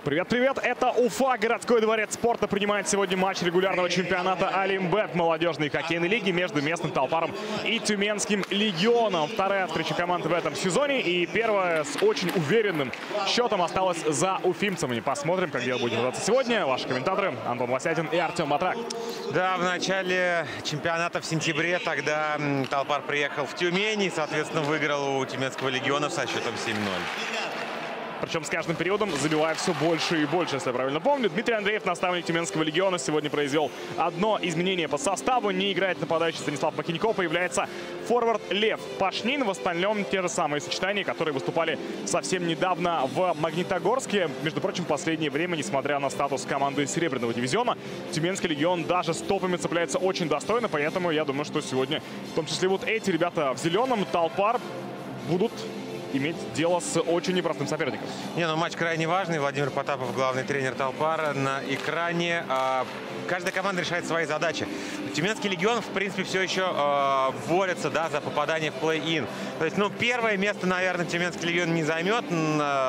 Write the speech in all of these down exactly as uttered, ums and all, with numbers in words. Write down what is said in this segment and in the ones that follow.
Привет-привет, это Уфа. Городской дворец спорта принимает сегодня матч регулярного чемпионата Олимбет молодежной хоккейной лиги между местным Талпаром и Тюменским Легионом. Вторая встреча команд в этом сезоне и первая с очень уверенным счетом осталась за уфимцами. Посмотрим, как дело будет называться сегодня. Ваши комментаторы Антон Васятин и Артем Батрак. Да, в начале чемпионата в сентябре тогда Талпар приехал в Тюмень и, соответственно, выиграл у Тюменского Легиона со счетом семь ноль. Причем с каждым периодом забивая все больше и больше, если я правильно помню. Дмитрий Андреев, наставник Тюменского Легиона, сегодня произвел одно изменение по составу. Не играет нападающий Станислав Макинько, появляется форвард Лев Пашнин. В остальном те же самые сочетания, которые выступали совсем недавно в Магнитогорске. Между прочим, в последнее время, несмотря на статус команды Серебряного дивизиона, Тюменский Легион даже с топами цепляется очень достойно. Поэтому я думаю, что сегодня, в том числе вот эти ребята в зеленом, Талпар, будут иметь дело с очень непростым соперником. Не, ну матч крайне важный. Владимир Потапов, главный тренер Талпара, на экране. Каждая команда решает свои задачи. Тюменский Легион, в принципе, все еще э, борется, да, за попадание в плей-ин. То есть, ну, первое место, наверное, Тюменский Легион не займет э,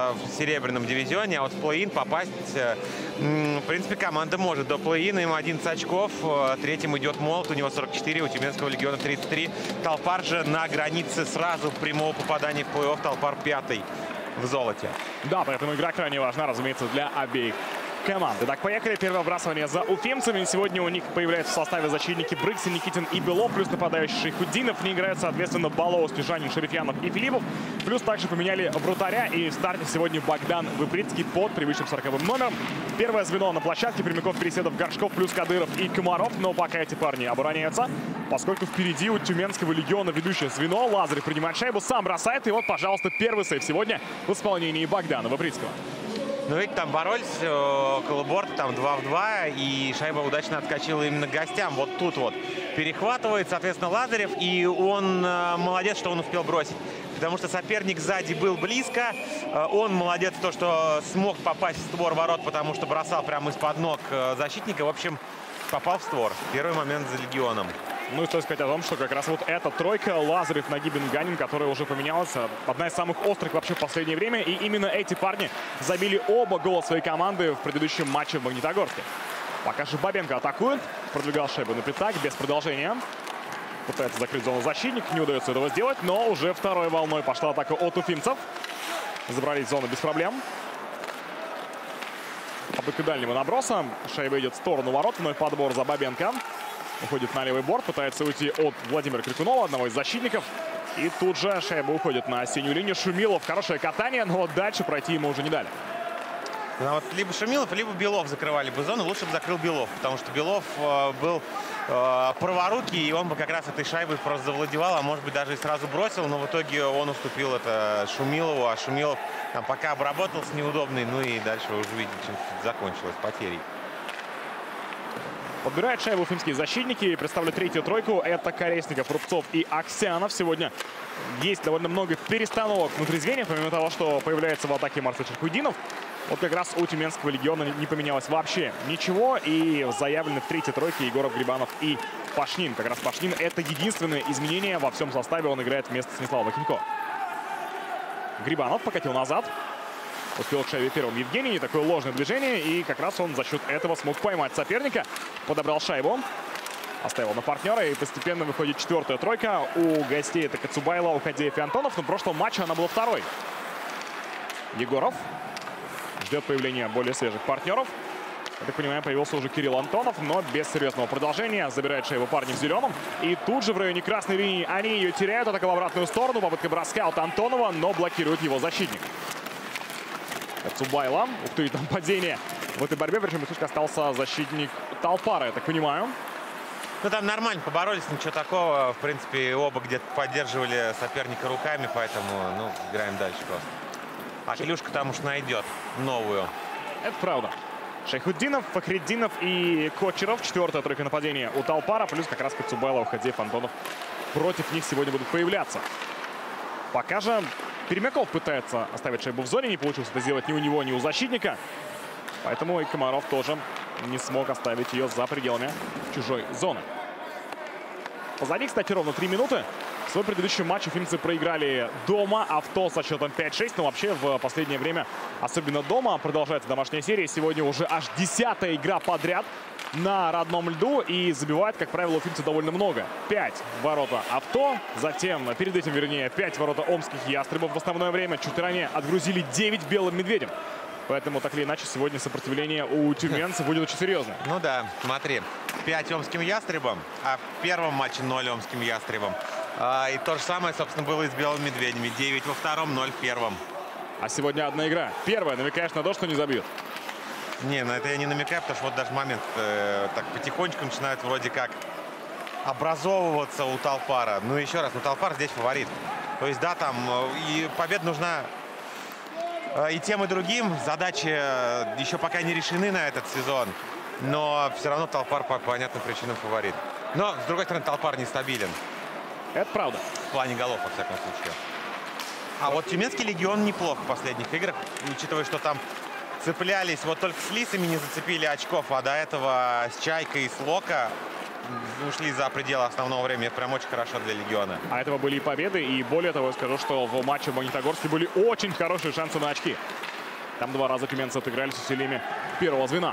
в серебряном дивизионе, а вот в плей-ин попасть, э, э, в принципе, команда может. До плей-ина им одиннадцать очков, э, третьим идет Молот, у него сорок четыре, у Тюменского Легиона тридцать три. Талпар же на границе сразу прямого попадания в плей-офф, Талпар пятый в золоте. Да, поэтому игра крайне важна, разумеется, для обеих команд. Итак, поехали. Первое выбрасывание за уфимцами. Сегодня у них появляются в составе защитники Брыксин, Никитин и Белов, плюс нападающий Шейхутдинов. Не играют, соответственно, Балоус, Снежанин, Шерифьянов и Филиппов. Плюс также поменяли вратаря. И в старте сегодня Богдан Выприцкий под привычным сороковым номером. Первое звено на площадке. Пермяков, Переседов, Горшков, плюс Кадыров и Комаров. Но пока эти парни обороняются, поскольку впереди у Тюменского Легиона ведущее звено. Лазарев принимает шайбу, сам бросает. И вот, пожалуйста, первый сейв сегодня в исполнении Богдана Выприцкого. Ну, ведь там боролись около борта, там два в два, и шайба удачно отскочила именно к гостям. Вот тут вот перехватывает, соответственно, Лазарев, и он молодец, что он успел бросить. Потому что соперник сзади был близко. Он молодец, то, что смог попасть в створ ворот, потому что бросал прямо из-под ног защитника. В общем, попал в створ. Первый момент за Легионом. Ну и стоит сказать о том, что как раз вот эта тройка Лазарев, Нагибин, Ганин, которая уже поменялась, одна из самых острых вообще в последнее время. И именно эти парни забили оба гола своей команды в предыдущем матче в Магнитогорске. Пока же Бабенко атакует, продвигал шайбу на пятак без продолжения. Пытается закрыть зону защитник, не удается этого сделать, но уже второй волной пошла атака от уфимцев. Забрались зону без проблем. Попытка дальнего наброса. Шайба идет в сторону ворот, вновь подбор за Бабенко. Уходит на левый борт, пытается уйти от Владимира Крикунова, одного из защитников. И тут же шайба уходит на синюю линию. Шумилов, хорошее катание, но дальше пройти ему уже не дали. Ну, вот либо Шумилов, либо Белов закрывали бы зону. Лучше бы закрыл Белов, потому что Белов э, был э, праворукий, и он бы как раз этой шайбой просто завладевал, а может быть даже и сразу бросил. Но в итоге он уступил это Шумилову, а Шумилов там пока обработался неудобный. Ну и дальше вы уже видите, чем закончилось потерей. Подбирают шайбу уфимские защитники. Представлю третью тройку. Это Колесников, Рубцов и Аксянов. Сегодня есть довольно много перестановок внутри звеньев. Помимо того, что появляется в атаке Марсель Шерхудинов, вот как раз у Тюменского Легиона не поменялось вообще ничего. И заявлены в третьей тройке Егоров, Грибанов и Пашнин. Как раз Пашнин — это единственное изменение во всем составе. Он играет вместо Станислава Макинько. Грибанов покатил назад. Успел к шайбе первым Евгений. Такое ложное движение. И как раз он за счет этого смог поймать соперника. Подобрал шайбу. Оставил на партнера. И постепенно выходит четвертая тройка. У гостей это Кацубайло, Ухадеев и Антонов. Но в прошлом матче она была второй. Егоров ждет появления более свежих партнеров. Я так понимаю, появился уже Кирилл Антонов, но без серьезного продолжения. Забирает шайбу парни в зеленом. И тут же в районе красной линии они ее теряют. Атака в обратную сторону. Попытка броска от Антонова, но блокирует его защитник. Цубайло. Ух ты, там падение в этой борьбе. Причем Исушка остался защитник Талпара, я так понимаю. Ну, там нормально поборолись, ничего такого. В принципе, оба где-то поддерживали соперника руками, поэтому, ну, играем дальше просто. А Клюшка там уж найдет новую. Это правда. Шейхутдинов, Фахриддинов и Кочеров. Четвертая тройка нападения у Талпара. Плюс как раз Кацубайло, Ухадеев, Антонов против них сегодня будут появляться. Пока же Пермяков пытается оставить шайбу в зоне. Не получилось это сделать ни у него, ни у защитника. Поэтому и Комаров тоже не смог оставить ее за пределами чужой зоны. Позади, кстати, ровно три минуты. Свой предыдущий матч уфимцы проиграли дома, авто со счетом пять шесть. Но вообще в последнее время, особенно дома, продолжается домашняя серия. Сегодня уже аж десятая игра подряд на родном льду. И забивает, как правило, уфимцы довольно много. пять ворота авто. Затем, перед этим, вернее, пять ворота омских ястребов в основное время. Чуть ранее отгрузили девять белым медведям. Поэтому, так или иначе, сегодня сопротивление у тюменцев будет очень серьезное. Ну да, смотри, пять омским ястребам, а в первом матче ноль омским ястребам. А, и то же самое, собственно, было и с белыми медведями. девять во втором, ноль в первом. А сегодня одна игра. Первая. Намекаешь на то, что не забьют? Не, на это я не намекаю, потому что вот даже момент э, так потихонечку начинает вроде как образовываться у Талпара. Ну еще раз, ну Талпар здесь фаворит. То есть да, там э, и победа нужна э, и тем, и другим. Задачи э, еще пока не решены на этот сезон. Но все равно Талпар по понятным причинам фаворит. Но, с другой стороны, Талпар нестабилен. Это правда. В плане голов, во всяком случае. А вот Тюменский легион неплохо в последних играх, учитывая, что там цеплялись, вот только с лисами не зацепили очков, а до этого с Чайкой и с Лока ушли за пределы основного времени. Это прям очень хорошо для легиона. А этого были и победы, и более того, скажу, что в матче в Магнитогорске были очень хорошие шансы на очки. Там два раза тюменцы отыграли с усилиями первого звена.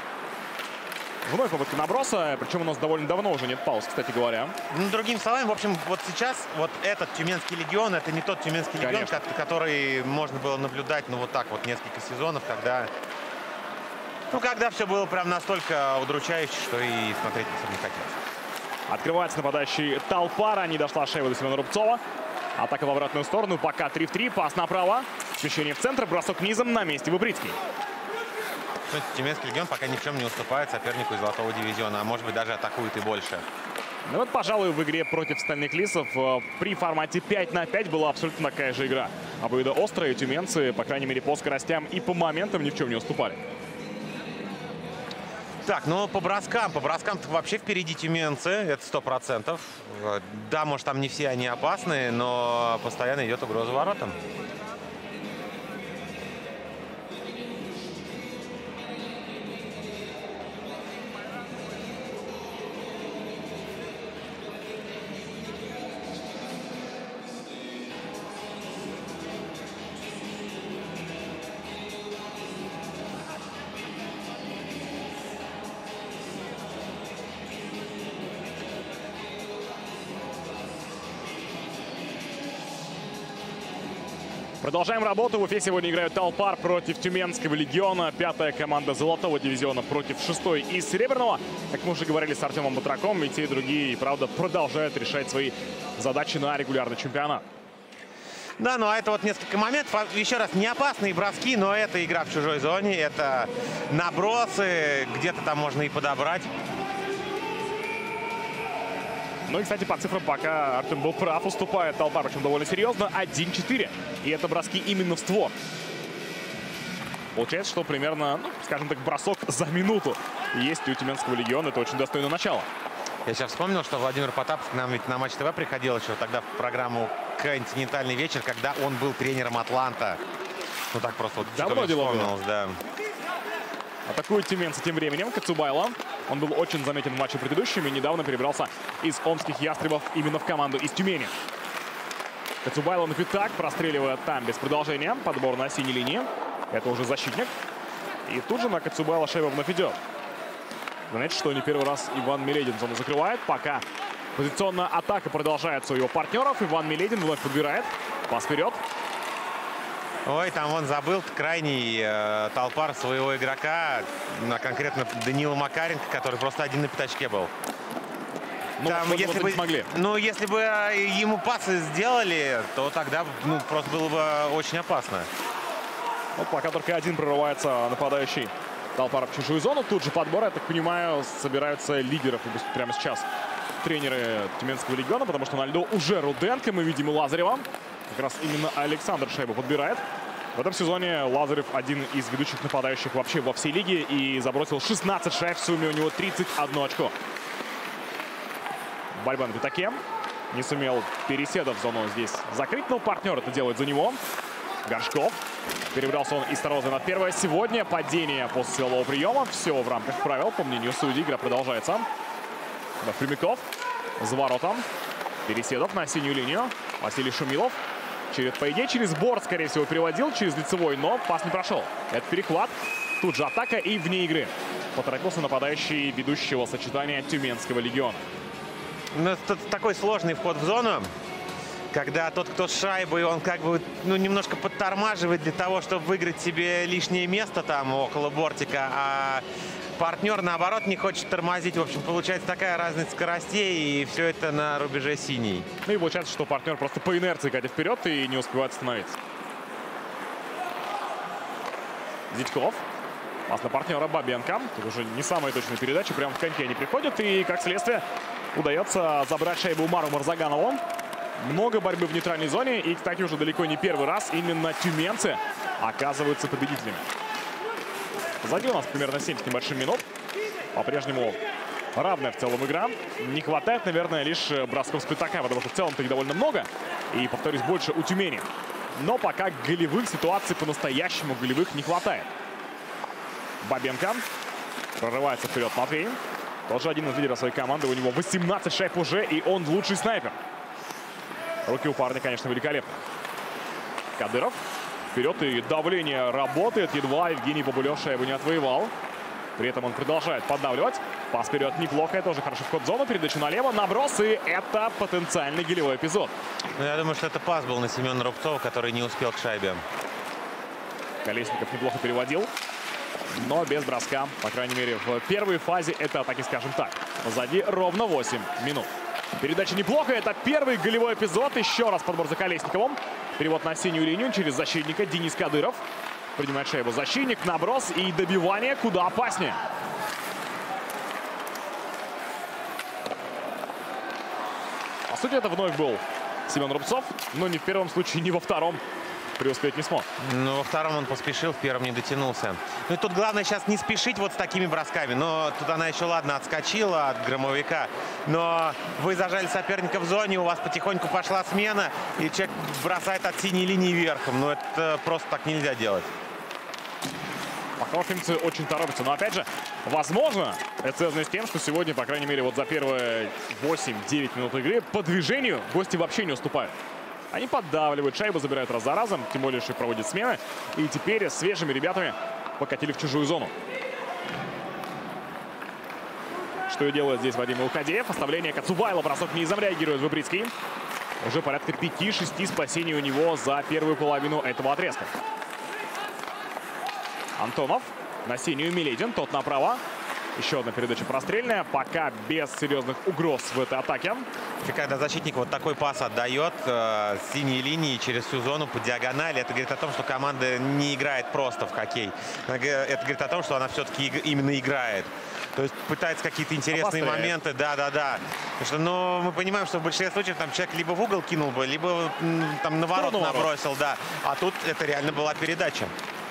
Вновь попытка наброса, причем у нас довольно давно уже нет пауз, кстати говоря. Ну, другими словами, в общем, вот сейчас вот этот Тюменский легион, это не тот Тюменский легион, Конечно. который можно было наблюдать, ну, вот так вот несколько сезонов, когда, ну, когда все было прям настолько удручающе, что и смотреть особо не хотелось. Открывается нападающий Талпара, не дошла шейва до Семена Рубцова. Атака в обратную сторону, пока три в три, пас направо, смещение в центр, бросок низом, на месте Выбрицкий. Ну, Тюменский легион пока ни в чем не уступает сопернику из золотого дивизиона, а может быть даже атакует и больше. Ну вот, пожалуй, в игре против стальных лисов э, при формате пять на пять была абсолютно такая же игра. А победа острая, тюменцы, по крайней мере, по скоростям и по моментам ни в чем не уступали. Так, ну по броскам, по броскам вообще впереди тюменцы, это сто процентов. Да, может там не все они опасные, но постоянно идет угроза воротам. Продолжаем работу. В Уфе сегодня играют Талпар против Тюменского легиона. Пятая команда золотого дивизиона против шестой и серебряного. Как мы уже говорили с Артемом Батраком, и те, и другие, правда, продолжают решать свои задачи на регулярный чемпионат. Да, ну а это вот несколько моментов. Еще раз, не опасные броски, но это игра в чужой зоне. Это набросы, где-то там можно и подобрать. Ну и, кстати, по цифрам пока Артем был прав, уступает Талпар, причем довольно серьезно, один четыре. И это броски именно в створ. Получается, что примерно, ну, скажем так, бросок за минуту есть у Тюменского легиона. Это очень достойное начало. Я сейчас вспомнил, что Владимир Потапов к нам ведь на Матч ТВ приходил еще тогда в программу «Континентальный вечер», когда он был тренером «Атланта». Ну так просто вот давно дело вспомнилось, да. Атакуют тюменцы тем временем. Кацубайло. Он был очень заметен в матче предыдущем и недавно перебрался из омских ястребов именно в команду из Тюмени. Кацубайло на пятак, простреливает там без продолжения. Подбор на синей линии. Это уже защитник. И тут же на Кацубайло шейва вновь идет. Знаете, что не первый раз Иван Миледин зону закрывает. Пока позиционная атака продолжается у его партнеров. Иван Миледин вновь подбирает. Пас вперед. Ой, там он забыл крайний э, Талпар своего игрока, а конкретно Данила Макаренко, который просто один на пятачке был. Ну, там, если бы, смогли. ну, если бы ему пасы сделали, то тогда ну, просто было бы очень опасно. Вот пока только один прорывается нападающий Талпара в чужую зону. Тут же подбор, я так понимаю, собираются лидеров выпустить прямо сейчас тренеры Тюменского легиона, потому что на льду уже Руденко, мы видим и Лазарева. Как раз именно Александр шайбу подбирает. В этом сезоне Лазарев один из ведущих нападающих вообще во всей лиге и забросил шестнадцать шайб. В сумме у него тридцать одно очко. Борьба на пятаке. Не сумел Переседов зону здесь закрыть, но партнер это делает за него. Горшков. Перебрался он из второго звена в первое. Сегодня падение после силового приема. Все в рамках правил. По мнению судей, игра продолжается. Прямиков. За воротом. Переседов на синюю линию. Василий Шумилов. Через, по идее, через борт, скорее всего, переводил, через лицевой, но пас не прошел. Это перехват. Тут же атака и вне игры. Поторопился нападающий ведущего сочетания Тюменского легиона. Ну, тут такой сложный вход в зону, когда тот, кто с шайбой, он как бы ну, немножко подтормаживает для того, чтобы выиграть себе лишнее место там около бортика, а партнер, наоборот, не хочет тормозить. В общем, получается такая разность скоростей, и все это на рубеже синий. Ну и получается, что партнер просто по инерции катит вперед и не успевает остановиться. Зитьков. Пас на партнера Бабенко. Тут уже не самая точная передача. Прямо в коньке они приходят. И, как следствие, удается забрать шайбу Умару Марзаганову. Много борьбы в нейтральной зоне. И, кстати, уже далеко не первый раз именно тюменцы оказываются победителями. Позади у нас примерно семь с небольшим минут. По-прежнему равная в целом игра. Не хватает, наверное, лишь бросков с пятака, потому что в целом-то их довольно много. И, повторюсь, больше у Тюмени. Но пока голевых ситуаций по-настоящему голевых не хватает. Бабенко. Прорывается вперед Матвей. Тоже один из лидеров своей команды. У него восемнадцать шайб уже, и он лучший снайпер. Руки у парня, конечно, великолепны. Кадыров. Вперед, и давление работает. Едва Евгений Бабулев шайбу не отвоевал. При этом он продолжает поддавливать. Пас вперед неплохо. Тоже хороший вход в зону. Передача налево. Наброс. И это потенциальный голевой эпизод. Ну, я думаю, что это пас был на Семена Рубцова, который не успел к шайбе. Колесников неплохо переводил, но без броска. По крайней мере, в первой фазе этой атаки, скажем так. Позади ровно восемь минут. Передача неплохо. Это первый голевой эпизод. Еще раз подбор за Колесниковым. Перевод на синюю линию через защитника. Денис Кадыров. Принимает шайбу защитник. Наброс и добивание куда опаснее. По сути, это вновь был Семен Рубцов. Но ни в первом случае, ни во втором преуспеть не смог. Ну, во втором он поспешил, в первом не дотянулся. Ну и тут главное сейчас не спешить вот с такими бросками. Но тут она еще, ладно, отскочила от громовика. Но вы зажали соперника в зоне, у вас потихоньку пошла смена. И человек бросает от синей линии верхом. Ну это просто так нельзя делать. Пока уфимцы очень торопятся. Но опять же, возможно, это связано с тем, что сегодня, по крайней мере, вот за первые восемь-девять минут игры по движению гости вообще не уступают. Они поддавливают, шайбу забирают раз за разом, тем более, что проводят смены. И теперь свежими ребятами покатили в чужую зону. Что и делает здесь Вадим Илхадеев. Оставление Кацубайло, бросок низом, реагирует Выбрицкий. Уже порядка пяти-шести спасений у него за первую половину этого отрезка. Антонов на синюю Миледин, тот направо. Еще одна передача прострельная, пока без серьезных угроз в этой атаке. И когда защитник вот такой пас отдает э, с синей линии через всю зону по диагонали, это говорит о том, что команда не играет просто в хоккей. Это говорит о том, что она все-таки именно играет. То есть пытается какие-то интересные Обостряет. моменты. Да-да-да. Потому что, ну, мы понимаем, что в большинстве случаев там человек либо в угол кинул бы, либо м, там на ворот набросил, да. А тут это реально была передача.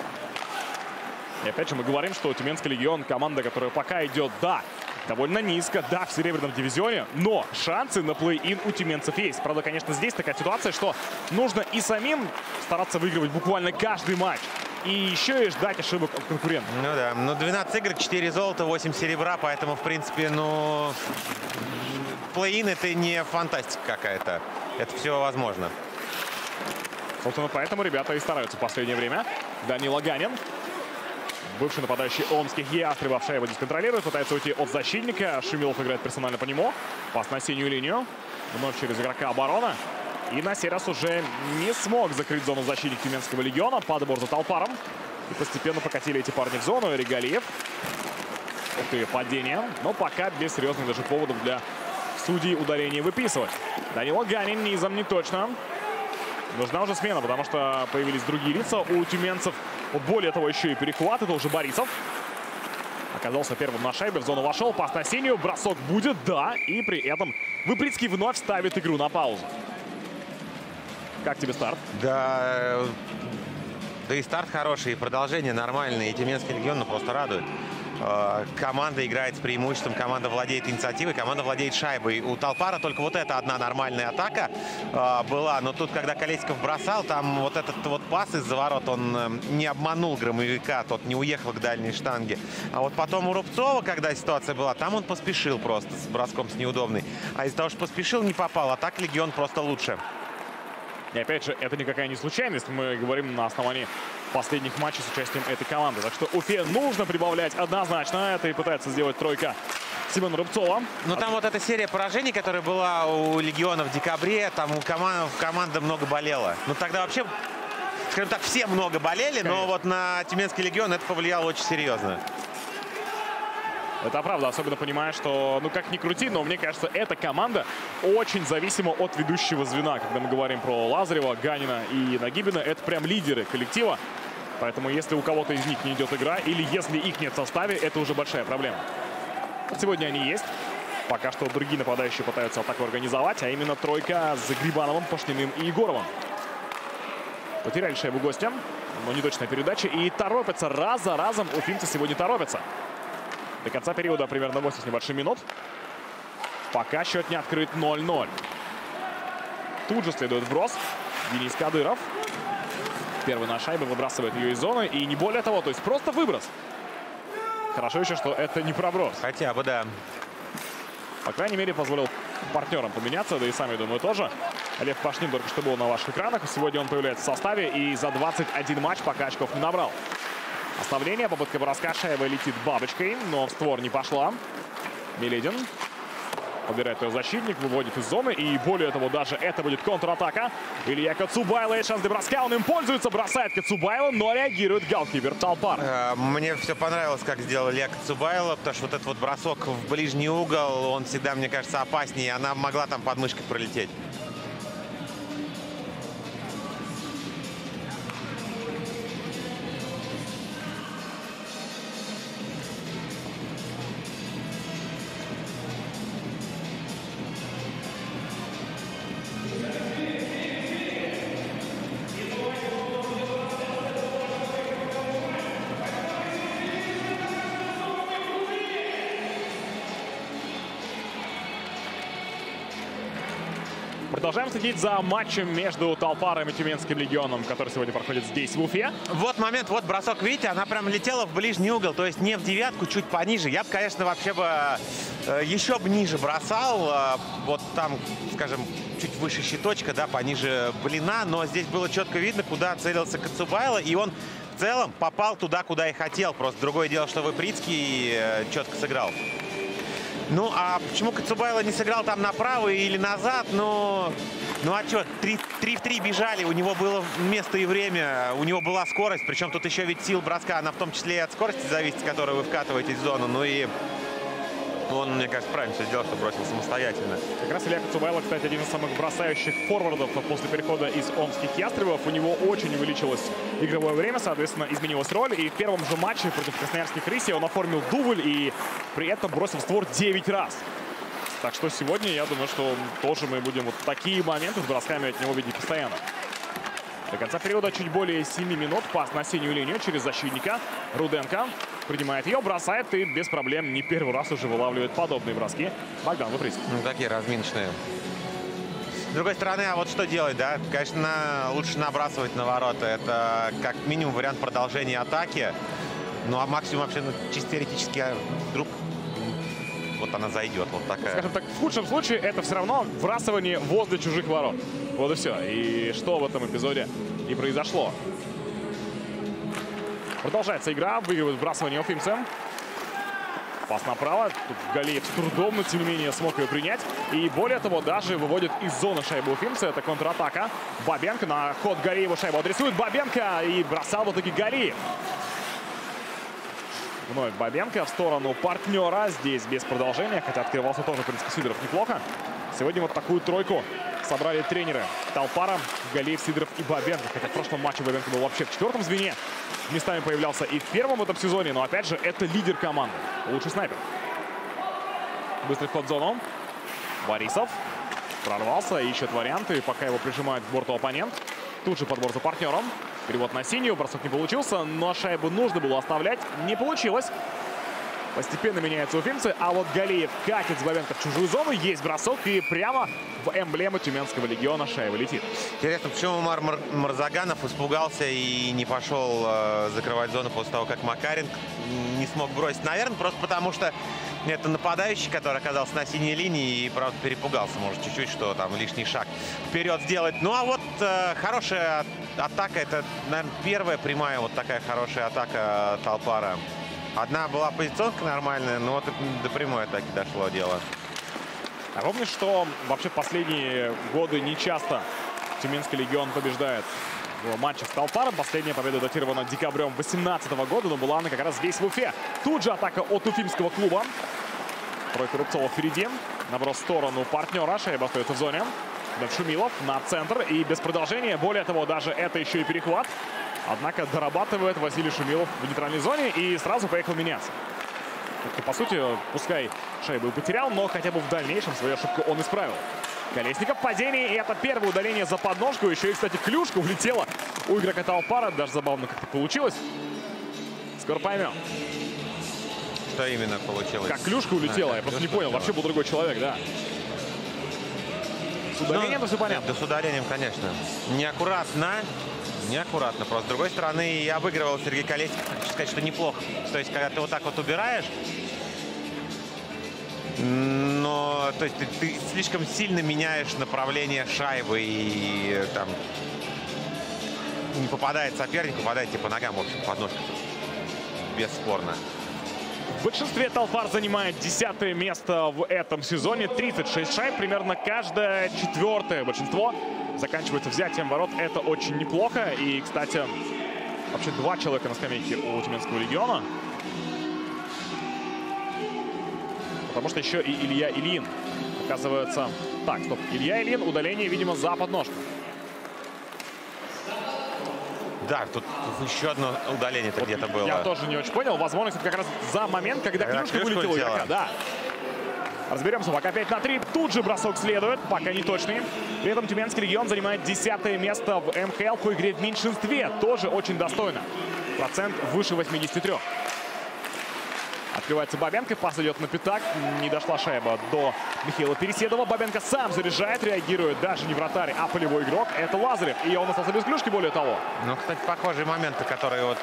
И опять же мы говорим, что Тюменский легион команда, которая пока идет, да, довольно низко, да, в серебряном дивизионе, но шансы на плей-ин у тюменцев есть. Правда, конечно, здесь такая ситуация, что нужно и самим стараться выигрывать буквально каждый матч, и еще и ждать ошибок от конкурентов. Ну да, ну двенадцать игр, четыре золота, восемь серебра, поэтому, в принципе, ну, плей-ин это не фантастика какая-то, это все возможно. Собственно, поэтому ребята и стараются в последнее время. Данила Ганин. Бывший нападающий омских ястребов шайбу здесь контролирует, пытается уйти от защитника. Шумилов играет персонально по нему. Пас на синюю линию. Вновь через игрока обороны. И на сей раз уже не смог закрыть зону защитник Тюменского легиона. Подбор за Талпаром. И постепенно покатили эти парни в зону. Регалиев. Ух ты, падение. Но пока без серьезных даже поводов для судей ударения выписывать. Данила Ганин низом не точно. Нужна уже смена, потому что появились другие лица у тюменцев. Вот более того, еще и перехват. Это уже Борисов. Оказался первым на шайбе. В зону вошел. Пас на синюю. Бросок будет, да. И при этом Выбрицкий вновь ставит игру на паузу. Как тебе старт? Да, да и старт хороший, и продолжение нормальное. И Тюменский легион ну, просто радует. команда играет с преимуществом, команда владеет инициативой, команда владеет шайбой. У Талпара только вот эта одна нормальная атака э, была, но тут, когда Колесников бросал, там вот этот вот пас из-за ворот, он э, не обманул Громовика, тот не уехал к дальней штанге. А вот потом у Рубцова, когда ситуация была, там он поспешил просто с броском с неудобной. А из-за того, что поспешил, не попал, а так Легион просто лучше. И опять же, это никакая не случайность. Мы говорим на основании последних матчей с участием этой команды. Так что Уфе нужно прибавлять однозначно. Это и пытается сделать тройка Семена Рубцова. Ну там вот эта серия поражений, которая была у Легиона в декабре, там у команд, команда много болела. Ну тогда вообще, скажем так, все много болели, конечно. Но вот на Тюменский Легион это повлияло очень серьезно. Это правда, особенно понимая, что, ну как ни крути, но мне кажется, эта команда очень зависима от ведущего звена. Когда мы говорим про Лазарева, Ганина и Нагибина, это прям лидеры коллектива. Поэтому если у кого-то из них не идет игра, или если их нет в составе, это уже большая проблема. Сегодня они есть. Пока что другие нападающие пытаются атаку организовать, а именно тройка с Грибановым, Пашниным и Егоровым. Потеряли шайбу гостям, но неточная передача. И торопятся, раз за разом уфимцы сегодня торопятся. До конца периода примерно восемь с небольшим минут. Пока счет не открыт ноль ноль. Тут же следует вброс. Денис Кадыров. Первый на шайбе, выбрасывает ее из зоны. И не более того, то есть просто выброс. Хорошо еще, что это не проброс. Хотя бы, да. По крайней мере, позволил партнерам поменяться. Да и сами, думаю, тоже. Лев Пашнин только что был на ваших экранах. Сегодня он появляется в составе. И за двадцать один матч пока очков не набрал. Оставление, попытка броска, шайба летит бабочкой, но в створ не пошла. Меледин подбирает ее защитник, выводит из зоны. И более того, даже это будет контратака. Илья Кацубайло, есть шанс для броска, он им пользуется, бросает Кацубайло, но реагирует голкипер Талпар. Мне все понравилось, как сделал Илья Кацубайло, потому что вот этот вот бросок в ближний угол, он всегда, мне кажется, опаснее. Она могла там под мышкой пролететь. Продолжаем следить за матчем между Талпаром и Тюменским Легионом, который сегодня проходит здесь, в Уфе. Вот момент, вот бросок, видите, она прям летела в ближний угол, то есть не в девятку, чуть пониже. Я бы, конечно, вообще бы э, еще бы ниже бросал, э, вот там, скажем, чуть выше щиточка, да, пониже блина, но здесь было четко видно, куда целился Кацубайло, и он в целом попал туда, куда и хотел. Просто другое дело, что Выприцкий э, четко сыграл. Ну, а почему Кацубайло не сыграл там направо или назад? Ну, ну а что, три в три бежали, у него было место и время, у него была скорость. Причем тут еще ведь сила броска, она в том числе и от скорости зависит, которую вы вкатываетесь в зону. Ну и он, мне кажется, правильно все сделал, что бросил самостоятельно. Как раз Илья Кацубайло, кстати, один из самых бросающих форвардов после перехода из омских ястребов. У него очень увеличилось игровое время, соответственно, изменилась роль. И в первом же матче против красноярских рысей он оформил дубль и при этом бросил в створ девять раз. Так что сегодня, я думаю, что тоже мы будем вот такие моменты с бросками от него видеть постоянно. До конца периода чуть более семи минут. Пас на синюю линию через защитника. Руденко принимает ее, бросает и без проблем не первый раз уже вылавливает подобные броски Богдан Выприцкий. Ну, такие разминочные. С другой стороны, а вот что делать, да? Конечно, лучше набрасывать на ворота. Это как минимум вариант продолжения атаки. Ну, а максимум вообще, ну, чисто теоретически, вдруг вот она зайдет. Вот такая. Скажем так, в худшем случае это все равно вбрасывание возле чужих ворот. Вот и все. И что в этом эпизоде и произошло. Продолжается игра. Выигрывает вбрасывание уфимцы. Пас направо. Тут Галиев с трудом, но тем не менее смог ее принять. И более того, даже выводит из зоны шайбу уфимцы. Это контратака. Бабенко на ход Галиева шайбу адресует. Бабенко и бросал в итоге Галиев. Вновь Бабенко в сторону партнера. Здесь без продолжения. Хотя открывался тоже, в принципе, Сидоров неплохо. Сегодня вот такую тройку собрали тренеры Талпара, Галиев, Сидоров и Бабенко. Хотя в прошлом матче Бабенко был вообще в четвертом звене. Местами появлялся и в первом в этом сезоне. Но опять же, это лидер команды. Лучший снайпер. Быстрый вход в зону. Борисов прорвался, ищет варианты. Пока его прижимает к борту оппонент. Тут же подбор за партнером. Перевод на синюю. Бросок не получился, но шайбу нужно было оставлять. Не получилось. Постепенно меняются уфимцы, а вот Галиев катит с Бабенко в чужую зону. Есть бросок, и прямо в эмблему Тюменского легиона шайба летит. Интересно, почему Умар Мар Марзаганов испугался и не пошел э, закрывать зону после того, как Макаренко не смог бросить? Наверное, просто потому что это нападающий, который оказался на синей линии и, правда, перепугался, может, чуть-чуть, что там лишний шаг вперед сделать. Ну, а вот э, хорошая атака, это, наверное, первая прямая вот такая хорошая атака Талпара. Одна была позиционка нормальная, но вот до прямой атаки дошло дело. А помнишь, что вообще последние годы не часто Тюменский легион побеждает в матчах с Талпаром? Последняя победа датирована декабрем две тысячи восемнадцатого года, но была она как раз здесь, в Уфе. Тут же атака от уфимского клуба. Тройка Рубцова впереди. Наброс в сторону партнера. Шайба остается в зоне. Шумилов на центр и без продолжения. Более того, даже это еще и перехват. Однако дорабатывает Василий Шумилов в нейтральной зоне и сразу поехал меняться. Это, по сути, пускай шайбу и потерял, но хотя бы в дальнейшем свою ошибку он исправил. Колесников в падении, и это первое удаление за подножку. Еще и, кстати, клюшка улетела у игрока Талпара. Даже забавно как-то получилось. Скоро поймем. Что именно получилось? Как клюшка улетела, а, я просто не понял. Вообще был другой человек, да. С удалением, то все понятно. Да, с удалением, конечно. Неаккуратно. Неаккуратно просто. С другой стороны, и обыгрывал Сергей Колесников. Хочу сказать, что неплохо. То есть, когда ты вот так вот убираешь, но то есть ты, ты слишком сильно меняешь направление шайбы и там не попадает соперник, попадает тебе по ногам, в общем, подножку. Бесспорно. В большинстве Талпар занимает десятое место в этом сезоне. тридцать шесть шайб, примерно каждое четвертое большинство заканчивается взятием ворот. Это очень неплохо. И, кстати, вообще два человека на скамейке у Тюменского легиона. Потому что еще и Илья Ильин. Оказывается... Так, стоп. Илья Ильин, удаление, видимо, за подножку. Да, тут еще одно удаление вот где-то было. Я тоже не очень понял. Возможно, это как раз за момент, когда, когда клюшка вылетела у игрока. Да. Разберемся. Пока пять на три. Тут же бросок следует. Пока не точный. При этом Тюменский регион занимает десятое место в эм ха эл по игре в меньшинстве. Тоже очень достойно. Процент выше восьмидесяти трёх. Открывается Бабенко. Пас идет на пятак. Не дошла шайба до Михаила Переседова. Бабенко сам заряжает. Реагирует даже не вратарь, а полевой игрок. Это Лазарев. И он остался без клюшки, более того. Ну, кстати, похожие моменты, которые вот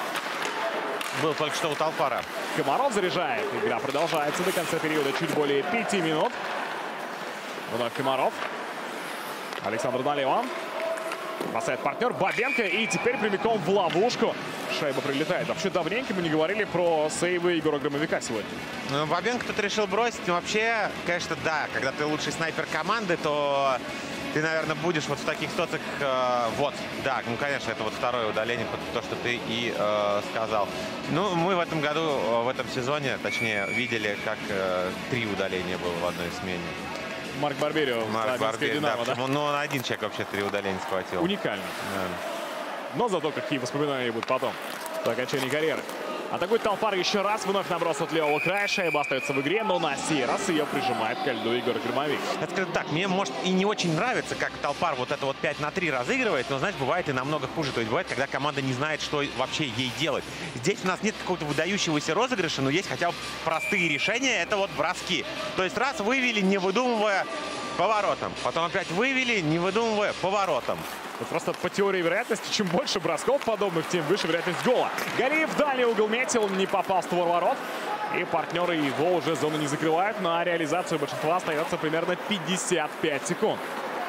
был только что у Талпара. Комаров заряжает. Игра продолжается до конца периода. Чуть более пяти минут. Вновь Комаров. Александр Налево. Бросает партнер Бабенко. И теперь прямиком в ловушку. Шайба прилетает. Вообще давненько мы не говорили про сейвы Егора Громовика сегодня. Ну, Бабенко тут решил бросить. Но вообще, конечно, да. Когда ты лучший снайпер команды, то ты, наверное, будешь вот в таких ситуациях. Э, вот, да, ну, конечно, это вот второе удаление, то, что ты и э, сказал. Ну, мы в этом году, в этом сезоне, точнее, видели, как э, три удаления было в одной смене. Марк Барберио. Марк Барберио, да, да? Ну, он один человек вообще три удаления схватил. Уникально. Да. Но зато какие воспоминания будут потом по окончании карьеры. Атакует Талпар еще раз. Вновь наброс от левого края. Шайба остается в игре, но на сей раз ее прижимает ко льду Егор Громовик. Я скажу так, мне, может, и не очень нравится, как Талпар вот это вот пять на три разыгрывает, но, знаешь, бывает и намного хуже. То есть бывает, когда команда не знает, что вообще ей делать. Здесь у нас нет какого-то выдающегося розыгрыша, но есть хотя бы простые решения. Это вот броски. То есть раз вывели, не выдумывая, поворотом. Потом опять вывели, не выдумывая, поворотом. Вот просто по теории вероятности, чем больше бросков подобных, тем выше вероятность гола. Галиев в дальний угол метил, не попал в створ ворот. И партнеры его уже зону не закрывают. На реализацию большинства остается примерно пятьдесят пять секунд.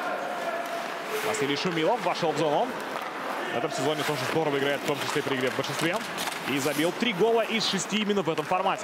Василий Шумилов вошел в зону. В этом сезоне тоже здорово играет, в том числе при игре в большинстве. И забил три гола из шести именно в этом формате.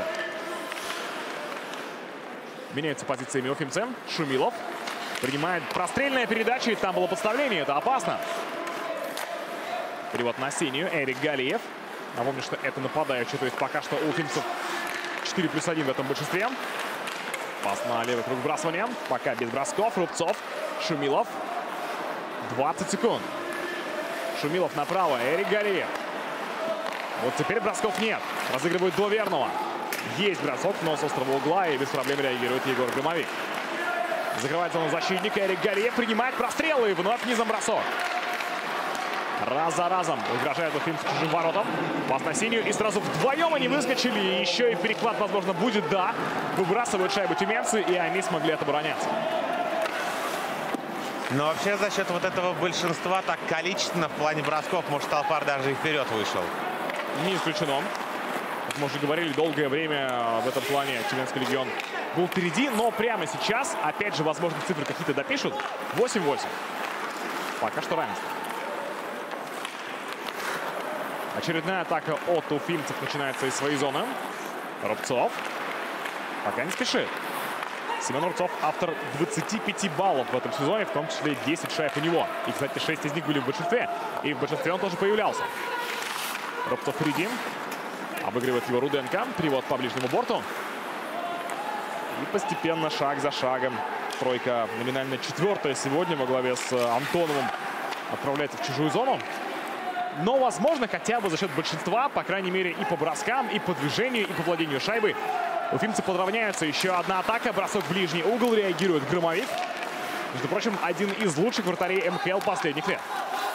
Меняются позициями уфимцы. Шумилов принимает прострельная передача, и там было подставление. Это опасно. Перевод на синюю. Эрик Галиев. Напомню, что это нападающий. То есть пока что у уфимцев четыре плюс один в этом большинстве. Пас на левый круг вбрасывания. Пока без бросков. Рубцов. Шумилов. двадцать секунд. Шумилов направо. Эрик Галиев. Вот теперь бросков нет. Разыгрывают до верного. Есть бросок, но с острого угла, и без проблем реагирует Егор Громовик. Закрывается он защитник. Эрик Галиев принимает прострел, и вновь низом бросок. Раз за разом угрожает уфимцам чужим воротам. Пас на синюю, и сразу вдвоем они выскочили. И еще и перехват, возможно, будет, да. Выбрасывают шайбу тюменцы, и они смогли отобороняться. Но вообще за счет вот этого большинства так количественно в плане бросков, может, Талпар даже и вперед вышел. Не исключено. Как мы уже говорили, долгое время в этом плане Тюменский легион был впереди. Но прямо сейчас, опять же, возможно, цифры какие-то допишут. восемь-восемь. Пока что равенство. Очередная атака от уфимцев начинается из своей зоны. Рубцов пока не спешит. Семен Рубцов автор двадцати пяти баллов в этом сезоне, в том числе десять шайб у него. И, кстати, шесть из них были в большинстве. И в большинстве он тоже появлялся. Рубцов впереди. Обыгрывает его Руденко. Привод по ближнему борту. И постепенно, шаг за шагом, тройка номинально четвертая сегодня во главе с Антоновым отправляется в чужую зону. Но, возможно, хотя бы за счет большинства, по крайней мере, и по броскам, и по движению, и по владению шайбы, уфимцы подравняются. Еще одна атака, бросок в ближний угол, реагирует Громовик. Между прочим, один из лучших вратарей эм ха эл последних лет.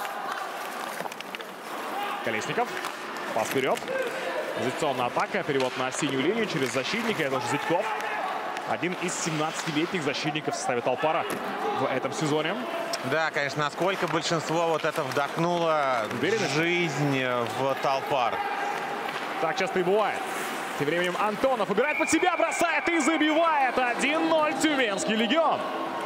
Колесников. Пас вперед. Позиционная атака, перевод на синюю линию через защитника. Это уже Зятьков. Один из семнадцатилетних защитников в составе Талпара в этом сезоне. Да, конечно, насколько большинство вот это вдохнуло жизнь в Талпар. Так часто и бывает. Тем временем Антонов убирает под себя, бросает и забивает. один ноль Тюменский легион.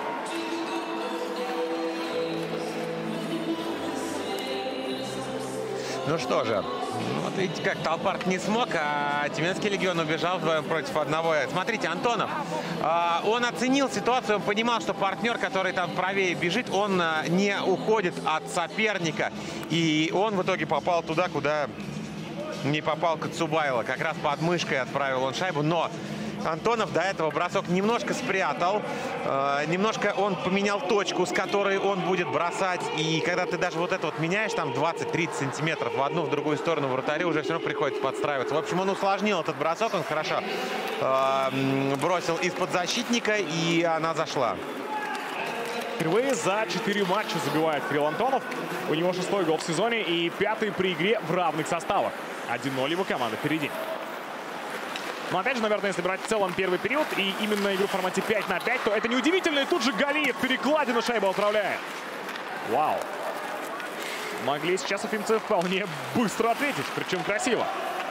Ну что же, вот видите, как Талпар не смог, а Тюменский легион убежал вдвоем против одного. Смотрите, Антонов, э, он оценил ситуацию, он понимал, что партнер, который там правее бежит, он э, не уходит от соперника. И он в итоге попал туда, куда не попал Коцубайло. Как раз под мышкой отправил он шайбу, но Антонов до этого бросок немножко спрятал, э, немножко он поменял точку, с которой он будет бросать. И когда ты даже вот это вот меняешь, там двадцать-тридцать сантиметров в одну, в другую сторону вратарю, уже все равно приходится подстраиваться. В общем, он усложнил этот бросок, он хорошо э, бросил из-под защитника, и она зашла. Впервые за четыре матча забивает Кирилл Антонов. У него шестой гол в сезоне и пятый при игре в равных составах. один ноль его команда впереди. Но опять же, наверное, если брать в целом первый период и именно игру в формате пять на пять, то это неудивительно. И тут же Галиев перекладину шайбу отправляет. Вау. Могли сейчас уфимцы вполне быстро ответить, причем красиво.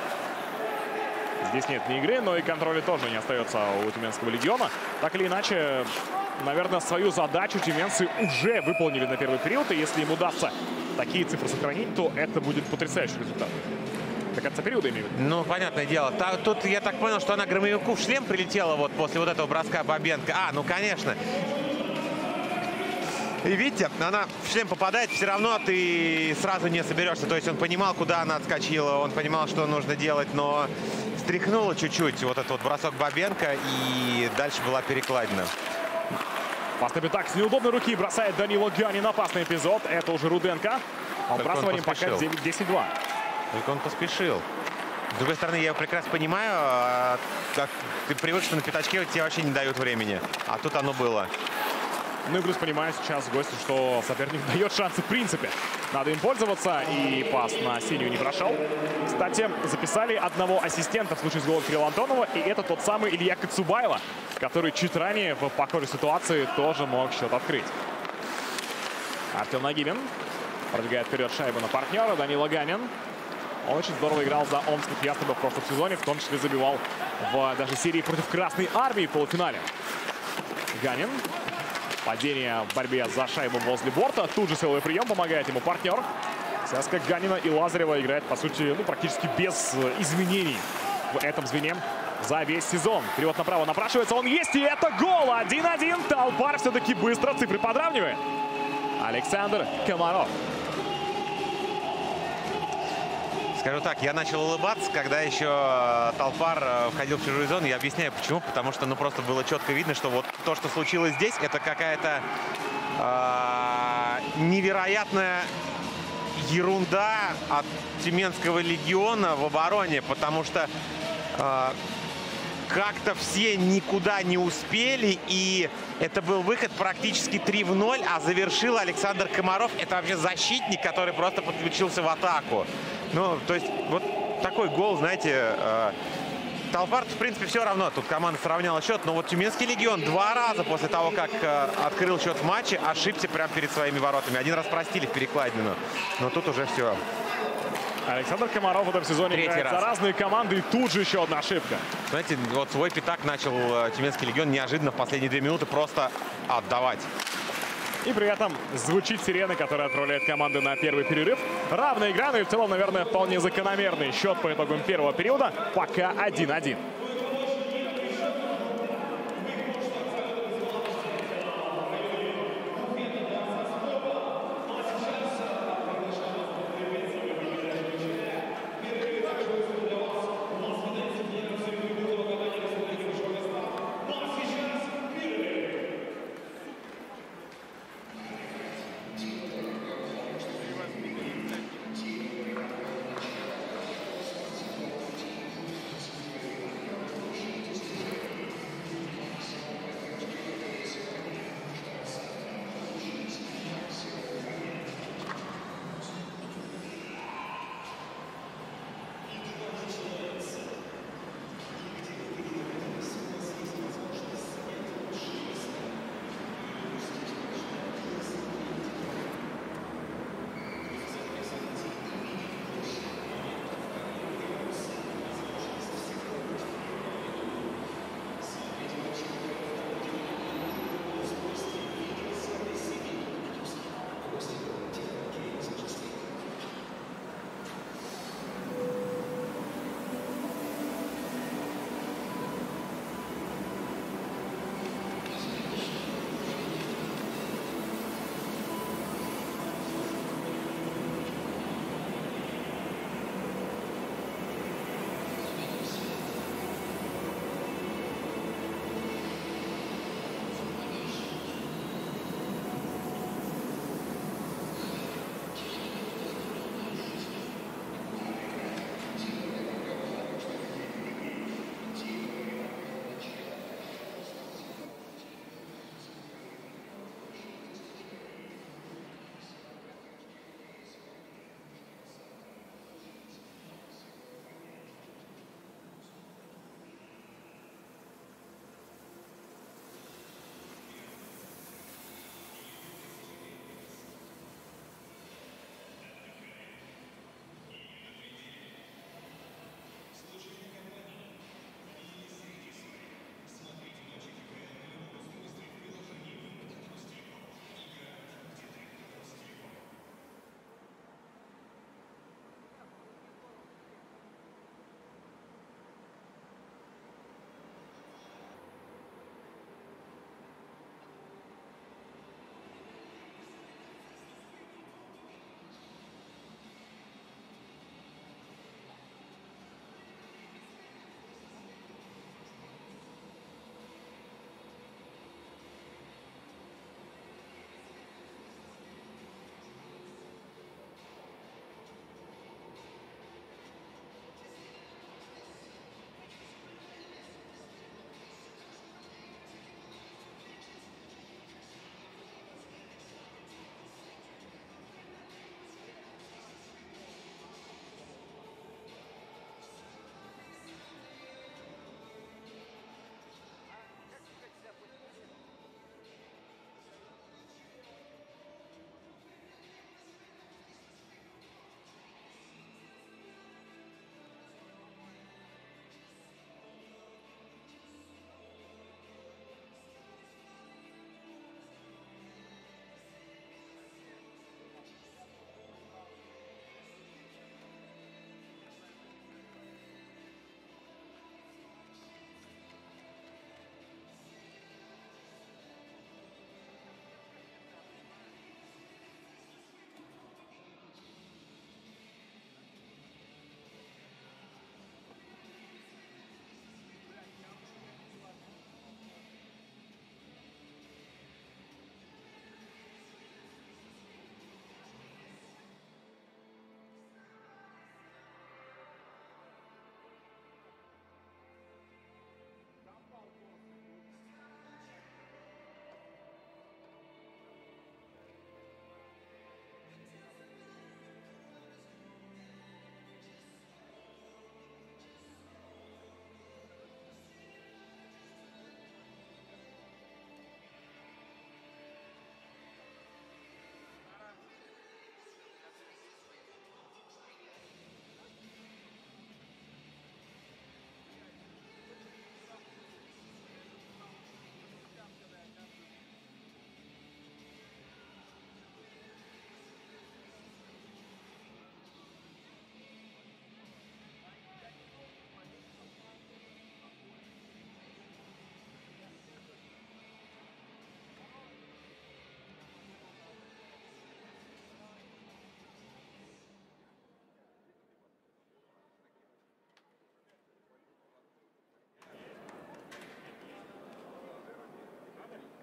Здесь нет ни игры, но и контроля тоже не остается у Тюменского легиона. Так или иначе, наверное, свою задачу тюменцы уже выполнили на первый период. И если им удастся такие цифры сохранить, то это будет потрясающий результат. До конца периода имею в виду. Ну, понятное дело. Та, тут я так понял, что она Громовику в шлем прилетела вот после вот этого броска Бабенко. А, ну, конечно. И видите, она в шлем попадает, все равно ты сразу не соберешься. То есть он понимал, куда она отскочила, он понимал, что нужно делать, но стряхнула чуть-чуть вот этот вот бросок Бабенко, и дальше была перекладина. Пас на пятак с неудобной руки бросает Данила Ганин. Опасный эпизод. Это уже Руденко. А вбрасыванием пока девять-десять-два. Только он поспешил. С другой стороны, я его прекрасно понимаю. Как ты привык, что на пятачке тебе вообще не дают времени. А тут оно было. Ну и плюс понимаю сейчас гости, что соперник дает шансы в принципе. Надо им пользоваться. И пас на синюю не прошел. Кстати, записали одного ассистента в случае с голом Кирилла Антонова. И это тот самый Илья Коцубайло, который чуть ранее в похожей ситуации тоже мог счет открыть. Артем Нагибин продвигает вперед шайбу на партнера. Данила Ганин. Он очень здорово играл за омских ястребов в прошлом сезоне. В том числе забивал в даже серии против Красной Армии в полуфинале. Ганин. Падение в борьбе за шайбу возле борта. Тут же силовой прием, помогает ему партнер. Связка Ганина и Лазарева играет, по сути, ну, практически без изменений в этом звене за весь сезон. Перевод направо напрашивается. Он есть, и это гол! один-один. Талпар все-таки быстро цифры подравнивает. Александр Комаров. Скажу так, я начал улыбаться, когда еще Талпар входил в чужую зону. Я объясняю, почему. Потому что, ну, просто было четко видно, что вот то, что случилось здесь, это какая-то э, невероятная ерунда от Тюменского легиона в обороне. Потому что э, как-то все никуда не успели, и это был выход практически три в ноль, а завершил Александр Комаров. Это вообще защитник, который просто подключился в атаку. Ну, то есть вот такой гол, знаете, э, Талпар, в принципе, все равно. Тут команда сравняла счет, но вот Тюменский легион два раза после того, как э, открыл счет в матче, ошибся прямо перед своими воротами. Один раз простили в перекладину, но тут уже все. Александр Комаров в этом сезоне Третий играет раз. за разные команды, и тут же еще одна ошибка. Знаете, вот свой пятак начал э, Тюменский легион неожиданно в последние две минуты просто отдавать. И при этом звучит сирена, которая отправляет команды на первый перерыв. Равная игра, но и в целом, наверное, вполне закономерный счет по итогам первого периода. Пока один один.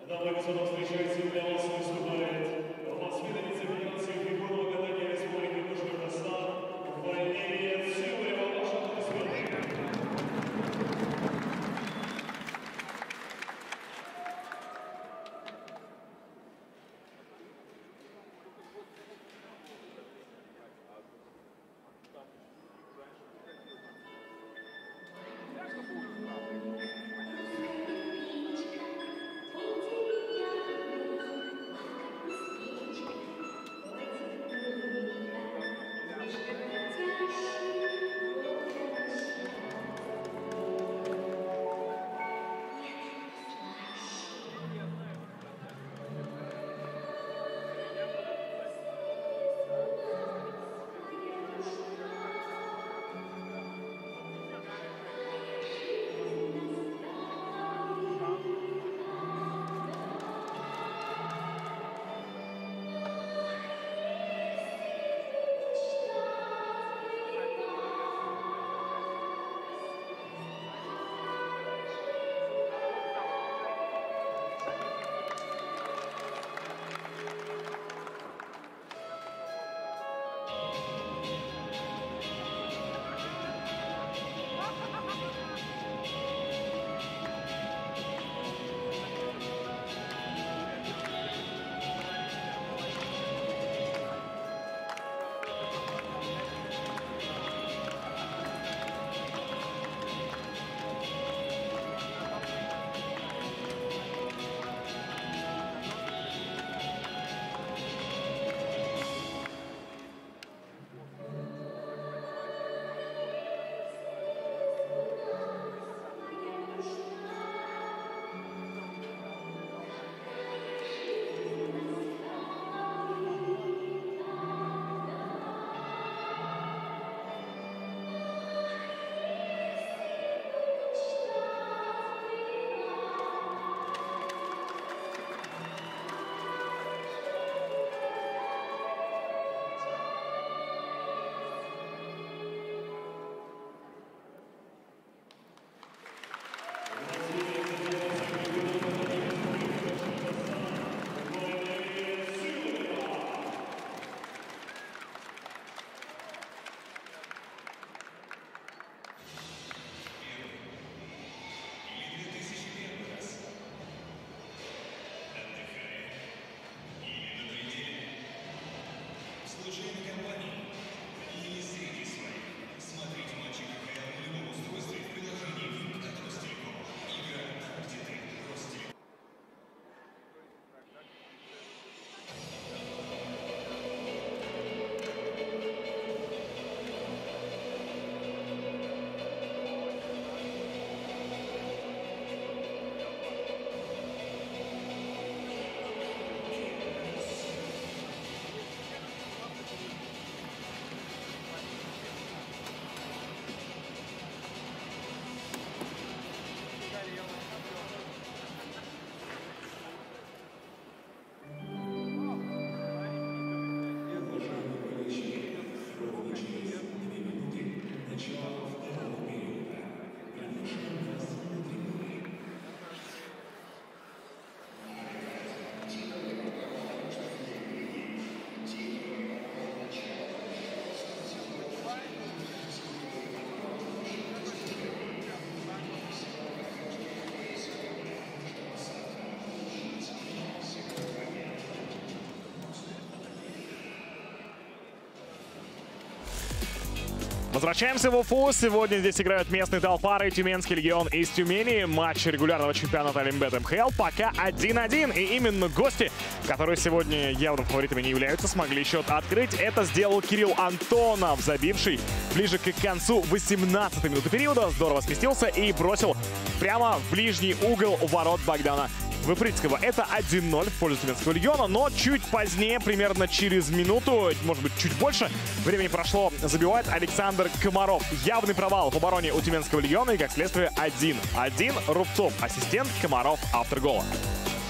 Возвращаемся в Уфу. Сегодня здесь играют местные Талпары и Тюменский легион из Тюмени. Матч регулярного чемпионата Олимбет эм ха эл пока один-один. И именно гости, которые сегодня явно фаворитами не являются, смогли счет открыть. Это сделал Кирилл Антонов, забивший ближе к концу восемнадцатой минуты периода. Здорово сместился и бросил прямо в ближний угол ворот Богдана Выпрыцкого. Это один ноль в пользу Тюменского легиона, но чуть позднее, примерно через минуту, может быть, чуть больше времени прошло, забивает Александр Комаров. Явный провал в обороне у Тюменского легиона и, как следствие, один один. Рубцов ассистент, Комаров автор гола.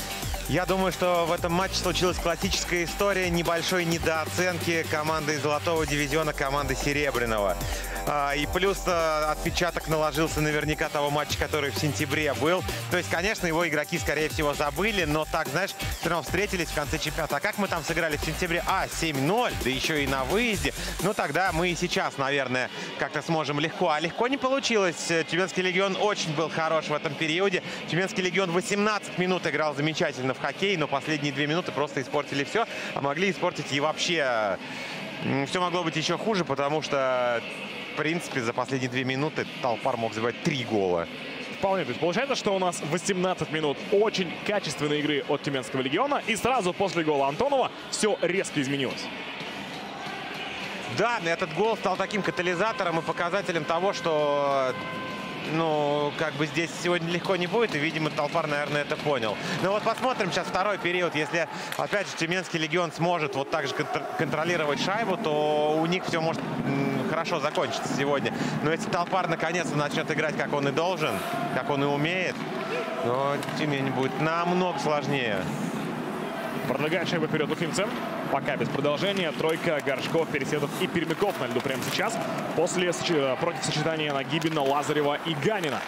Я думаю, что в этом матче случилась классическая история небольшой недооценки команды из золотого дивизиона, команды серебряного. И плюс отпечаток наложился наверняка того матча, который в сентябре был. То есть, конечно, его игроки, скорее всего, забыли, но так, знаешь, все равно встретились в конце чемпионата. А как мы там сыграли в сентябре? А, семь ноль, да еще и на выезде. Ну, тогда мы и сейчас, наверное, как-то сможем легко. А легко не получилось. Тюменский легион очень был хорош в этом периоде. Тюменский легион восемнадцать минут играл замечательно в хоккей, но последние две минуты просто испортили все. А могли испортить и вообще... Все могло быть еще хуже, потому что... В принципе, за последние две минуты Талпар мог забивать три гола. Вполне. То есть получается, что у нас восемнадцать минут очень качественной игры от Тюменского легиона. И сразу после гола Антонова все резко изменилось. Да, этот гол стал таким катализатором и показателем того, что... Ну, как бы здесь сегодня легко не будет, и, видимо, Талпар, наверное, это понял. Но вот посмотрим сейчас второй период. Если, опять же, Тюменский легион сможет вот так же контролировать шайбу, то у них все может хорошо закончиться сегодня. Но если Талпар наконец-то начнет играть, как он и должен, как он и умеет, то Тюмень будет намного сложнее. Продвигает шайбу вперед уфимцы. Пока без продолжения. Тройка Горшков, Переседов и Пермяков на льду прямо сейчас. После против сочетания Нагибина, Лазарева и Ганина.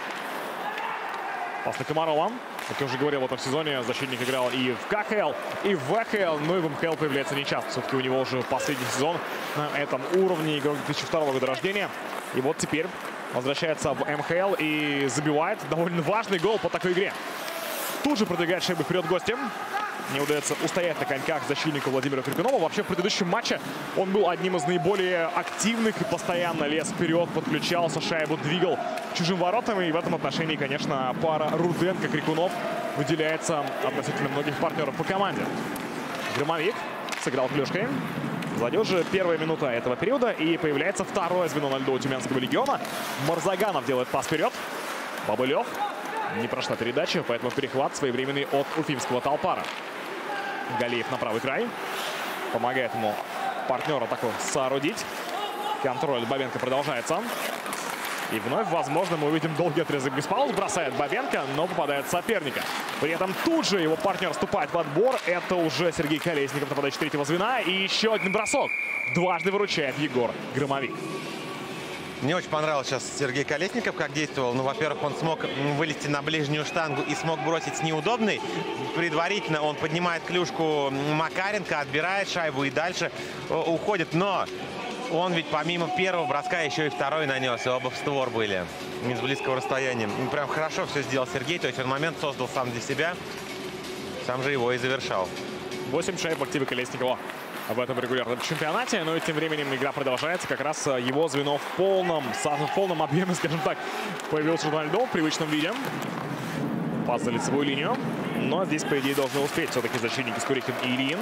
Пас на Комарова. Как я уже говорил, в этом сезоне защитник играл и в ка ха эл, и в вэ ха эл. Но и в эм ха эл появляется нечасто. Все-таки у него уже последний сезон на этом уровне. Игрок две тысячи второго года рождения. И вот теперь возвращается в эм ха эл и забивает довольно важный гол по такой игре. Тут же продвигает шайбу вперед гостем. Не удается устоять на коньках защитнику Владимира Крикунова. Вообще в предыдущем матче он был одним из наиболее активных и постоянно лез вперед, подключался, шайбу двигал чужим воротам. И в этом отношении, конечно, пара Руденко-Крикунов выделяется относительно многих партнеров по команде. Громовик сыграл клюшкой. Зайдет же первая минута этого периода, и появляется второе звено на льду у Тюменского легиона. Марзаганов делает пас вперед. Бобылев. Не прошла передача, поэтому перехват своевременный от уфимского Талпара. Галиев на правый край. Помогает ему партнера такой соорудить. Контроль Бабенко продолжается. И вновь, возможно, мы увидим долгий отрезок без пауз. Бросает Бабенко, но попадает в соперника. При этом тут же его партнер вступает в отбор. Это уже Сергей Колесников, нападающий третьего звена. И еще один бросок. Дважды выручает Егор Громовик. Мне очень понравилось сейчас Сергей Колесников, как действовал. Ну, во-первых, он смог вылезти на ближнюю штангу и смог бросить с неудобной. Предварительно он поднимает клюшку Макаренко, отбирает шайбу и дальше уходит. Но он ведь помимо первого броска еще и второй нанес. И оба в створ были из близкого расстояния. Прям хорошо все сделал Сергей. То есть он момент создал сам для себя. Сам же его и завершал. восемь шайб в активе Колесникова в этом регулярном чемпионате. Но и тем временем игра продолжается. Как раз его звено в полном, в полном объеме, скажем так, появился на льду в привычном виде. Пас за лицевую линию. Но здесь, по идее, должны успеть все-таки защитники Скурихин и Ильин.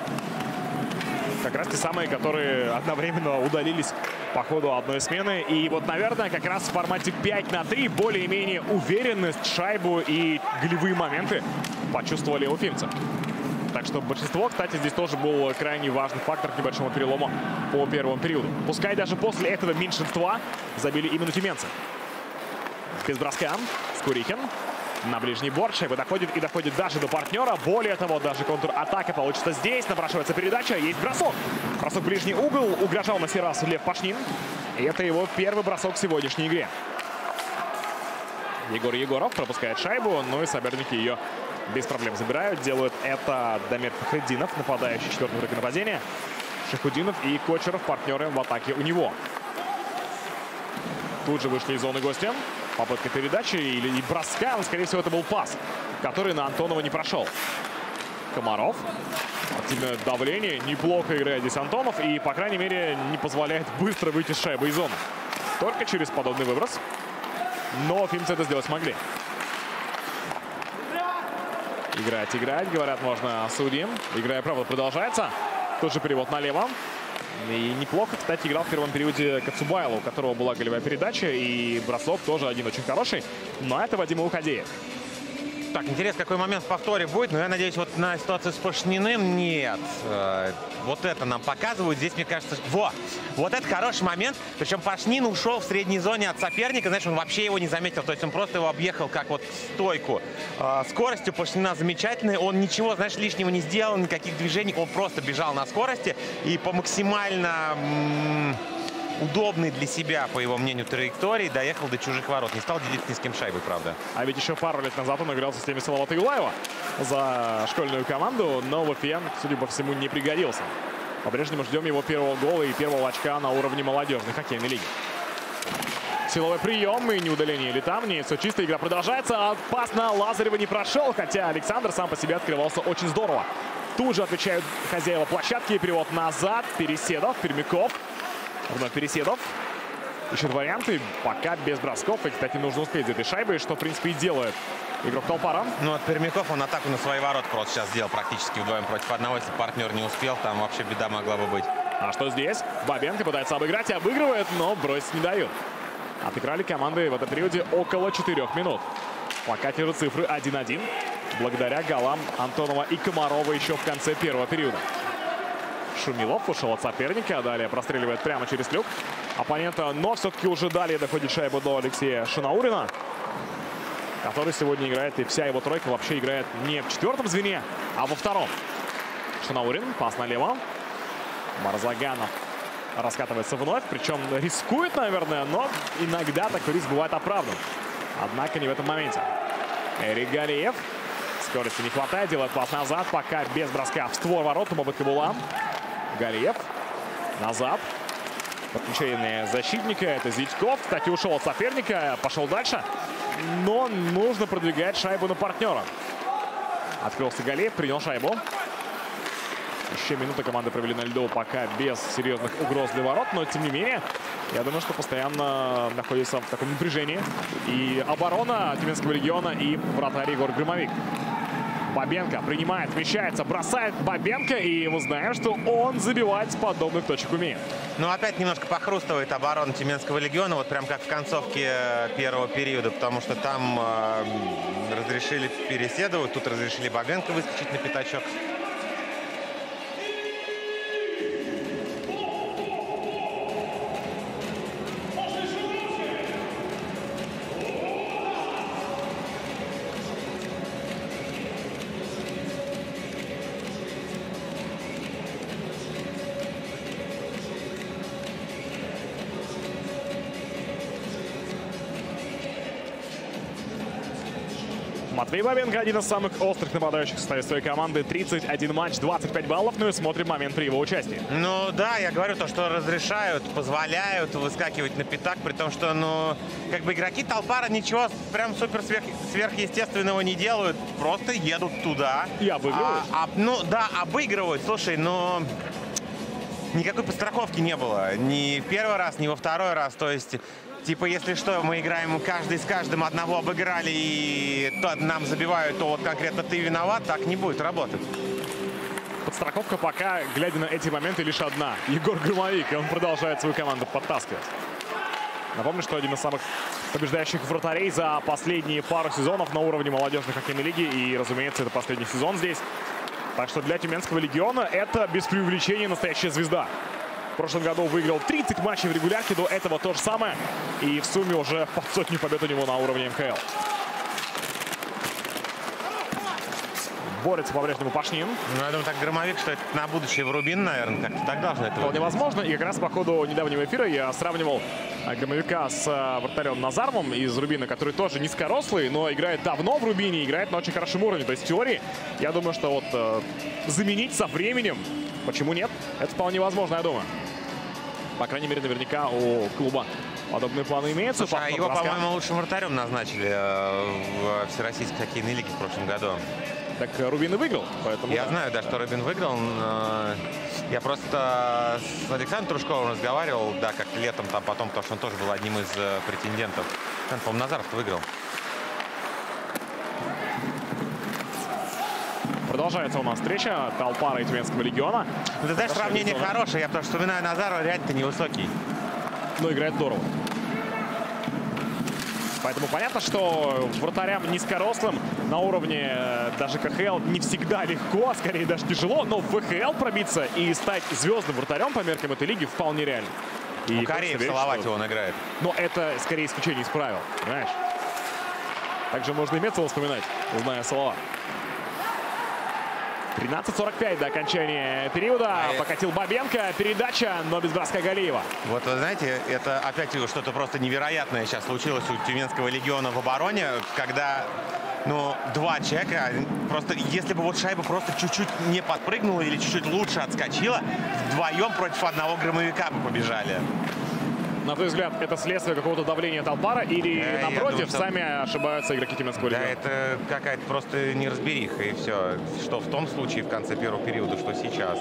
Как раз те самые, которые одновременно удалились по ходу одной смены. И вот, наверное, как раз в формате пять на три более-менее уверенность, шайбу и голевые моменты почувствовали уфимцы. Так что большинство, кстати, здесь тоже был крайне важный фактор к небольшому перелому по первому периоду. Пускай даже после этого меньшинства забили именно тюменцы. Без броска Скурихин на ближний борт. Шайба доходит и доходит даже до партнера. Более того, даже контратака получится здесь. Напрашивается передача. Есть бросок. Бросок в ближний угол. Угрожал на сей раз Лев Пашнин. И это его первый бросок в сегодняшней игре. Егор Егоров пропускает шайбу. Ну и соперники ее без проблем забирают. Делают это Дамир Фахреддинов, нападающий четвертого игрока нападения. Шахудинов и Кочеров, партнеры в атаке у него. Тут же вышли из зоны гостя. Попытка передачи или броска, но, скорее всего, это был пас, который на Антонова не прошел. Комаров. Активное давление. Неплохо играет здесь Антонов. И, по крайней мере, не позволяет быстро выйти с шайбы из зоны. Только через подобный выброс. Но уфимцы это сделать смогли. Играть, играть, говорят, можно судьям. Игра, правда, продолжается. Тут же перевод налево. И неплохо, кстати, играл в первом периоде Кацубайло, у которого была голевая передача. И бросок тоже один очень хороший. Но это Вадим Лукадеев. Так, интересно, какой момент в повторе будет, но я надеюсь, вот на ситуацию с Пашниным нет. Вот это нам показывают. Здесь, мне кажется, во! Вот это хороший момент. Причем Пашнин ушел в средней зоне от соперника. Знаешь, он вообще его не заметил. То есть он просто его объехал как вот стойку. Скорость у Пашнина замечательная. Он ничего, знаешь, лишнего не сделал, никаких движений. Он просто бежал на скорости и по максимально удобной для себя, по его мнению, траектории доехал до чужих ворот. Не стал делиться ни с кем шайбой, правда. А ведь еще пару лет назад он играл в системе Салавата Юлаева за школьную команду, но в ФН, судя по всему, не пригодился. По-прежнему ждем его первого гола и первого очка на уровне молодежной хоккейной лиги. Силовой прием и не удаление или там. Нет, все чисто, игра продолжается. А пас на Лазарева не прошел, хотя Александр сам по себе открывался очень здорово. Тут же отвечают хозяева площадки. Перевод назад. Переседов, Пермяков. Вновь Переседов. Ищут варианты. Пока без бросков. И, кстати, нужно успеть за этой шайбой, что, в принципе, и делает игрок Талпара. Ну, от Пермяков он атаку на свои ворота просто сейчас сделал практически вдвоем против одного. Если партнер не успел, там вообще беда могла бы быть. А что здесь? Бабенко пытается обыграть и обыгрывает, но бросить не дают. Отыграли команды в этом периоде около четырёх минут. Пока те же цифры один-один. Благодаря голам Антонова и Комарова еще в конце первого периода. Шумилов ушел от соперника, далее простреливает прямо через люк оппонента, но все-таки уже далее доходит шайба до Алексея Шанаурина, который сегодня играет, и вся его тройка вообще играет не в четвертом звене, а во втором. Шанаурин, пас налево. Марзаганов раскатывается вновь, причем рискует, наверное, но иногда такой риск бывает оправдан. Однако не в этом моменте. Эрик Галиев. Скорости не хватает, делает пас назад, пока без броска в створ ворот. Бабат Кабулан. Галиев. Назад. Подключение защитника. Это Зитьков. Кстати, ушел от соперника. Пошел дальше. Но нужно продвигать шайбу на партнера. Открылся Галиев. Принял шайбу. Еще минуты команды провели на льду, пока без серьезных угроз для ворот. Но, тем не менее, я думаю, что постоянно находится в таком напряжении. И оборона Тюменского региона, и вратарь Егор Громовик. Бабенко принимает, смещается, бросает Бабенко. И мы знаем, что он забивать с подобных точек умеет. Ну, опять немножко похрустывает оборона Тюменского легиона. Вот прям как в концовке первого периода. Потому что там э, разрешили Переседову, тут разрешили Бабенко выскочить на пятачок. Матвей Бабенко, один из самых острых нападающих в составе своей команды. тридцать один матч, двадцать пять баллов. Ну и смотрим момент при его участии. Ну да, я говорю то, что разрешают, позволяют выскакивать на пятак, при том, что, ну, как бы игроки Талпара ничего прям супер сверх, сверхъестественного не делают. Просто едут туда. И обыгрывают. А, а, ну да, обыгрывают. Слушай, но никакой подстраховки не было. Ни в первый раз, ни во второй раз. То есть... Типа, если что, мы играем каждый с каждым, одного обыграли и то нам забивают, то вот конкретно ты виноват, так не будет работать. Подстраховка пока, глядя на эти моменты, лишь одна. Егор Громовик, и он продолжает свою команду подтаскивать. Напомню, что один из самых побеждающих вратарей за последние пару сезонов на уровне молодежной хоккейной лиги. И, разумеется, это последний сезон здесь. Так что для Тюменского легиона это без преувеличения настоящая звезда. В прошлом году выиграл тридцать матчей в регулярке, до этого то же самое. И в сумме уже под сотню побед у него на уровне эм ка эл. Борется по-прежнему Пашнин. Ну, я думаю, так Громовик, что это на будущее в Рубин, наверное, как-то так должно это Вполне возможно. И как раз по ходу недавнего эфира я сравнивал Громовика с вратарем Назаровым из Рубина, который тоже низкорослый, но играет давно в Рубине, играет на очень хорошем уровне. То есть в теории, я думаю, что вот э, заменить со временем, почему нет? Это вполне возможно, я думаю. По крайней мере, наверняка у клуба подобные планы имеются. Слушай, а его, по-моему, лучшим вратарем назначили в Всероссийской хоккейной лиге в прошлом году. Так Рубин и выиграл, поэтому... Я да. знаю, да, что Рубин выиграл. Я просто с Александром Трушковым разговаривал, да, как летом, там потом, потому что он тоже был одним из претендентов. Он, по-моему, Назаров выиграл. Продолжается у нас встреча Талпара и Тюменского легиона. Ну, ты знаешь, сравнение сезона. хорошее. Я потому что вспоминаю Назарова, реально-то невысокий. Но играет здорово. Поэтому понятно, что вратарям низкорослым на уровне даже ка ха эл не всегда легко, а скорее даже тяжело. Но в вэ ха эл пробиться и стать звездным вратарем по меркам этой лиги вполне реально. И ну, Корея в Салавате что... он играет. Но это скорее исключение из правил, понимаешь? Также можно и Мецела вспоминать, зная Салават. тринадцать сорок пять до окончания периода. А покатил Бабенко. Передача, но без броска Галиева. Вот вы знаете, это опять что-то просто невероятное сейчас случилось у Тюменского легиона в обороне, когда ну, два человека, просто если бы вот шайба просто чуть-чуть не подпрыгнула или чуть-чуть лучше отскочила, вдвоем против одного громовика бы побежали. На твой взгляд, это следствие какого-то давления Талпара или, э, напротив, думаю, что... сами ошибаются игроки Тюменского легиона? Да, это какая-то просто неразбериха, и все. Что в том случае в конце первого периода, что сейчас.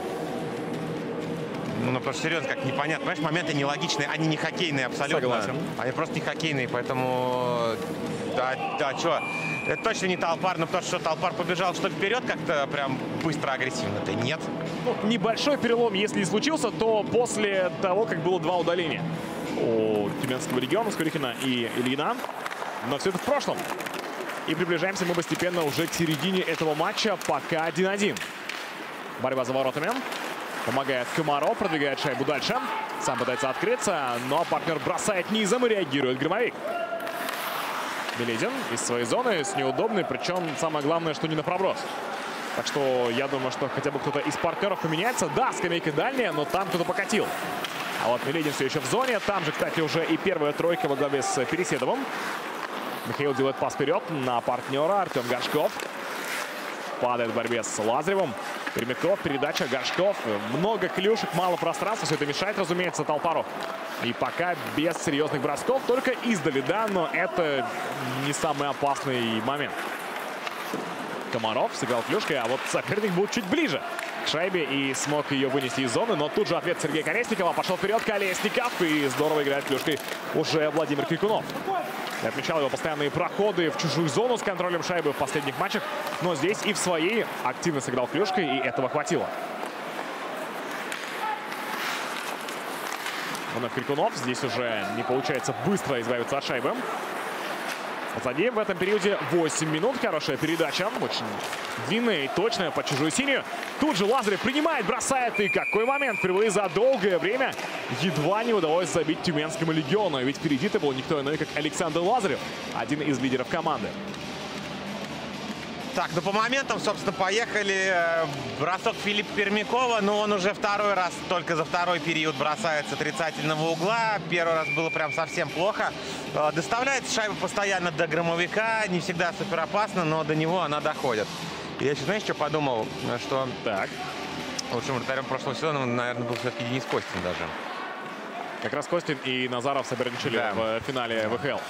Ну, потому что, серьезно, как непонятно. Понимаешь, моменты нелогичные, они не хоккейные абсолютно. Согласен. Они просто не хоккейные, поэтому... Да, да, что? Это точно не Талпар, но потому что Талпар побежал что вперед как-то прям быстро, агрессивно-то нет. Ну, небольшой перелом, если и случился, то после того, как было два удаления у Тюменского легиона, Скорихина и Ильина. Но все это в прошлом. И приближаемся мы постепенно уже к середине этого матча, пока один один. Борьба за воротами. Помогает Комаров, продвигает шайбу дальше. Сам пытается открыться, но партнер бросает низом и реагирует Громовик. Меледин из своей зоны с неудобной, причем самое главное, что не на проброс. Так что я думаю, что хотя бы кто-то из партнеров поменяется. Да, скамейка дальняя, но там кто-то покатил. А вот Меледин все еще в зоне. Там же, кстати, уже и первая тройка во главе с Переседовым. Михаил делает пас вперед на партнера. Артем Горшков падает в борьбе с Лазаревым. Перемяков, передача, Горшков. Много клюшек, мало пространства. Все это мешает, разумеется, Талпару. И пока без серьезных бросков, только издали, да, но это не самый опасный момент. Комаров сыграл клюшкой, а вот соперник был чуть ближе к шайбе и смог ее вынести из зоны. Но тут же ответ Сергея Колесникова. Пошел вперед Колесников и здорово играет клюшкой уже Владимир Крикунов. Я отмечал его постоянные проходы в чужую зону с контролем шайбы в последних матчах. Но здесь и в своей активно сыграл клюшкой, и этого хватило. Вновь Крикунов. Здесь уже не получается быстро избавиться от шайбы. Позади в этом периоде восемь минут. Хорошая передача. Очень длинная и точная под чужую синюю. Тут же Лазарев принимает, бросает. И какой момент. Впервые за долгое время едва не удалось забить Тюменскому легиону. Ведь впереди-то был никто иной, как Александр Лазарев. Один из лидеров команды. Так, ну по моментам, собственно, поехали. Бросок Филиппа Пермякова, но он уже второй раз, только за второй период бросает с отрицательного угла. Первый раз было прям совсем плохо. Доставляется шайба постоянно до Громовика. Не всегда супер опасно, но до него она доходит. Я еще, знаешь, что подумал? Что так. лучшим вратарем прошлого сезона, наверное, был все-таки Денис Костин даже. Как раз Костин и Назаров соперничали да. в финале вэ ха эл.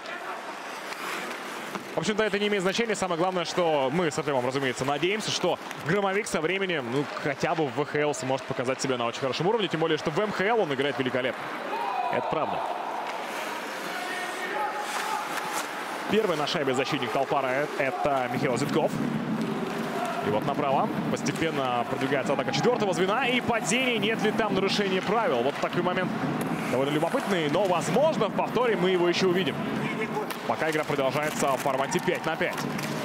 В общем-то, это не имеет значения. Самое главное, что мы с Артемом, разумеется, надеемся, что Громовик со временем, ну, хотя бы в вэ ха эл сможет показать себя на очень хорошем уровне. Тем более, что в эм ха эл он играет великолепно. Это правда. Первый на шайбе защитник Талпара — это Михаил Зитков. И вот направо постепенно продвигается атака четвертого звена. И падение, нет ли там нарушения правил. Вот такой момент довольно любопытный, но, возможно, в повторе мы его еще увидим. Пока игра продолжается в формате пять на пять.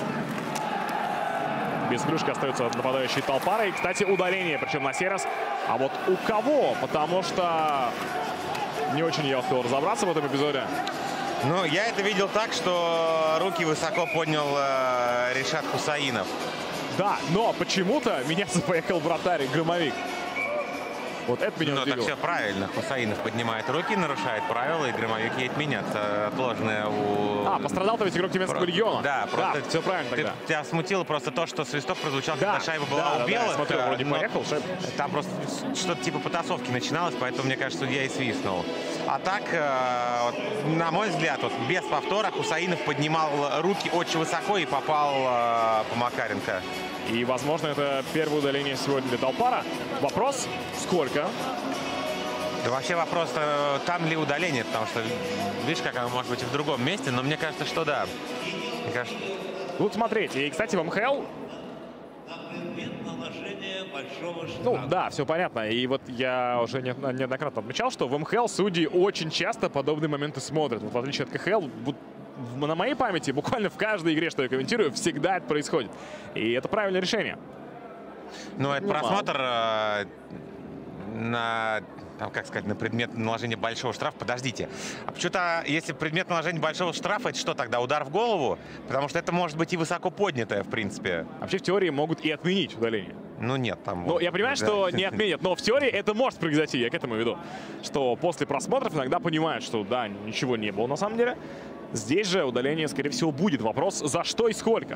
Без клюшки остается нападающий Талпара. И, кстати, удаление, причем на сей раз. А вот у кого? Потому что не очень я успел разобраться в этом эпизоде. Ну, я это видел так, что руки высоко поднял э, Ришат Хусаинов. Да, но почему-то меняться поехал вратарь Громовик. Вот это меня Ну, удивило. так все правильно. Хусаинов поднимает руки, нарушает правила, и Громовик едет меняться. Отложенное у... А, пострадал-то ведь игрок Тюменского Про... легиона. Да, просто... Да, все правильно тогда. Ты, тебя смутило просто то, что свисток прозвучал, да, когда шайба была да, у да, белых. Да, я смотрел, вроде поехал, шайба. Там просто что-то типа потасовки начиналось, поэтому, мне кажется, судья и свистнул. А так, э, вот, на мой взгляд, вот, без повтора Хусаинов поднимал руки очень высоко и попал э, по Макаренко. И, возможно, это первое удаление сегодня для Талпара. Вопрос, сколько? Да вообще вопрос, там ли удаление, потому что, видишь, как оно может быть и в другом месте, но мне кажется, что да. Мне кажется... Будут смотреть. И, кстати, в эм ха эл Ну да, все понятно. И вот я уже неоднократно отмечал, что в эм ха эл судьи очень часто подобные моменты смотрят. Вот в отличие от ка ха эл, на моей памяти буквально в каждой игре, что я комментирую, всегда это происходит. И это правильное решение. Ну, это просмотр э, на, там, как сказать, на предмет наложения большого штрафа. Подождите. А почему-то, если предмет наложения большого штрафа, это что тогда, удар в голову? Потому что это может быть и высоко поднятое, в принципе. Вообще, в теории могут и отменить удаление. Ну, нет, там... Ну, вот, я понимаю, да. что не отменят, но в теории это может произойти, я к этому веду. Что после просмотров иногда понимают, что да, ничего не было на самом деле. Здесь же удаление, скорее всего, будет. Вопрос, за что и сколько?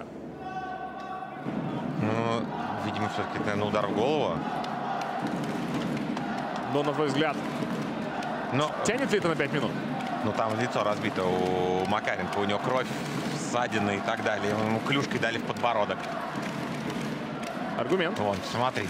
Ну, видимо, все-таки это, наверное, удар в голову. Но, на твой взгляд, Но... тянет ли это на пять минут? Ну, там лицо разбито у Макаренко, у него кровь, ссадины и так далее. Ему клюшкой дали в подбородок. Аргумент. Вон, смотрите.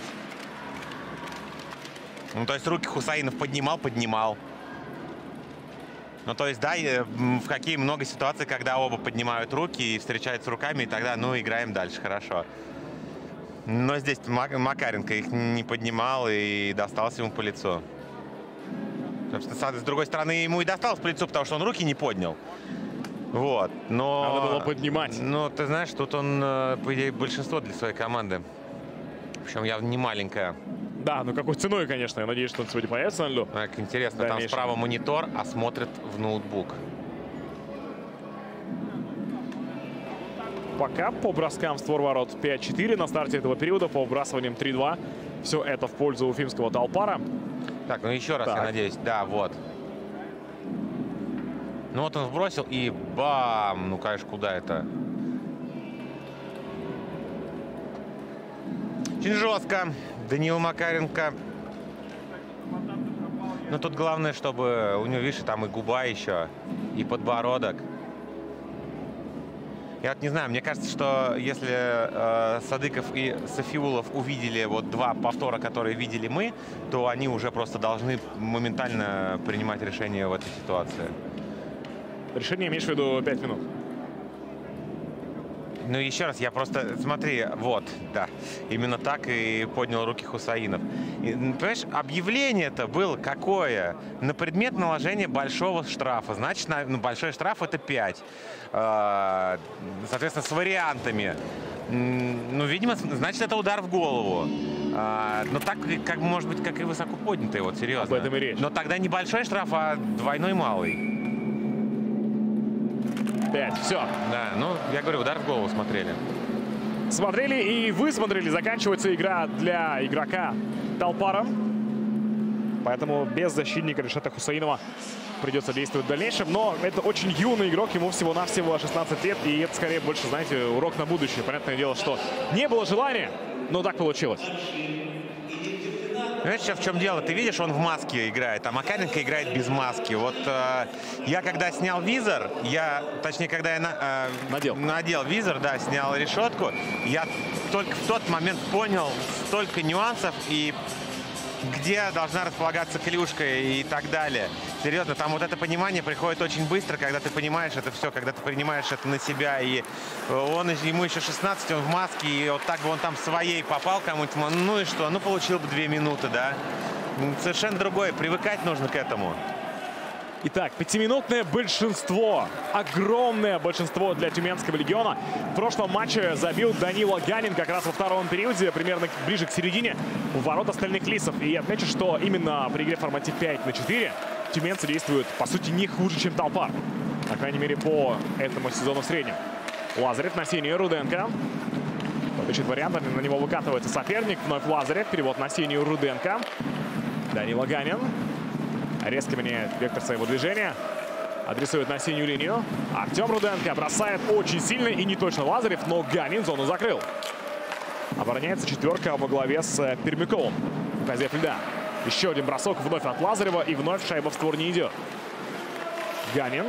Ну, то есть руки Хусаинов поднимал, поднимал. Ну, то есть, да, в какие много ситуаций, когда оба поднимают руки и встречаются руками, и тогда, ну, играем дальше, хорошо. Но здесь Макаренко их не поднимал и достался ему по лицу. Собственно, с другой стороны, ему и досталось по лицу, потому что он руки не поднял. Вот, но... Надо было поднимать. Ну, ты знаешь, тут он, по идее, большинство для своей команды. Причем явно не маленькая. Да, ну какой ценой, конечно. Я надеюсь, что он сегодня появится на льду. Так, интересно, там справа монитор, а смотрит в ноутбук. Пока по броскам в створ ворот пять четыре на старте этого периода, по выбрасываниям три два. Все это в пользу уфимского Талпара. Так, ну еще раз, так. Я надеюсь. Да, вот. Ну вот он вбросил и бам! Ну, конечно, куда это? Очень жестко. Даниил Макаренко. Но тут главное, чтобы у него, видишь, там и губа еще, и подбородок. Я вот не знаю, мне кажется, что если э, Садыков и Софиулов увидели вот два повтора, которые видели мы, то они уже просто должны моментально принимать решение в этой ситуации. Решение имеешь в виду пять минут? Ну, еще раз, я просто, смотри, вот, да, именно так и поднял руки Хусаинов. И, понимаешь, объявление-то было какое? На предмет наложения большого штрафа. Значит, на, ну, большой штраф это пять. Э, соответственно, с вариантами. Ну, видимо, значит, это удар в голову. Э, но так, как может быть, как и высоко поднятый, вот, серьезно. Об этом и речь. Но тогда не большой штраф, а двойной малый. пять. Все. Да, ну, я говорю, удар в голову смотрели. Смотрели и вы смотрели. Заканчивается игра для игрока Талпара. Поэтому без защитника Ришата Хусаинова придется действовать в дальнейшем. Но это очень юный игрок. Ему всего-навсего шестнадцать лет. И это скорее больше, знаете, урок на будущее. Понятное дело, что не было желания, но так получилось. Знаешь, сейчас в чем дело? Ты видишь, он в маске играет, а Макаренко играет без маски. Вот э, я когда снял визор, я, точнее, когда я на, э, надел. надел визор, да, снял решетку, я только в тот момент понял столько нюансов и где должна располагаться клюшка и так далее. Серьезно, там вот это понимание приходит очень быстро, когда ты понимаешь это все, когда ты принимаешь это на себя. И он, ему еще шестнадцать, он в маске, и вот так бы он там своей попал кому-нибудь, ну и что, ну получил бы две минуты, да. Совершенно другое, привыкать нужно к этому. Итак, пятиминутное большинство, огромное большинство для Тюменского легиона. В прошлом матче забил Данила Ганин как раз во втором периоде, примерно ближе к середине, в ворот остальных лисов. И отмечу, что именно при игре в формате пять на четыре тюменцы действуют, по сути, не хуже, чем Талпар. По крайней мере, по этому сезону в среднем. Лазарев на синюю, Руденко. Ищет вариантами, на него выкатывается соперник. Вновь Лазарев, перевод на синюю, Руденко. Данила Ганин. Резко меняет вектор своего движения. Адресует на синюю линию. Артем Руденко бросает очень сильно и не точно Лазарев, но Ганин зону закрыл. Обороняется четверка во главе с Пермяковым. Хозяев льда. Еще один бросок вновь от Лазарева, и вновь шайба в створ не идет. Ганин.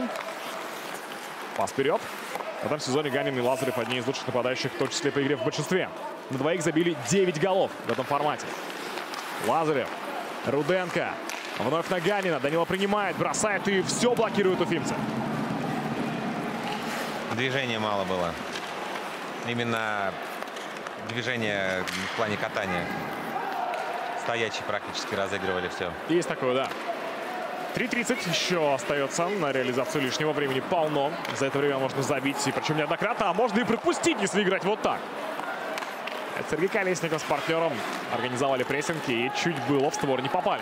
Пас вперед. В этом сезоне Ганин и Лазарев одни из лучших нападающих, в том числе по игре в большинстве. На двоих забили девять голов в этом формате. Лазарев. Руденко. Вновь на Ганина. Данила принимает, бросает и все блокирует уфимцы. Движения мало было. Именно движение в плане катания. Стоячие практически разыгрывали все. Есть такое, да. три тридцать еще остается на реализацию лишнего. Времени полно. За это время можно забить, и причем неоднократно, а можно и пропустить, если играть вот так. Это Сергей Колесников с партнером организовали прессинг и чуть было в створ не попали.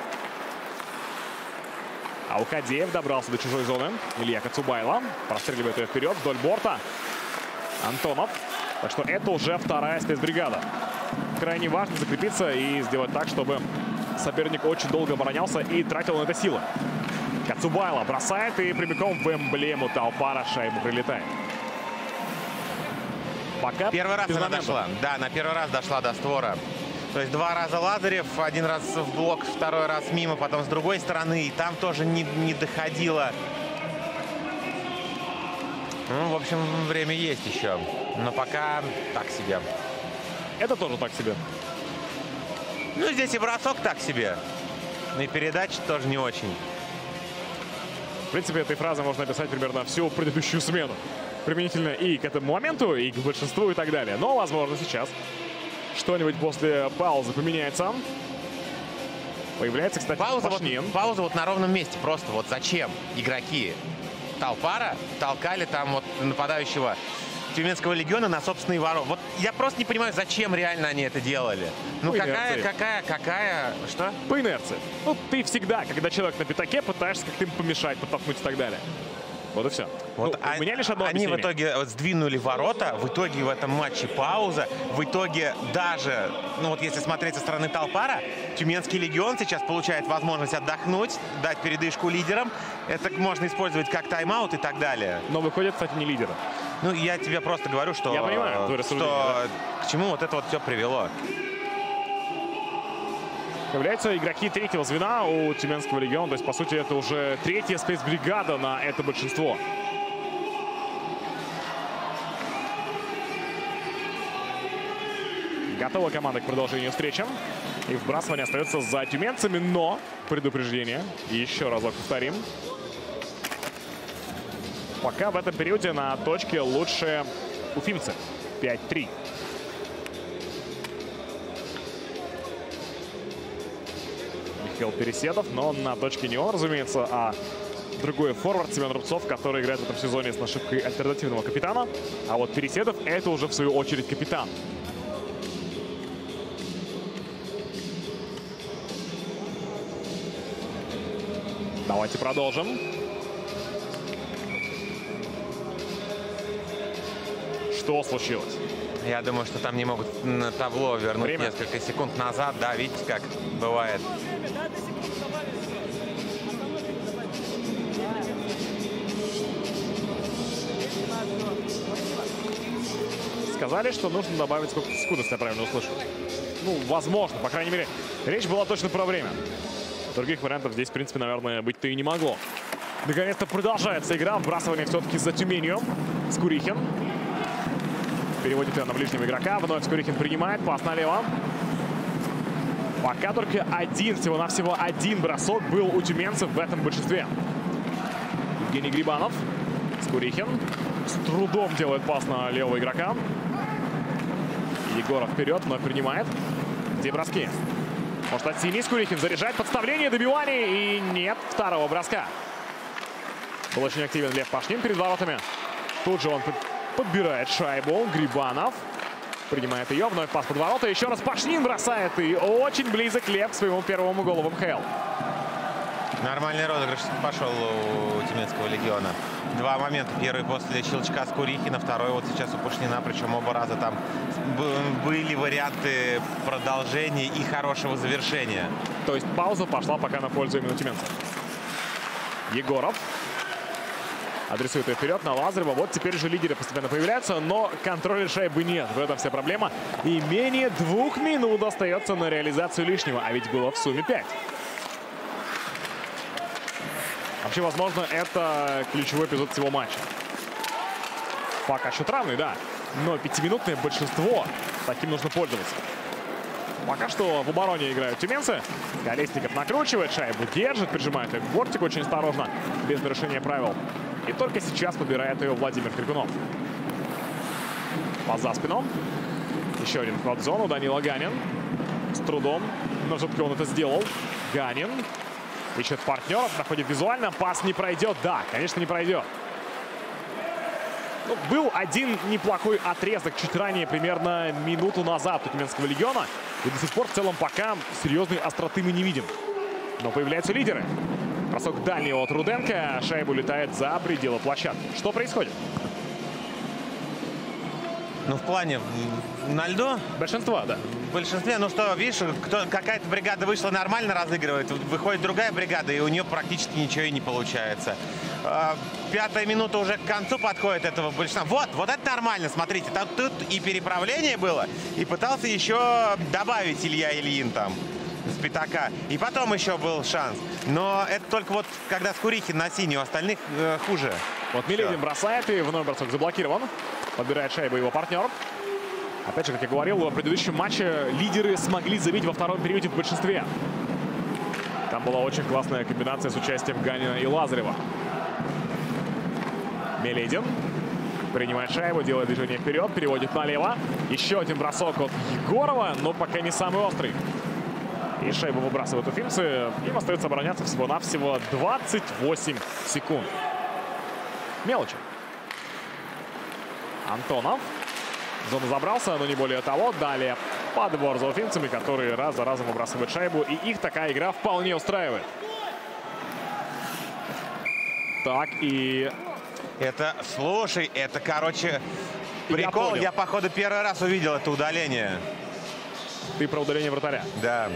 Аукадеев добрался до чужой зоны. Илья Коцубайло простреливает ее вперед вдоль борта. Антонов. Так что это уже вторая спецбригада. Крайне важно закрепиться и сделать так, чтобы соперник очень долго оборонялся и тратил на это силы. Коцубайло бросает и прямиком в эмблему Талпара шайбу прилетает. Пока первый раз она дошла. Да, на первый раз дошла до створа. То есть два раза Лазарев, один раз в блок, второй раз мимо, потом с другой стороны. И там тоже не, не доходило. Ну, в общем, время есть еще. Но пока так себе. Это тоже так себе. Ну, здесь и бросок так себе. И передача тоже не очень. В принципе, этой фразой можно описать примерно всю предыдущую смену. Применительно и к этому моменту, и к большинству, и так далее. Но, возможно, сейчас что-нибудь после паузы поменяется. Появляется, кстати, пауза Пашнин. Вот, пауза вот на ровном месте. Просто вот зачем игроки Талпара толкали там вот нападающего Тюменского легиона на собственные ворота. Вот я просто не понимаю, зачем реально они это делали. Ну По какая, инерции. какая, какая, что? По инерции. Ну, ты всегда, когда человек на пятаке, пытаешься как-то им помешать, подтолкнуть и так далее. Вот и все. Вот ну, а, у меня лишь одно они объяснение. в итоге вот сдвинули ворота, в итоге в этом матче пауза, в итоге даже, ну вот если смотреть со стороны Талпара, Тюменский легион сейчас получает возможность отдохнуть, дать передышку лидерам. Это можно использовать как тайм-аут и так далее. Но выходит, кстати, не лидеры. Ну, я тебе просто говорю, что, Я понимаю, твое рассуждение, что к чему вот это вот все привело. Появляются игроки третьего звена у Тюменского легиона. То есть, по сути, это уже третья спецбригада на это большинство. Готова команда к продолжению встречи. И вбрасывание остается за тюменцами, но предупреждение. Еще разок повторим. Пока в этом периоде на точке лучше уфимцы. пять три. Михаил Переседов, но на точке не он, разумеется, а другой форвард Семен Рубцов, который играет в этом сезоне с нашивкой альтернативного капитана. А вот Переседов — это уже в свою очередь капитан. Давайте продолжим. Что случилось? Я думаю, что там не могут на табло вернуть Время. несколько секунд назад. Да, видите, как бывает. Сказали, что нужно добавить сколько секунд, если я правильно услышал. Ну, возможно, по крайней мере, речь была точно про время. Других вариантов здесь, в принципе, наверное, быть-то и не могло. Наконец-то продолжается игра. Вбрасывание все-таки за Тюменью. Скурихин. Переводит ее на ближнего игрока. Вновь Скурихин принимает. Пас налево. Пока только один, всего-навсего один бросок был у тюменцев в этом большинстве. Евгений Грибанов. Скурихин. С трудом делает пас на левого игрока. Егоров вперед, вновь принимает. Где броски? Может, от семи Скурихин заряжает подставление, добивание. И нет второго броска. Был очень активен Лев Пашнин перед воротами. Тут же он подбирает шайбу. Грибанов принимает ее. Вновь пас под ворота. Еще раз Пашнин бросает. И очень близок Лев к своему первому голу в МХЛ. Нормальный розыгрыш пошел у Тюменского легиона. Два момента. Первый после щелчка Скурихина, второй вот сейчас у Пашнина. Причем оба раза там были варианты продолжения и хорошего завершения. То есть пауза пошла пока на пользу именно тюменцев. Егоров адресует ее вперед на Лазарева. Вот теперь же лидеры постепенно появляются, но контроля шайбы нет. В этом вся проблема. И менее двух минут остается на реализацию лишнего. А ведь было в сумме пять. Вообще, возможно, это ключевой эпизод всего матча. Пока счет равный, да. Но пятиминутное большинство. Таким нужно пользоваться. Пока что в обороне играют тюменцы. Колесников накручивает шайбу, держит, прижимает ее к бортику очень осторожно, без нарушения правил. И только сейчас подбирает ее Владимир Крикунов. Пас за спину. Еще один вход в зону. Данила Ганин. С трудом. Но все-таки он это сделал. Ганин. Ищет партнеров. Находит визуально. Пас не пройдет. Да, конечно, не пройдет. Ну, был один неплохой отрезок чуть ранее, примерно минуту назад у Тюменского легиона. И до сих пор в целом пока серьезной остроты мы не видим. Но появляются лидеры. Бросок дальнего от Руденко. Шайба улетает за пределы площадки. Что происходит? Ну, в плане на льду? Большинство, да. В большинстве, ну что, видишь, какая-то бригада вышла нормально разыгрывает, выходит другая бригада, и у нее практически ничего и не получается. Пятая минута уже к концу подходит этого большинства. Вот, вот это нормально, смотрите, там, тут и переправление было, и пытался еще добавить Илья Ильин там с пятака. И потом еще был шанс. Но это только вот когда Скурихин на синий, у остальных э, хуже. Вот Миледин бросает, и вновь бросок заблокирован. Подбирает шайбу его партнер. Опять же, как я говорил, в предыдущем матче лидеры смогли забить во втором периоде в большинстве. Там была очень классная комбинация с участием Ганина и Лазарева. Миледин принимает шайбу, делает движение вперед, переводит налево. Еще один бросок от Егорова, но пока не самый острый. И шайбу выбрасывают уфимцы. Им остается обороняться всего-навсего двадцать восемь секунд. Мелочи. Антонов. В зону забрался, но не более того. Далее подбор за уфимцами, которые раз за разом выбрасывают шайбу. И их такая игра вполне устраивает. Так, и... Это, слушай, это, короче, прикол. Я, я, походу, первый раз увидел это удаление. Ты про удаление вратаря? Да.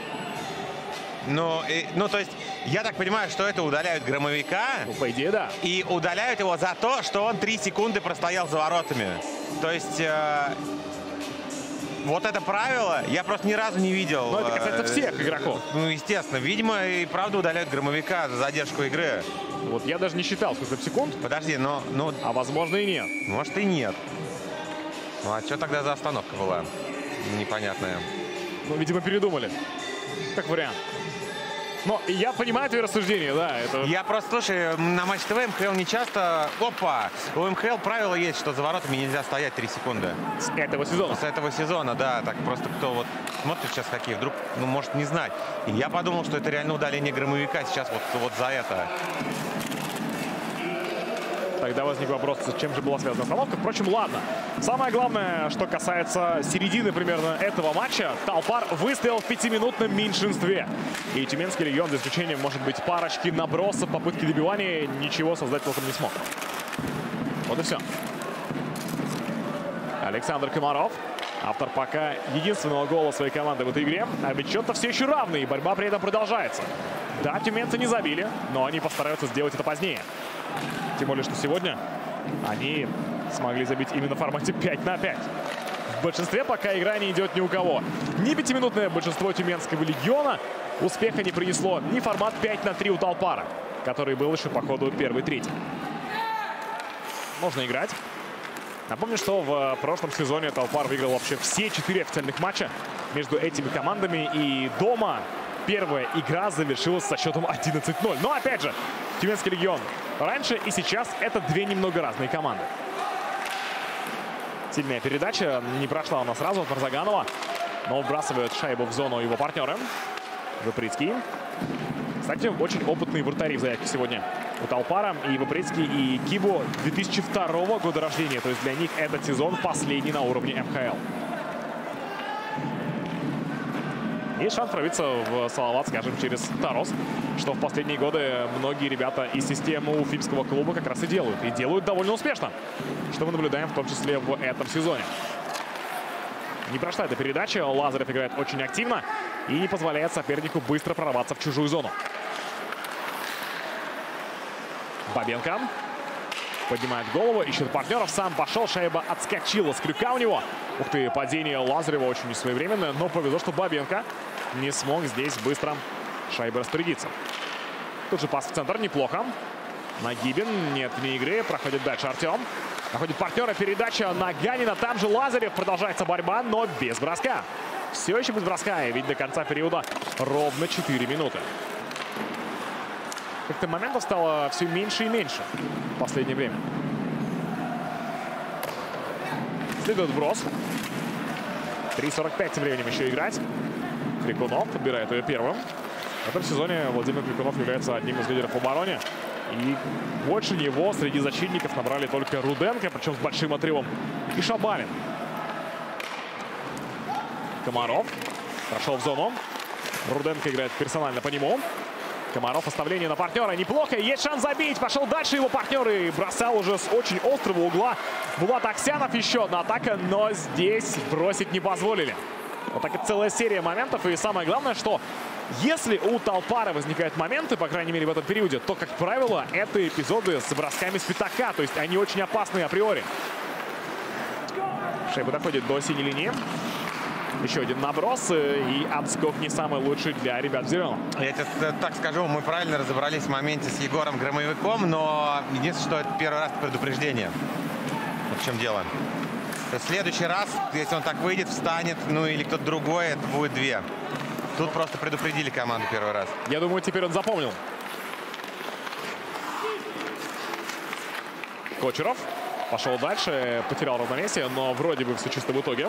Ну, и, ну, то есть, я так понимаю, что это удаляют Громовика. Ну, по идее, да. И удаляют его за то, что он три секунды простоял за воротами. То есть, э, вот это правило я просто ни разу не видел. Но это касается всех игроков. Ну, естественно. Видимо, и правда удаляют Громовика за задержку игры. Вот я даже не считал, сколько секунд. Подожди, но... Ну, а возможно и нет. Может и нет. Ну, а что тогда за остановка была? Непонятная. Ну, видимо, передумали. Как вариант. Но я понимаю твои рассуждения, да. Это... Я просто, слушай, на Матч ТВ МХЛ не часто... Опа! У МХЛ правило есть, что за воротами нельзя стоять три секунды. С этого сезона? С этого сезона, да. Так просто кто вот смотрит сейчас хоккей, вдруг, ну, может не знать. И я подумал, что это реально удаление Громовика сейчас вот, вот за это. Тогда возник вопрос, с чем же была связана остановка. Впрочем, ладно. Самое главное, что касается середины примерно этого матча, Талпар выстоял в пятиминутном меньшинстве. И Тюменский легион, за исключением, может быть, парочки набросов, попытки добивания, ничего создать толком не смог. Вот и все. Александр Комаров, автор пока единственного гола своей команды в этой игре. А ведь счет-то все еще равный, и борьба при этом продолжается. Да, тюменцы не забили, но они постараются сделать это позднее. Тем более, что сегодня они смогли забить именно в формате пять на пять. В большинстве пока игра не идет ни у кого. Ни пятиминутное большинство Тюменского легиона успеха не принесло, ни формат пять на три у Талпара, который был еще по ходу первый третий. Можно играть. Напомню, что в прошлом сезоне Талпар выиграл вообще все четыре официальных матча между этими командами. И дома первая игра завершилась со счетом одиннадцать ноль. Но опять же, Тюменский легион раньше и сейчас это две немного разные команды. Сильная передача не прошла у нас сразу от Марзаганова. Но вбрасывают шайбу в зону его партнеры. Выприцкий. Кстати, очень опытные вратари в заявке сегодня у Талпара. И Выприцкий, и Кибо две тысячи второго года рождения. То есть для них этот сезон последний на уровне эм ха эл. Есть шанс пробиться в Салават, скажем, через Тарос, что в последние годы многие ребята из системы уфимского клуба как раз и делают. И делают довольно успешно, что мы наблюдаем в том числе в этом сезоне. Не прошла эта передача. Лазарев играет очень активно и не позволяет сопернику быстро прорваться в чужую зону. Бабенко поднимает голову, ищет партнеров, сам пошел, шайба отскочила с крюка у него. Ух ты, падение Лазарева очень несвоевременное, но повезло, что Бабенко не смог здесь быстро шайбой распорядиться. Тут же пас в центр, неплохо. Нагибин, нет вне игры, проходит дальше Артем. Находит партнера, передача на Ганина, там же Лазарев, продолжается борьба, но без броска. Все еще без броска, и ведь до конца периода ровно четыре минуты. Как-то моментов стало все меньше и меньше в последнее время. Следует вброс. три сорок пять тем временем еще играть. Крикунов подбирает ее первым. В этом сезоне Владимир Крикунов является одним из лидеров в обороне. И больше него среди защитников набрали только Руденко, причем с большим отрывом, и Шабалин. Комаров прошел в зону. Руденко играет персонально по нему. Комаров, оставление на партнера. Неплохо. Есть шанс забить. Пошел дальше его партнер и бросал уже с очень острого угла. Булат Аксянов. Еще одна атака, но здесь бросить не позволили. Вот такая целая серия моментов. И самое главное, что если у Талпара возникают моменты, по крайней мере в этом периоде, то, как правило, это эпизоды с бросками с пятака. То есть они очень опасные априори. Шейба доходит до синей линии. Еще один наброс, и отскок не самый лучший для ребят в зеленом. Я тебе так скажу, мы правильно разобрались в моменте с Егором Громовиком, но единственное, что это первый раз предупреждение. Вот в чем дело. То есть в следующий раз, если он так выйдет, встанет, ну или кто-то другой, это будет две. Тут просто предупредили команду первый раз. Я думаю, теперь он запомнил. Кочеров пошел дальше, потерял равновесие, но вроде бы все чисто в итоге.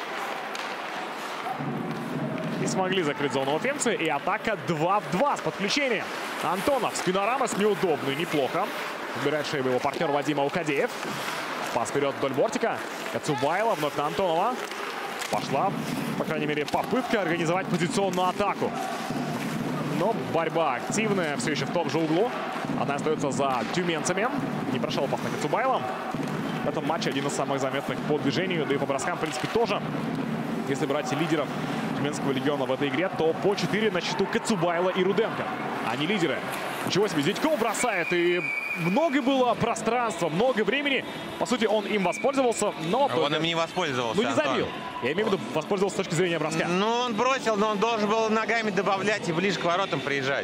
Не смогли закрыть зону офенции. И атака два в два с подключением. Антонов. Спинорамос неудобный. Неплохо. Убирает шейбу его партнер Вадим Аукадеев. Пас вперед вдоль бортика. Кацубайло. Вновь на Антонова. Пошла, по крайней мере, попытка организовать позиционную атаку. Но борьба активная. Все еще в том же углу. Она остается за тюменцами. Не прошел пас на Кацубайло. В этом матче один из самых заметных по движению. Да и по броскам, в принципе, тоже. Если брать лидеров Тюменского легиона в этой игре, то по четыре на счету Кацубайло и Руденко. Они лидеры. Ничего себе, Зятьков бросает. И много было пространства, много времени. По сути, он им воспользовался, но... Он только... им не воспользовался, Ну, не Антон. забил. Я имею в виду, воспользовался с точки зрения броска. Ну, он бросил, но он должен был ногами добавлять и ближе к воротам приезжать.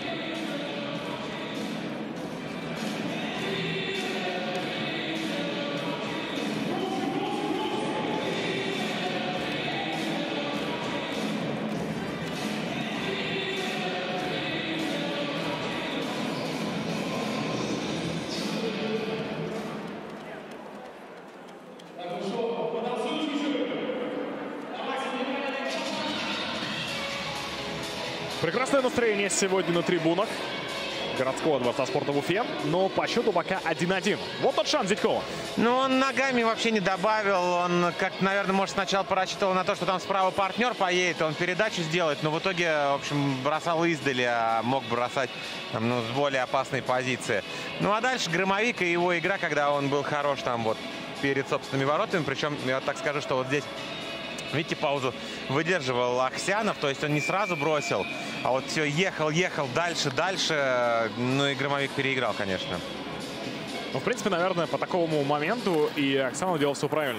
Прекрасное настроение сегодня на трибунах городского дворца спорта в Уфе. Но по счету пока один один. Вот тот шанс Зятькова. Ну, он ногами вообще не добавил. Он, как, наверное, может, сначала просчитывал на то, что там справа партнер поедет, он передачу сделает. Но в итоге, в общем, бросал издали, а мог бросать там, ну, с более опасной позиции. Ну, а дальше Громовик и его игра, когда он был хорош там вот перед собственными воротами. Причем, я так скажу, что вот здесь... Видите, паузу выдерживал Аксянов, то есть он не сразу бросил, а вот все ехал, ехал дальше, дальше, ну и Громовик переиграл, конечно. Ну, в принципе, наверное, по такому моменту и Аксянов делал все правильно.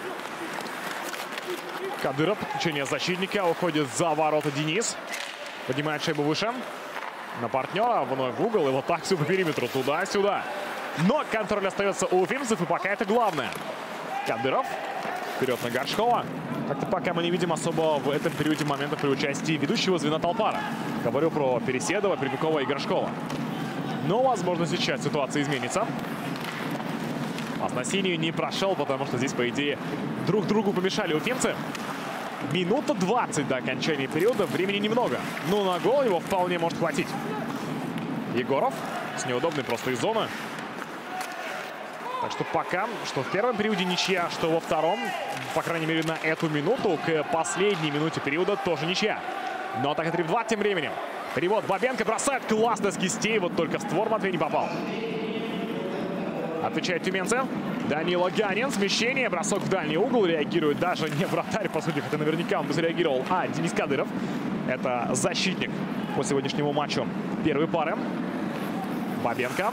Кадыров, подключение защитника, уходит за ворота Денис, поднимает шайбу выше, на партнера, вновь в угол, и вот так все по периметру, туда-сюда. Но контроль остается у уфимцев, и пока это главное. Кадыров. Вперед на Горшкова. Как-то пока мы не видим особо в этом периоде моментов при участии ведущего звена Талпара. Говорю про Переседова, Прибякова и Горшкова. Но, возможно, сейчас ситуация изменится. Пас на синюю не прошел, потому что здесь, по идее, друг другу помешали уфимцы. Минута двадцать до окончания периода. Времени немного. Но на гол его вполне может хватить. Егоров с неудобной просто из зоны. Так что пока, что в первом периоде ничья, что во втором, по крайней мере на эту минуту, к последней минуте периода тоже ничья. Но атака три в два тем временем. Перевод Бабенко бросает классно с кистей, вот только в створ Матвей не попал. Отвечает тюменцев. Данила Ганин, смещение, бросок в дальний угол, реагирует даже не вратарь, по сути, хотя наверняка он бы среагировал, а Денис Кадыров. Это защитник по сегодняшнему матчу первой пары. Бабенко.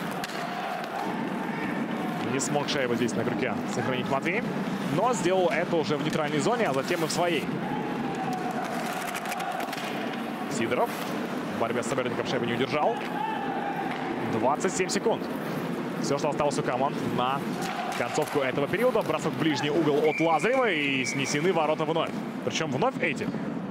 Не смог шайбу здесь на крюке сохранить Матвей, но сделал это уже в нейтральной зоне, а затем и в своей. Сидоров в борьбе с соперником шайбу не удержал. двадцать семь секунд. Все, что осталось у команд на концовку этого периода. Бросок в ближний угол от Лазарева и снесены ворота вновь. Причем вновь эти.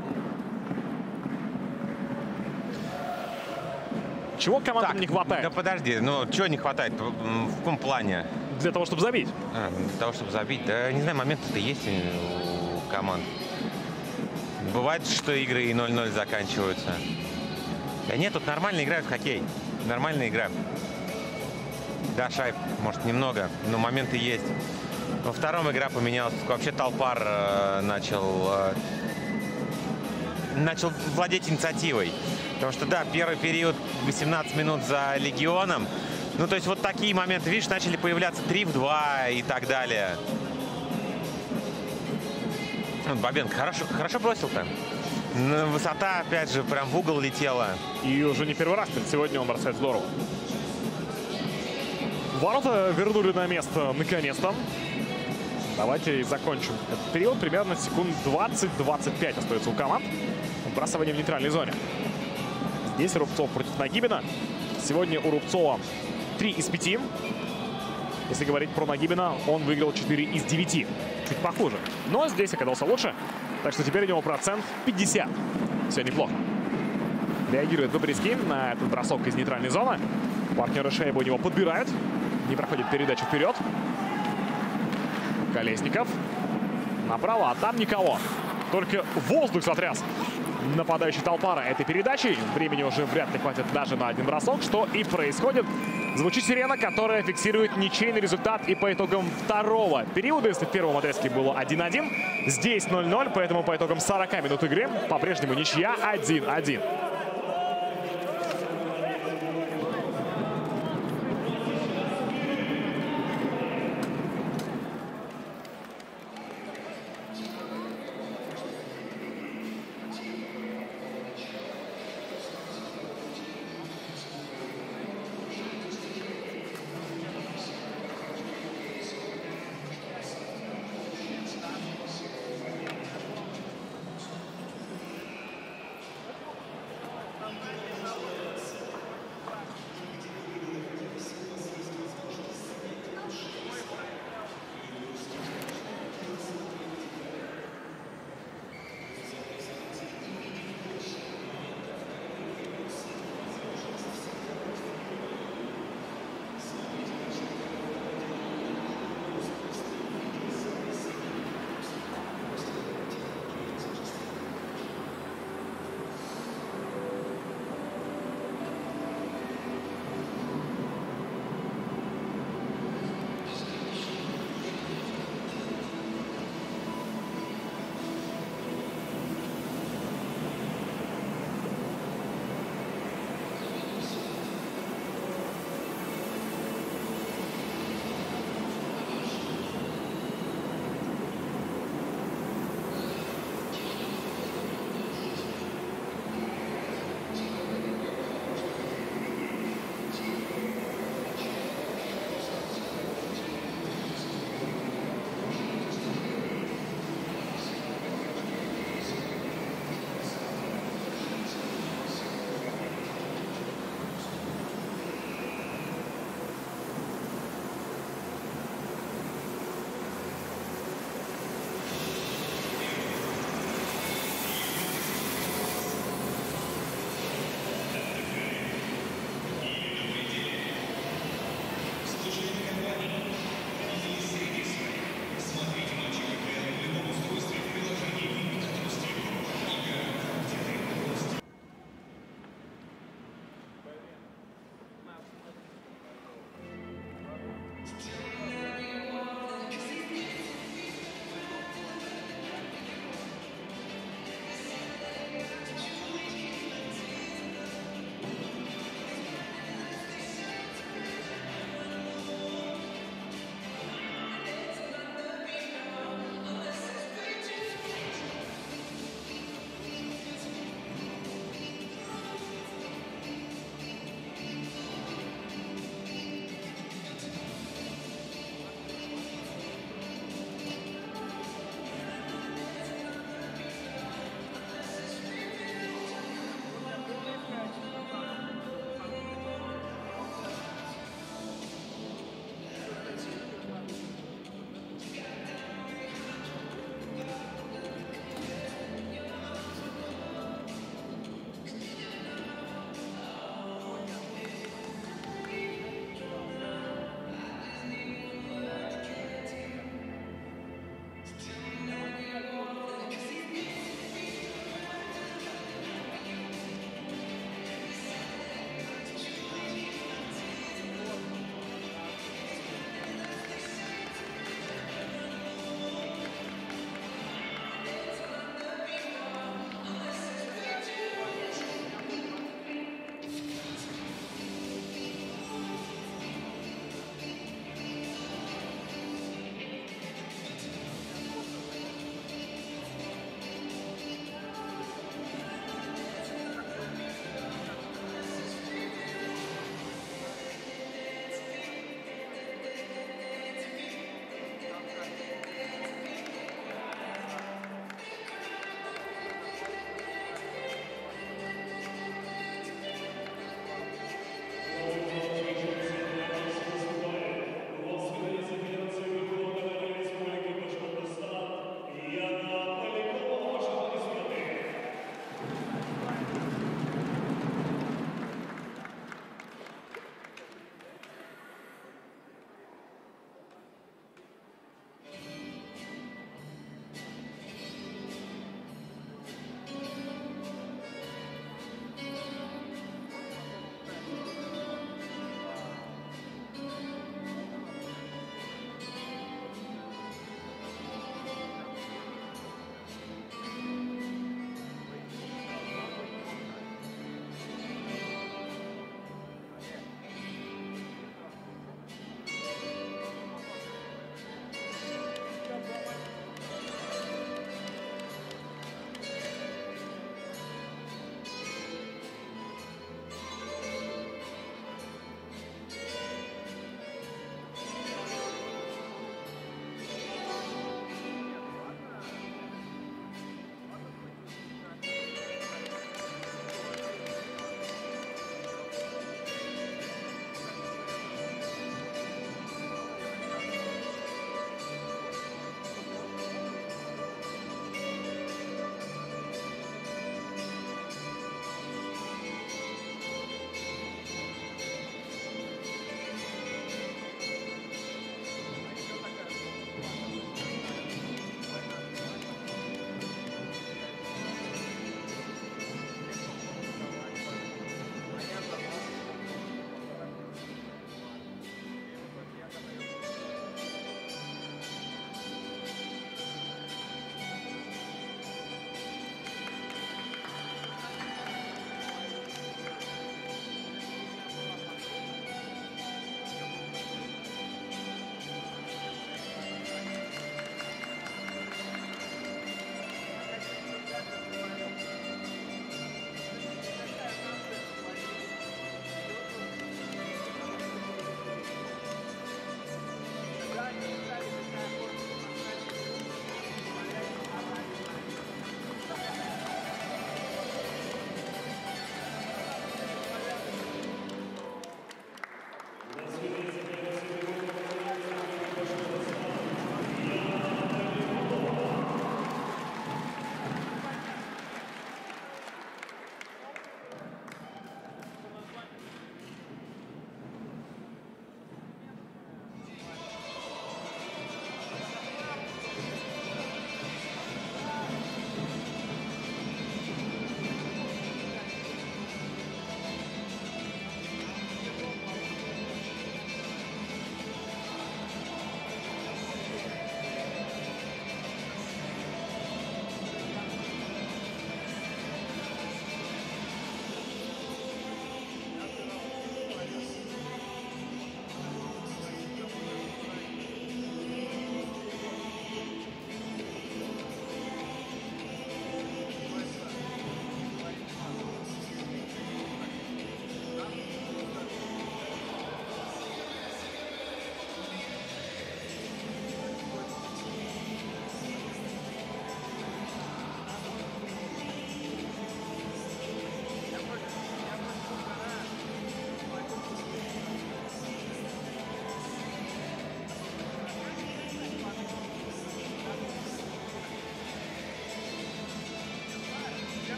Чего командам так, не хватает? Да подожди, ну чего не хватает? В каком плане? Для того, чтобы забить. А, для того, чтобы забить. Да, не знаю, моменты-то есть у команд. Бывает, что игры и ноль ноль заканчиваются. Да нет, тут нормально играют в хоккей. Нормальная игра. Да, шайб, может, немного, но моменты есть. Во втором игра поменялась. Вообще Талпар э, начал, э, начал владеть инициативой. Потому что, да, первый период восемнадцать минут за Легионом. Ну, то есть вот такие моменты, видишь, начали появляться три в два и так далее. Вот Бабенко хорошо, хорошо бросил-то. Высота, опять же, прям в угол летела. И уже не первый раз сегодня он бросает здорово. Ворота вернули на место наконец-то. Давайте закончим этот период. Примерно секунд двадцать-двадцать пять остается у команд. Вбрасывание в нейтральной зоне. Здесь Рубцов против Нагибина. Сегодня у Рубцова три из пяти. Если говорить про Нагибина, он выиграл четыре из девяти. Чуть похуже. Но здесь оказался лучше. Так что теперь у него процент пятьдесят. Все неплохо. Реагирует Бобрицкий на этот бросок из нейтральной зоны. Партнеры шайбы у него подбирают. Не проходит передачу вперед. Колесников. Направо, а там никого. Только воздух сотряс нападающий Талпара этой передачей. Времени уже вряд ли хватит даже на один бросок, что и происходит. Звучит сирена, которая фиксирует ничейный результат. И по итогам второго периода, если в первом отрезке было один-один, здесь ноль ноль, поэтому по итогам сорока минут игры по-прежнему ничья один-один.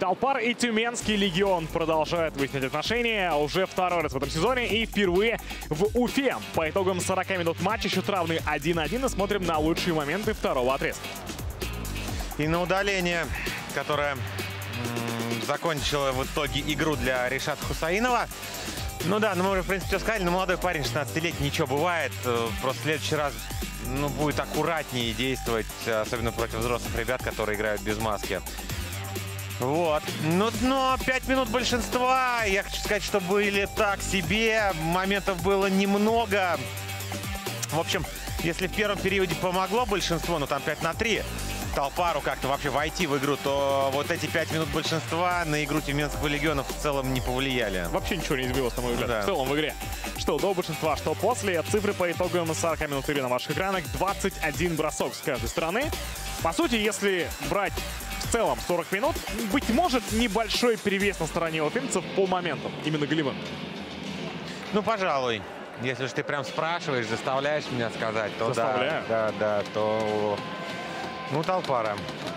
Талпар и Тюменский легион продолжают выяснять отношения уже второй раз в этом сезоне и впервые в Уфе. По итогам сорока минут матча счет равный один один, и смотрим на лучшие моменты второго отрезка. И на удаление, которое закончила в итоге игру для Ришата Хусаинова. Ну да, ну мы уже, в принципе, все сказали, но молодой парень, шестнадцатилетний, ничего бывает. Просто в следующий раз ну, будет аккуратнее действовать, особенно против взрослых ребят, которые играют без маски. Вот. Ну, но пять минут большинства, я хочу сказать, что были так себе. Моментов было немного. В общем, если в первом периоде помогло большинство, ну там пять на три, Талпару как-то вообще войти в игру, то вот эти пять минут большинства на игру Тюменского легиона в целом не повлияли. Вообще ничего не изменилось, на мой взгляд, да. в целом в игре. Что до большинства, что после. Цифры по итогам сорока минут игры на ваших экранах. двадцать один бросок с каждой стороны. По сути, если брать в целом сорок минут, быть может, небольшой перевес на стороне уфимцев по моментам, именно голевым. Ну, пожалуй. Если уж ты прям спрашиваешь, заставляешь меня сказать, то Заставляю. да, да, да, то... Ну, Талпара.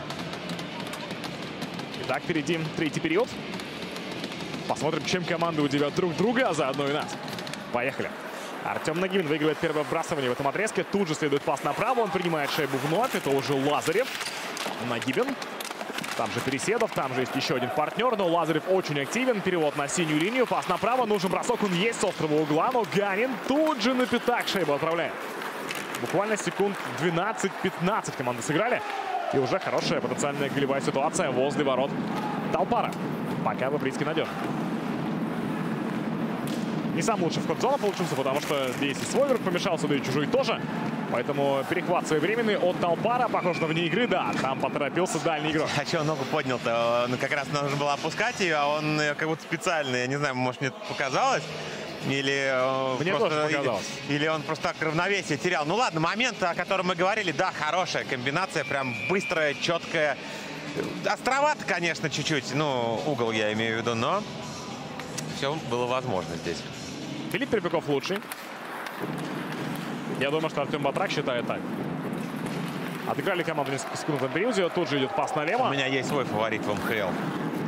Итак, впереди третий период. Посмотрим, чем команды удивят друг друга, а заодно и нас. Поехали. Артем Нагибин выигрывает первое вбрасывание в этом отрезке. Тут же следует пас направо. Он принимает шайбу вновь. Это уже Лазарев. Нагибин. Там же Переседов. Там же есть еще один партнер. Но Лазарев очень активен. Перевод на синюю линию. Пас направо. Нужен бросок. Он есть с острого угла. Но Ганин тут же на пятак шайбу отправляет. Буквально секунд двенадцать-пятнадцать команды сыграли. И уже хорошая потенциальная голевая ситуация возле ворот Талпара. Пока Бобрицкий надежен. Не сам лучший вход в зону получился, потому что здесь и свой игрок помешался, да и чужой тоже. Поэтому перехват своевременный от Талпара. Похоже на вне игры, да. Там поторопился дальний игрок. А что, ногу поднял-то? Ну, как раз нужно было опускать ее, а он как будто специально, я не знаю, может, мне показалось. Или, Мне просто, тоже показалось. Или, или он просто так равновесие терял. Ну ладно, момент, о котором мы говорили, да, хорошая комбинация, прям быстрая, четкая. Островато, конечно, чуть-чуть, ну, угол я имею в виду, но все было возможно здесь. Филипп Перпяков лучший. Я думаю, что Артем Батрак считает так. Отыграли команду несколько секунд в периоде. Тут же идет пас налево. У меня есть свой фаворит в эм ха эл.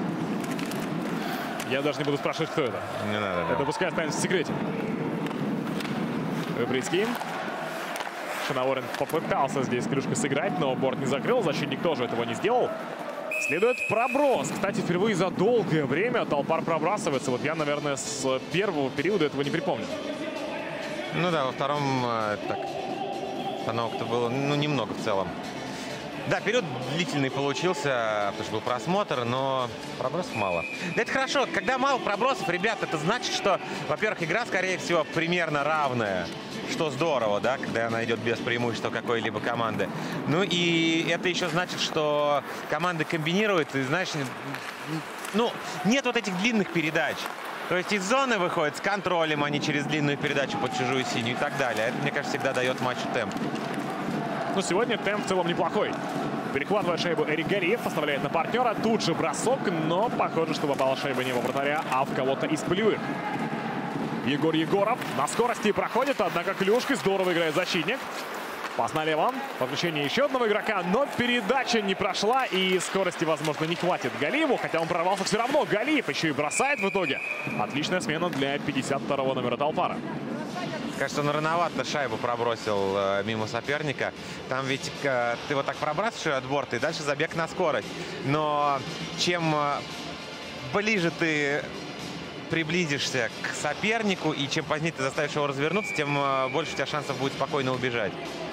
Я даже не буду спрашивать, кто это. Не надо, да. Это пускай останется в секрете. Выбрицкий. Шанаворин попытался здесь клюшкой сыграть, но борт не закрыл. Защитник тоже этого не сделал. Следует проброс. Кстати, впервые за долгое время Талпар пробрасывается. Вот я, наверное, с первого периода этого не припомню. Ну да, во втором так, остановок-то было, ну, немного в целом. Да, период длительный получился, потому что был просмотр, но пробросов мало. Да это хорошо, когда мало пробросов, ребят, это значит, что, во-первых, игра, скорее всего, примерно равная. Что здорово, да, когда она идет без преимущества какой-либо команды. Ну и это еще значит, что команды комбинируют, и, знаешь, ну, нет вот этих длинных передач. То есть из зоны выходит с контролем, а не через длинную передачу под чужую синюю и так далее. Это, мне кажется, всегда дает матчу темп. Но сегодня темп в целом неплохой. Перехватывает шайбу Эрик Гариев, поставляет на партнера. Тут же бросок, но похоже, что попала шайба не во вратаря, а в кого-то из полевых. Егор Егоров на скорости проходит, однако клюшкой здорово играет защитник. Пас налево. Подключение еще одного игрока, но передача не прошла, и скорости, возможно, не хватит Галиеву, хотя он прорвался все равно. Галиев еще и бросает в итоге. Отличная смена для пятьдесят второго номера Талпара. Кажется, он рановато шайбу пробросил э, мимо соперника. Там ведь э, ты вот так пробрасываешь от борта, и дальше забег на скорость. Но чем э, ближе ты приблизишься к сопернику, и чем позднее ты заставишь его развернуться, тем э, больше у тебя шансов будет спокойно убежать.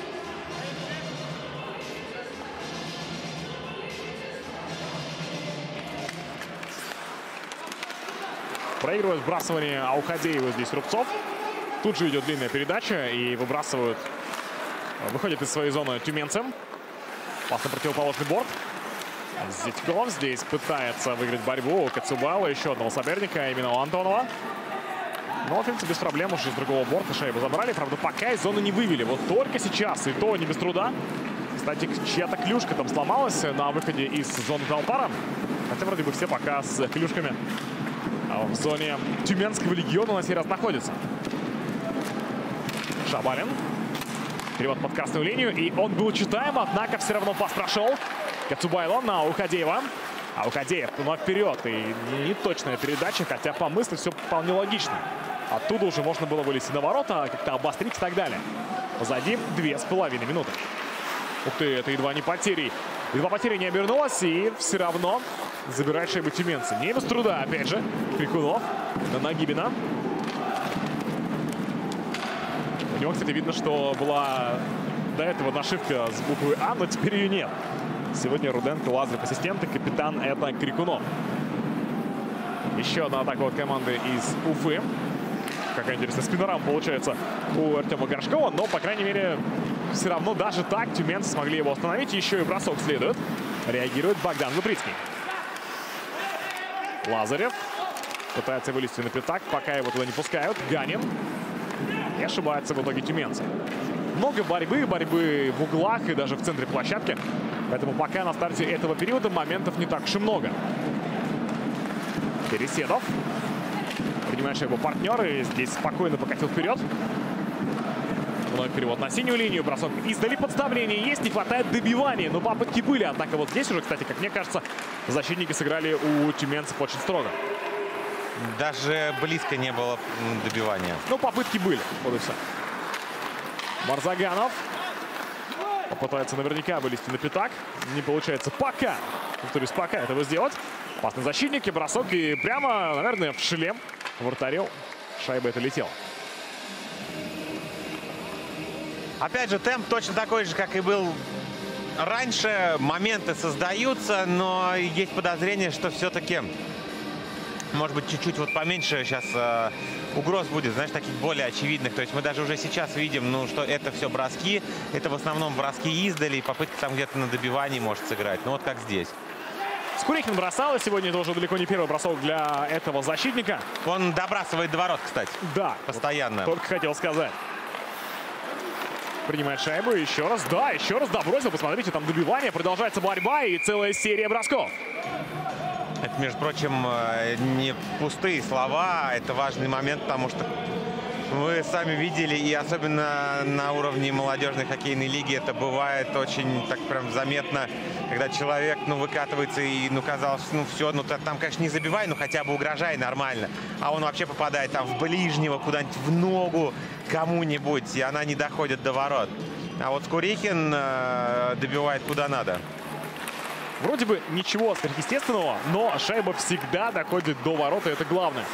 Проигрывает вбрасывание Аухадеева здесь Рубцов. Тут же идет длинная передача и выбрасывают. Выходит из своей зоны тюменцы. Пас на противоположный борт. Зятьков здесь пытается выиграть борьбу у Кацубала, еще одного соперника, именно у Антонова. Но уфимцы без проблем уже с другого борта шайбу забрали. Правда, пока из зоны не вывели. Вот только сейчас, и то не без труда. Кстати, чья-то клюшка там сломалась на выходе из зоны Талпара. Хотя вроде бы все пока с клюшками в зоне Тюменского легиона на сей раз находятся. Шабалин. Перевод под красную линию. И он был читаем, однако все равно пас прошел. Кацубайло на Аухадеева. Аукадеев вновь вперед. И не точная передача, хотя по мысли все вполне логично. Оттуда уже можно было вылезти на ворота, как-то обострить и так далее. Позади две с половиной минуты. Ух ты, это едва не потери. Едва потери не обернулась, и все равно забирает шайбу тюменцы. Не без труда, опять же. Крикунов на Нагибина. У него, кстати, видно, что была до этого нашивка с буквой А, но теперь ее нет. Сегодня Руденко, Лазарев, ассистент, и капитан — это Крикунов. Еще одна атака от команды из Уфы. Какая интересная спинорама получается у Артема Горшкова, но, по крайней мере, все равно даже так тюменцы смогли его остановить. Еще и бросок следует. Реагирует Богдан Луприцкий. Лазарев пытается вылезти на пятак, пока его туда не пускают. Ганин. И ошибается в итоге тюменцы. Много борьбы, борьбы в углах и даже в центре площадки. Поэтому пока на старте этого периода моментов не так уж и много. Переседов. Принимает шайбу партнер и здесь спокойно покатил вперед. Вновь перевод на синюю линию. Бросок издали, подставление есть. Не хватает добивания, но попытки были. Однако вот здесь уже, кстати, как мне кажется, защитники сыграли у тюменцев очень строго. Даже близко не было добивания. Ну, попытки были. Вот и все. Марзаганов попытается наверняка вылезти на пятак. Не получается пока. Повторюсь, пока этого сделать. Опасный защитник и бросок. И прямо, наверное, в шлем вратарю шайба это летела. Опять же, темп точно такой же, как и был раньше. Моменты создаются, но есть подозрение, что все-таки, может быть, чуть-чуть вот поменьше сейчас э, угроз будет, знаешь, таких более очевидных. То есть мы даже уже сейчас видим, ну, что это все броски. Это в основном броски издали, и попытка там где-то на добивании может сыграть. Ну, вот как здесь. Скурихин бросал, и сегодня это уже далеко не первый бросок для этого защитника. Он добрасывает до ворот, кстати. Да. Постоянно. Вот только хотел сказать. Принимает шайбу еще раз. Да, еще раз добросил. Посмотрите, там добивание. Продолжается борьба и целая серия бросков. Это, между прочим, не пустые слова. Это важный момент, потому что вы сами видели, и особенно на уровне молодежной хоккейной лиги это бывает очень так прям заметно, когда человек, ну, выкатывается и, ну, казалось, ну, все, ну, там, конечно, не забивай, но хотя бы угрожай нормально. А он вообще попадает там в ближнего, куда-нибудь в ногу кому-нибудь, и она не доходит до ворот. А вот Скурихин э, добивает куда надо. Вроде бы ничего сверхъестественного, но шайба всегда доходит до ворот, и это главное.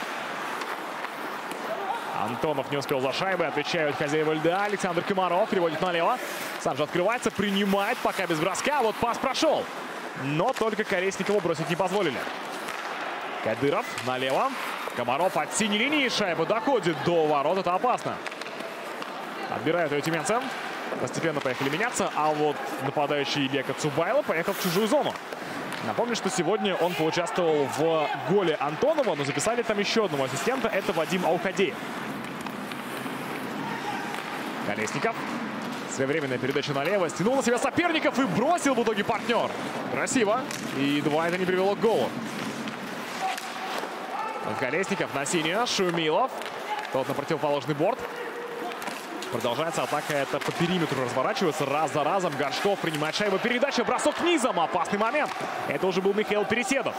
Антонов не успел за шайбой, отвечают хозяева льда. Александр Комаров переводит налево. Сам же открывается, принимает, пока без броска. Вот пас прошел. Но только Колесникову бросить не позволили. Кадыров налево. Комаров от синей линии. Шайба доходит до ворот. Это опасно. Отбирают ее тюменцы. Постепенно поехали меняться. А вот нападающий Илья Коцубайло поехал в чужую зону. Напомню, что сегодня он поучаствовал в голе Антонова, но записали там еще одного ассистента. Это Вадим Аукадеев. Колесников. Своевременная передача налево. Стянул на себя соперников и бросил в итоге партнер. Красиво. И едва это не привело к голу. Колесников на синюю. Шумилов. Тот на противоположный борт. Продолжается атака. Это по периметру разворачивается. Раз за разом. Горшков принимает шайбу. Передача. Бросок низом. Опасный момент. Это уже был Михаил Переседов.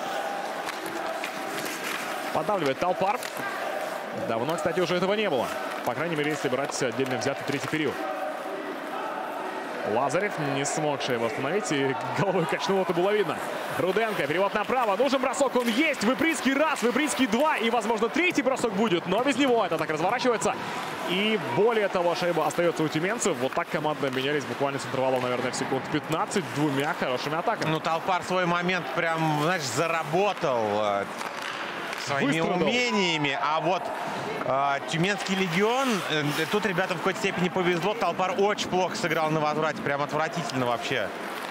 Поддавливает Талпар. Давно, кстати, уже этого не было. По крайней мере, если брать отдельно взятый третий период. Лазарев не смогший его остановить. И головой качнул, это было видно. Руденко. Перевод направо. Нужен бросок. Он есть. Выприцкий раз. Выприцкий два. И, возможно, третий бросок будет. Но без него это так разворачивается. И более того, шайба остается у тюменцев. Вот так команды менялись буквально с интервалом, наверное, в секунд пятнадцать. Двумя хорошими атаками. Ну, Талпар свой момент прям, знаешь, заработал своими Выстрадал. умениями. А вот э, Тюменский легион, э, тут ребятам в какой-то степени повезло. Талпар очень плохо сыграл на возврате. Прям отвратительно вообще.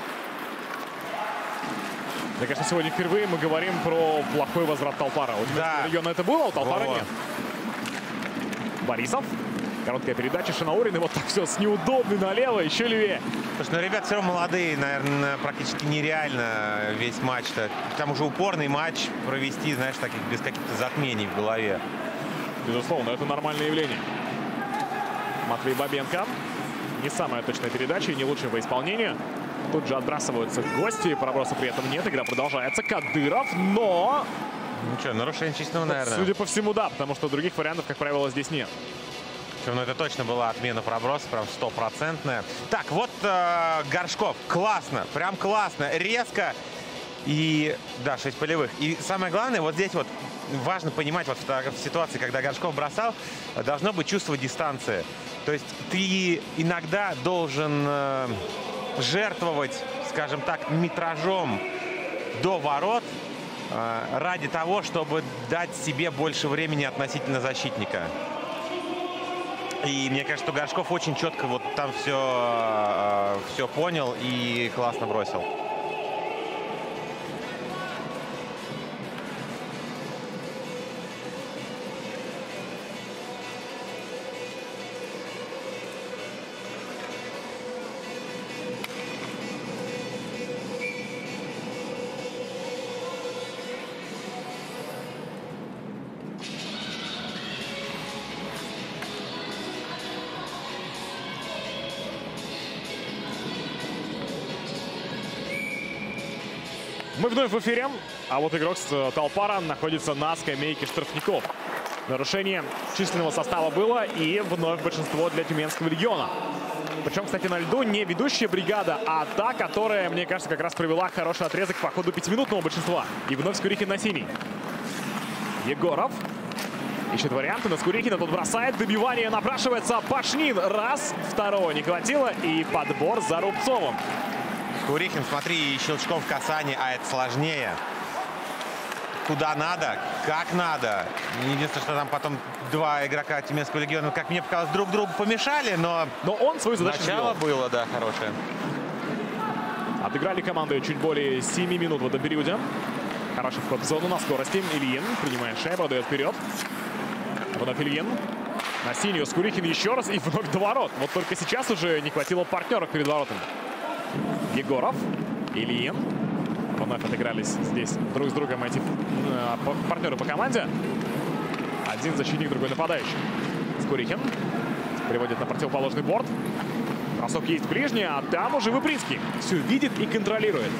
Мне кажется, сегодня впервые мы говорим про плохой возврат Талпара. У Тюменского да. легиона это было, а у Талпара Во. нет. Борисов. Короткая передача. Шанаурин. И вот так все с неудобной налево. Еще левее. Слушай, ну ребят все равно молодые. Наверное, практически нереально весь матч-то. К тому же упорный матч провести, знаешь, таких без каких-то затмений в голове. Безусловно, это нормальное явление. Матвей Бабенко. Не самая точная передача и не лучшее по исполнению. Тут же отбрасываются гости, проброса при этом нет, игра продолжается. Кадыров, но... Ну что, нарушение численного, наверное. Судя по всему, да, потому что других вариантов, как правило, здесь нет. Ну, это точно была отмена проброса, прям стопроцентная. Так, вот э, Горшков. Классно, прям классно, резко. И, да, шесть полевых. И самое главное, вот здесь вот важно понимать, вот в, в ситуации, когда Горшков бросал, должно быть чувство дистанции. То есть ты иногда должен э, жертвовать, скажем так, метражом до ворот э, ради того, чтобы дать себе больше времени относительно защитника. И мне кажется, что Горшков очень четко вот там все, э, все понял и классно бросил. Мы вновь в эфире, а вот игрок с Талпара находится на скамейке штрафников. Нарушение численного состава было, и вновь большинство для Тюменского легиона. Причем, кстати, на льду не ведущая бригада, а та, которая, мне кажется, как раз провела хороший отрезок по ходу пятиминутного большинства. И вновь Скурихин на синий. Егоров ищет варианты на Скурихина, тут бросает, добивание напрашивается. Пашнин раз, второго не хватило, и подбор за Рубцовым. Скурихин, смотри, щелчком в касании, а это сложнее. Куда надо, как надо. Единственное, что там потом два игрока Тюменского легиона, как мне показалось, друг другу помешали, но... Но он свою задачу Начало сделал. было, да, хорошее. Отыграли команды чуть более семи минут в этом периоде. Хороший вход в зону на скорости. Ильин принимает шайбу, дает вперед. Вновь Ильин. На синюю Скурихин еще раз и вновь до ворот. Вот только сейчас уже не хватило партнеров перед воротами. Егоров, Ильин. Вновь отыгрались здесь друг с другом эти э, партнеры по команде. Один защитник, другой нападающий. Скурихин приводит на противоположный борт. Бросок есть ближний, а там уже Выпринский. Все видит и контролирует.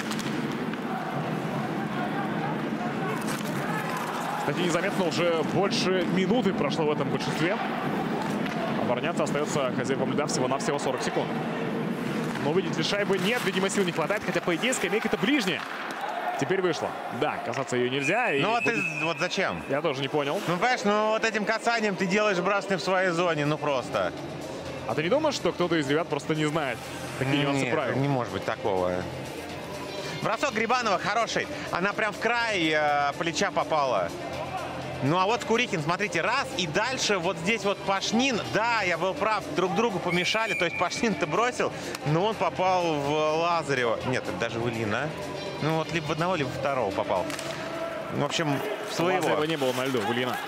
Кстати, незаметно уже больше минуты прошло в этом большинстве. Обороняться остается хозяевам льда всего-навсего сорок секунд. Но увидеть ли шайбы нет, видимо, сил не хватает. Хотя, по идее, скамейка-то ближняя. Теперь вышла. Да, касаться ее нельзя. И ну вот, будет... ты, вот зачем? Я тоже не понял. Ну, понимаешь, ну вот этим касанием ты делаешь броски в своей зоне, ну просто. А ты не думаешь, что кто-то из ребят просто не знает такие нюансы правил? Не может быть такого. Бросок Грибанова хороший. Она прям в край э, плеча попала. Ну а вот Скурихин, смотрите, раз и дальше вот здесь вот Пашнин. Да, я был прав, друг другу помешали. То есть Пашнин-то бросил, но он попал в Лазарева. Нет, это даже в Ильина. Ну вот либо в одного, либо в второго попал. В общем, в своего. Лазарева не было на льду, в Ильина.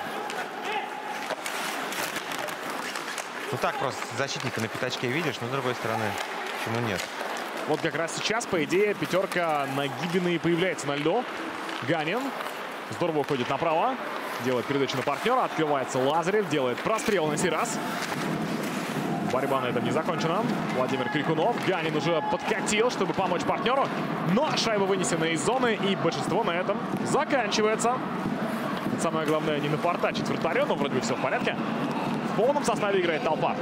Ну так просто защитника на пятачке видишь, но с другой стороны, почему нет? Вот как раз сейчас, по идее, пятерка Нагибина и появляется на льду. Ганин здорово уходит направо. Делает передачу на партнера. Открывается Лазарев. Делает прострел на сей раз. Борьба на этом не закончена. Владимир Крикунов. Ганин уже подкатил, чтобы помочь партнеру. Но шайба вынесена из зоны. И большинство на этом заканчивается. Самое главное, не напортачить вратарю. Но вроде бы все в порядке. В полном составе играет Толпар.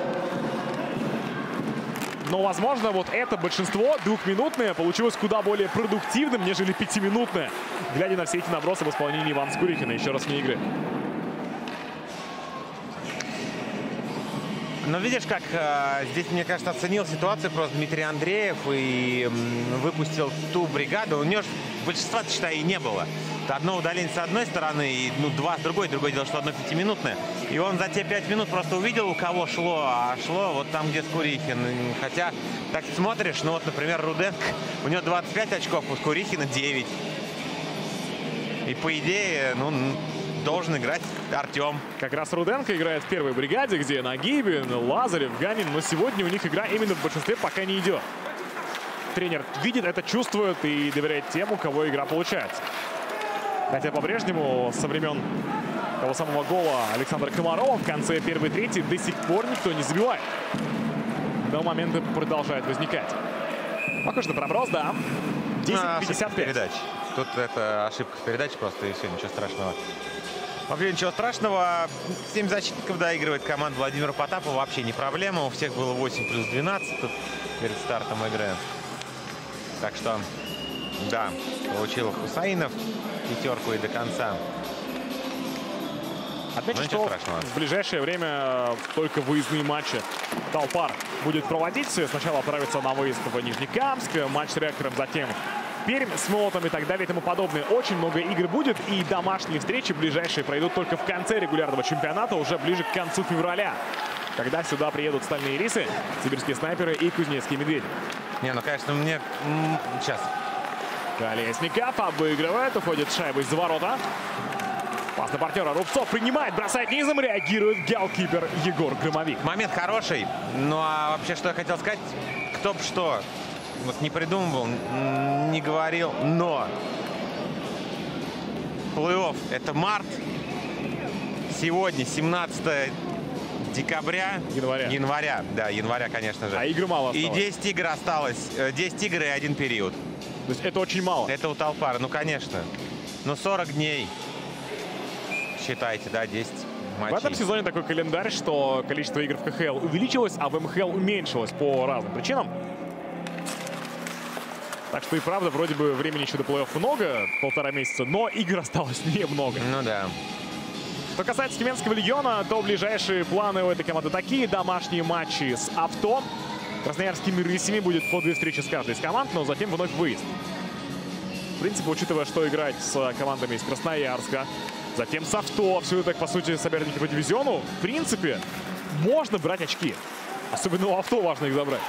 Но, возможно, вот это большинство двухминутное получилось куда более продуктивным, нежели пятиминутное. Глядя на все эти набросы в исполнении Ивана Скурихина. Еще раз вне игры. Но видишь, как э, здесь, мне кажется, оценил ситуацию просто Дмитрий Андреев и э, выпустил ту бригаду. У него большинства, считай, и не было. Одно удаление с одной стороны, и ну, два с другой. Другое дело, что одно пятиминутное. И он за те пять минут просто увидел, у кого шло, а шло вот там, где Скурихин. Хотя, так смотришь, ну вот, например, Руденко, у него двадцать пять очков, у Скурихина девять. И по идее, ну, должен играть Артем. Как раз Руденко играет в первой бригаде, где Нагибин, Лазарев, Ганин. Но сегодня у них игра именно в большинстве пока не идет. Тренер видит это, чувствует и доверяет тем, у кого игра получается. Хотя по-прежнему со времен того самого гола Александра Комарова в конце первой трети до сих пор никто не забивает. Но моменты продолжают возникать. Похоже на проброс, да. десять пятьдесят пять. Передач. Тут это ошибка в передаче просто, и все, ничего страшного. Вообще ничего страшного. семь защитников доигрывает команда Владимира Потапова. Вообще не проблема. У всех было восемь плюс двенадцать тут перед стартом игры. Так что, да, получил Хусаинов пятерку и до конца. Отмечу, что в ближайшее время только выездные матчи Талпар будет проводить. Сначала отправится на выезд в Нижнекамск, матч с Ректором, затем Пермь с Молотом и так далее и тому подобное. Очень много игр будет, и домашние встречи ближайшие пройдут только в конце регулярного чемпионата, уже ближе к концу февраля, когда сюда приедут стальные рисы, сибирские снайперы и кузнецкие медведи. Не, ну, конечно, мне... Сейчас. Колесников обыгрывает, уходит шайба из-за ворота. Пас на партнера. Рубцов принимает, бросает низом, реагирует голкипер Егор Громовик. Момент хороший. Ну а вообще, что я хотел сказать, кто бы что вот не придумывал, не говорил, но плей-офф — это март. Сегодня семнадцатое декабря. Января. Января, да, января, конечно же. А игр мало осталось. И десять игр осталось. десять игр и один период. То есть это очень мало. Это у Талпара, ну конечно. Ну сорок дней. Считайте, да, десять матчей. В этом сезоне такой календарь, что количество игр в ка ха эл увеличилось, а в эм ха эл уменьшилось по разным причинам. Так что и правда, вроде бы времени еще до плей-офф много, полтора месяца, но игр осталось немного. Ну да. Что касается Тюменского легиона, то ближайшие планы у этой команды такие. Домашние матчи с Авто. Красноярскими рысями будет по две встречи с каждой из команд, но затем вновь выезд. В принципе, учитывая, что играть с командами из Красноярска, затем с Авто, все это, по сути, соперники по дивизиону, в принципе, можно брать очки. Особенно у Авто важно их забрать.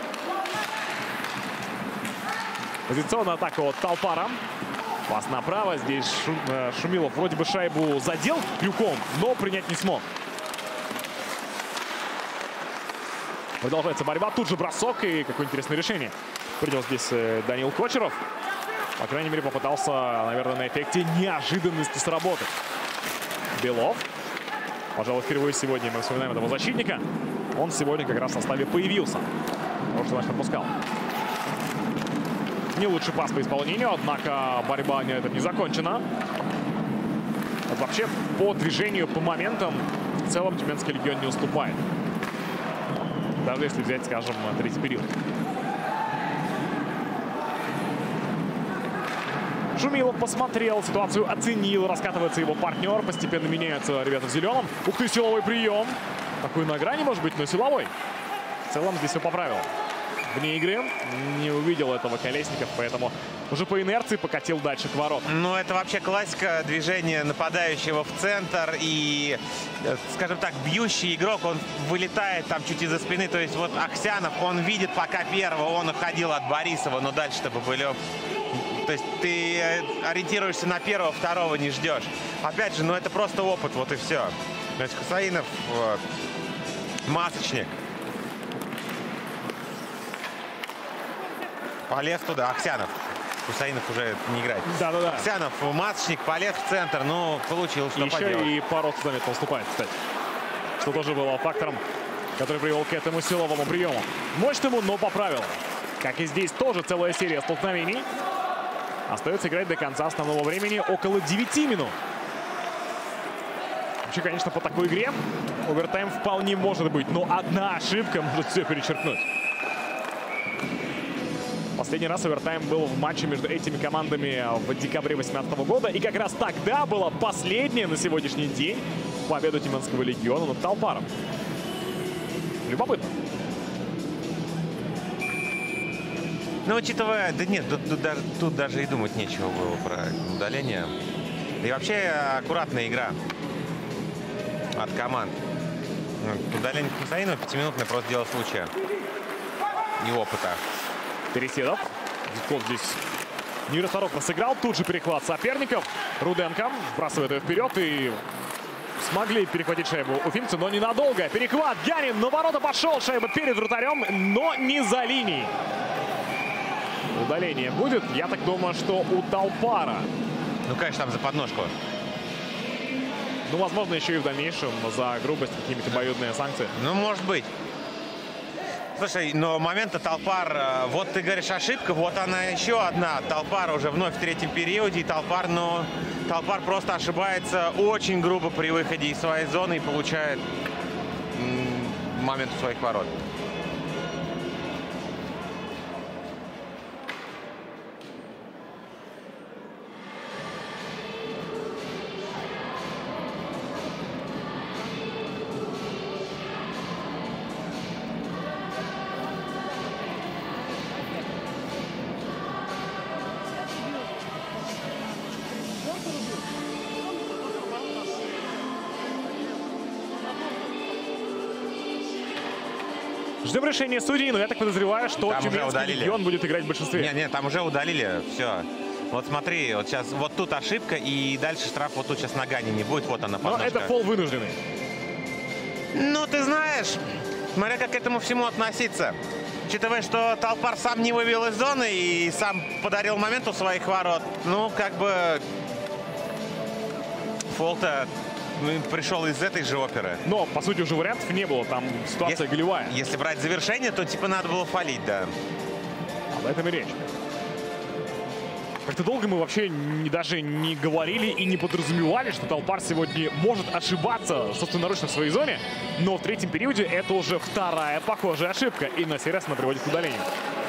Позиционная атака от Талпара. Пас направо. Здесь Шум, э, Шумилов вроде бы шайбу задел крюком, но принять не смог. Продолжается борьба. Тут же бросок и какое интересное решение принял здесь э, Данил Кочеров. По крайней мере, попытался, наверное, на эффекте неожиданности сработать. Белов. Пожалуй, впервые сегодня мы вспоминаем этого защитника. Он сегодня как раз в составе появился. Потому что наш пропускал. Не лучший пас по исполнению, однако борьба на этом не закончена. Вот вообще по движению, по моментам в целом Тюменский легион не уступает. Даже если взять, скажем, третий период. Шумилов посмотрел, ситуацию оценил, раскатывается его партнер, постепенно меняются ребята в зеленом. Ух ты, силовой прием. Такой на грани, может быть, но силовой. В целом здесь все по правилам. Вне игры не увидел этого Колесников, поэтому уже по инерции покатил дальше к воротам. Ну, это вообще классика движения нападающего в центр. И, скажем так, бьющий игрок, он вылетает там чуть из-за спины. То есть вот Аксянов, он видит пока первого, он уходил от Борисова, но дальше-то Бобылев. То есть ты ориентируешься на первого, второго не ждешь. Опять же, ну это просто опыт, вот и все. То есть Хусаинов вот, масочник. Полез туда. Аксянов. Хусаинов уже не играет. Да-да-да. Аксянов, масочник, полез в центр. Ну, получил, что еще поделать. И Парот заметно уступает, кстати. Что тоже было фактором, который привел к этому силовому приему. Мощному, но по правилам. Как и здесь, тоже целая серия столкновений. Остается играть до конца основного времени около девяти минут. Вообще, конечно, по такой игре овертайм вполне может быть. Но одна ошибка может все перечеркнуть. Последний раз овертайм был в матче между этими командами в декабре две тысячи восемнадцатого года. И как раз тогда была последняя на сегодняшний день победа Тюменского легиона над Талпаром. Любопытно. Ну, учитывая... Да нет, тут, тут, даже, тут даже и думать нечего было про удаление. И вообще аккуратная игра от команд. Удаление Хусаинова пятиминутное просто дело случая. И опыта. Переседов. Зитков здесь нерасторопно сыграл. Тут же перехват соперников. Руденко вбрасывает ее вперед. И смогли перехватить шайбу уфимцы, но ненадолго. Перехват. Ганин на ворота пошел. Шайба перед вратарем, но не за линией. Удаление будет. Я так думаю, что у Талпара. Ну, конечно, там за подножку. Ну, возможно, еще и в дальнейшем за грубость какие-то обоюдные санкции. Ну, может быть. Слушай, но момента Талпар, вот ты говоришь ошибка, вот она еще одна. Талпар уже вновь в третьем периоде, и Талпар, но Талпар просто ошибается очень грубо при выходе из своей зоны и получает момент у своих ворот. Ждем решения судей, но я так подозреваю, что Тюменский легион будет играть в большинстве. Нет, нет, там уже удалили, все. Вот смотри, вот сейчас вот тут ошибка, и дальше штраф вот тут сейчас Нагани не будет, вот она подножка. Но это фол вынужденный. Ну, ты знаешь, смотря как к этому всему относиться. Учитывая, что Талпар сам не вывел из зоны и сам подарил момент у своих ворот, ну, как бы фол-то пришел из этой же оперы. Но, по сути, уже вариантов не было. Там ситуация если, голевая. Если брать завершение, то типа надо было фалить, да. Об этом и речь. Как-то долго мы вообще не, даже не говорили и не подразумевали, что Талпар сегодня может ошибаться собственноручно в своей зоне. Но в третьем периоде это уже вторая похожая ошибка. И на сей раз она приводит к удалению.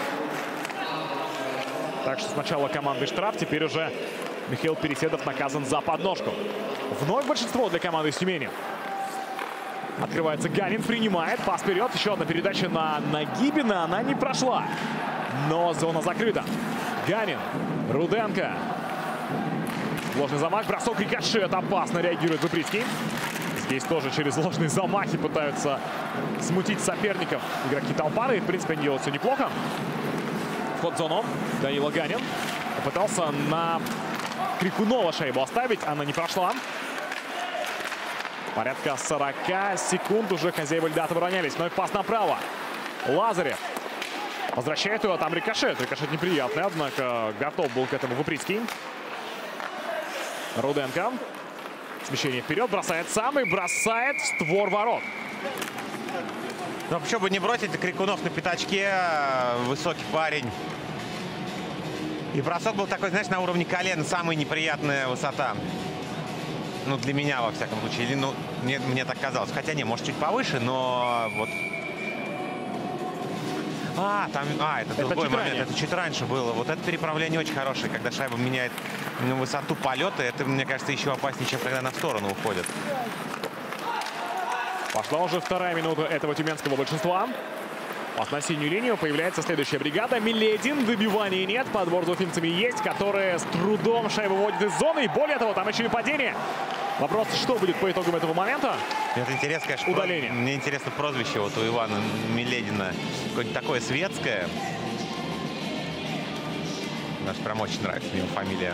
Так что сначала командный штраф, теперь уже Михаил Переседов наказан за подножку. Вновь большинство для команды из Тюмени. Открывается Ганин, принимает. Пас вперед. Еще одна передача на Нагибина. Она не прошла. Но зона закрыта. Ганин. Руденко. Ложный замах. Бросок, рикошет. Опасно реагирует Зубрицкий. Здесь тоже через ложные замахи пытаются смутить соперников игроки Талпары. В принципе, они делают все неплохо. Вход в зону. Данила Ганин попытался на Крикунова шайбу оставить. Она не прошла. Порядка сорока секунд уже хозяева льда оборонялись. Но и пас направо. Лазарев возвращает его. Там рикошет. Рикошет неприятный. Однако готов был к этому Вуприцкий. Руденко. Смещение вперед. Бросает сам и бросает в створ ворот. Ну, почему бы не бросить? Крикунов на пятачке. Высокий парень. И бросок был такой, знаешь, на уровне колена. Самая неприятная высота. Ну, для меня, во всяком случае. Или, ну, мне, мне так казалось. Хотя не, может, чуть повыше, но вот... А, там... А, это, это другой момент. Ранее. Это чуть раньше было. Вот это переправление очень хорошее. Когда шайба меняет ну, высоту полета, это, мне кажется, еще опаснее, чем когда она в сторону уходит. Пошла уже вторая минута этого тюменского большинства. Пас на синюю линию. Появляется следующая бригада. Миледин. Выбивания нет. Подбор за уфимцами есть, которые с трудом шайбу выводят из зоны. И более того, там еще и падение. Вопрос, что будет по итогам этого момента? Это интересно, конечно. Удаление. Про... Мне интересно прозвище вот у Ивана Миледина. Какое-нибудь такое светское. Наш прям очень нравится его фамилия.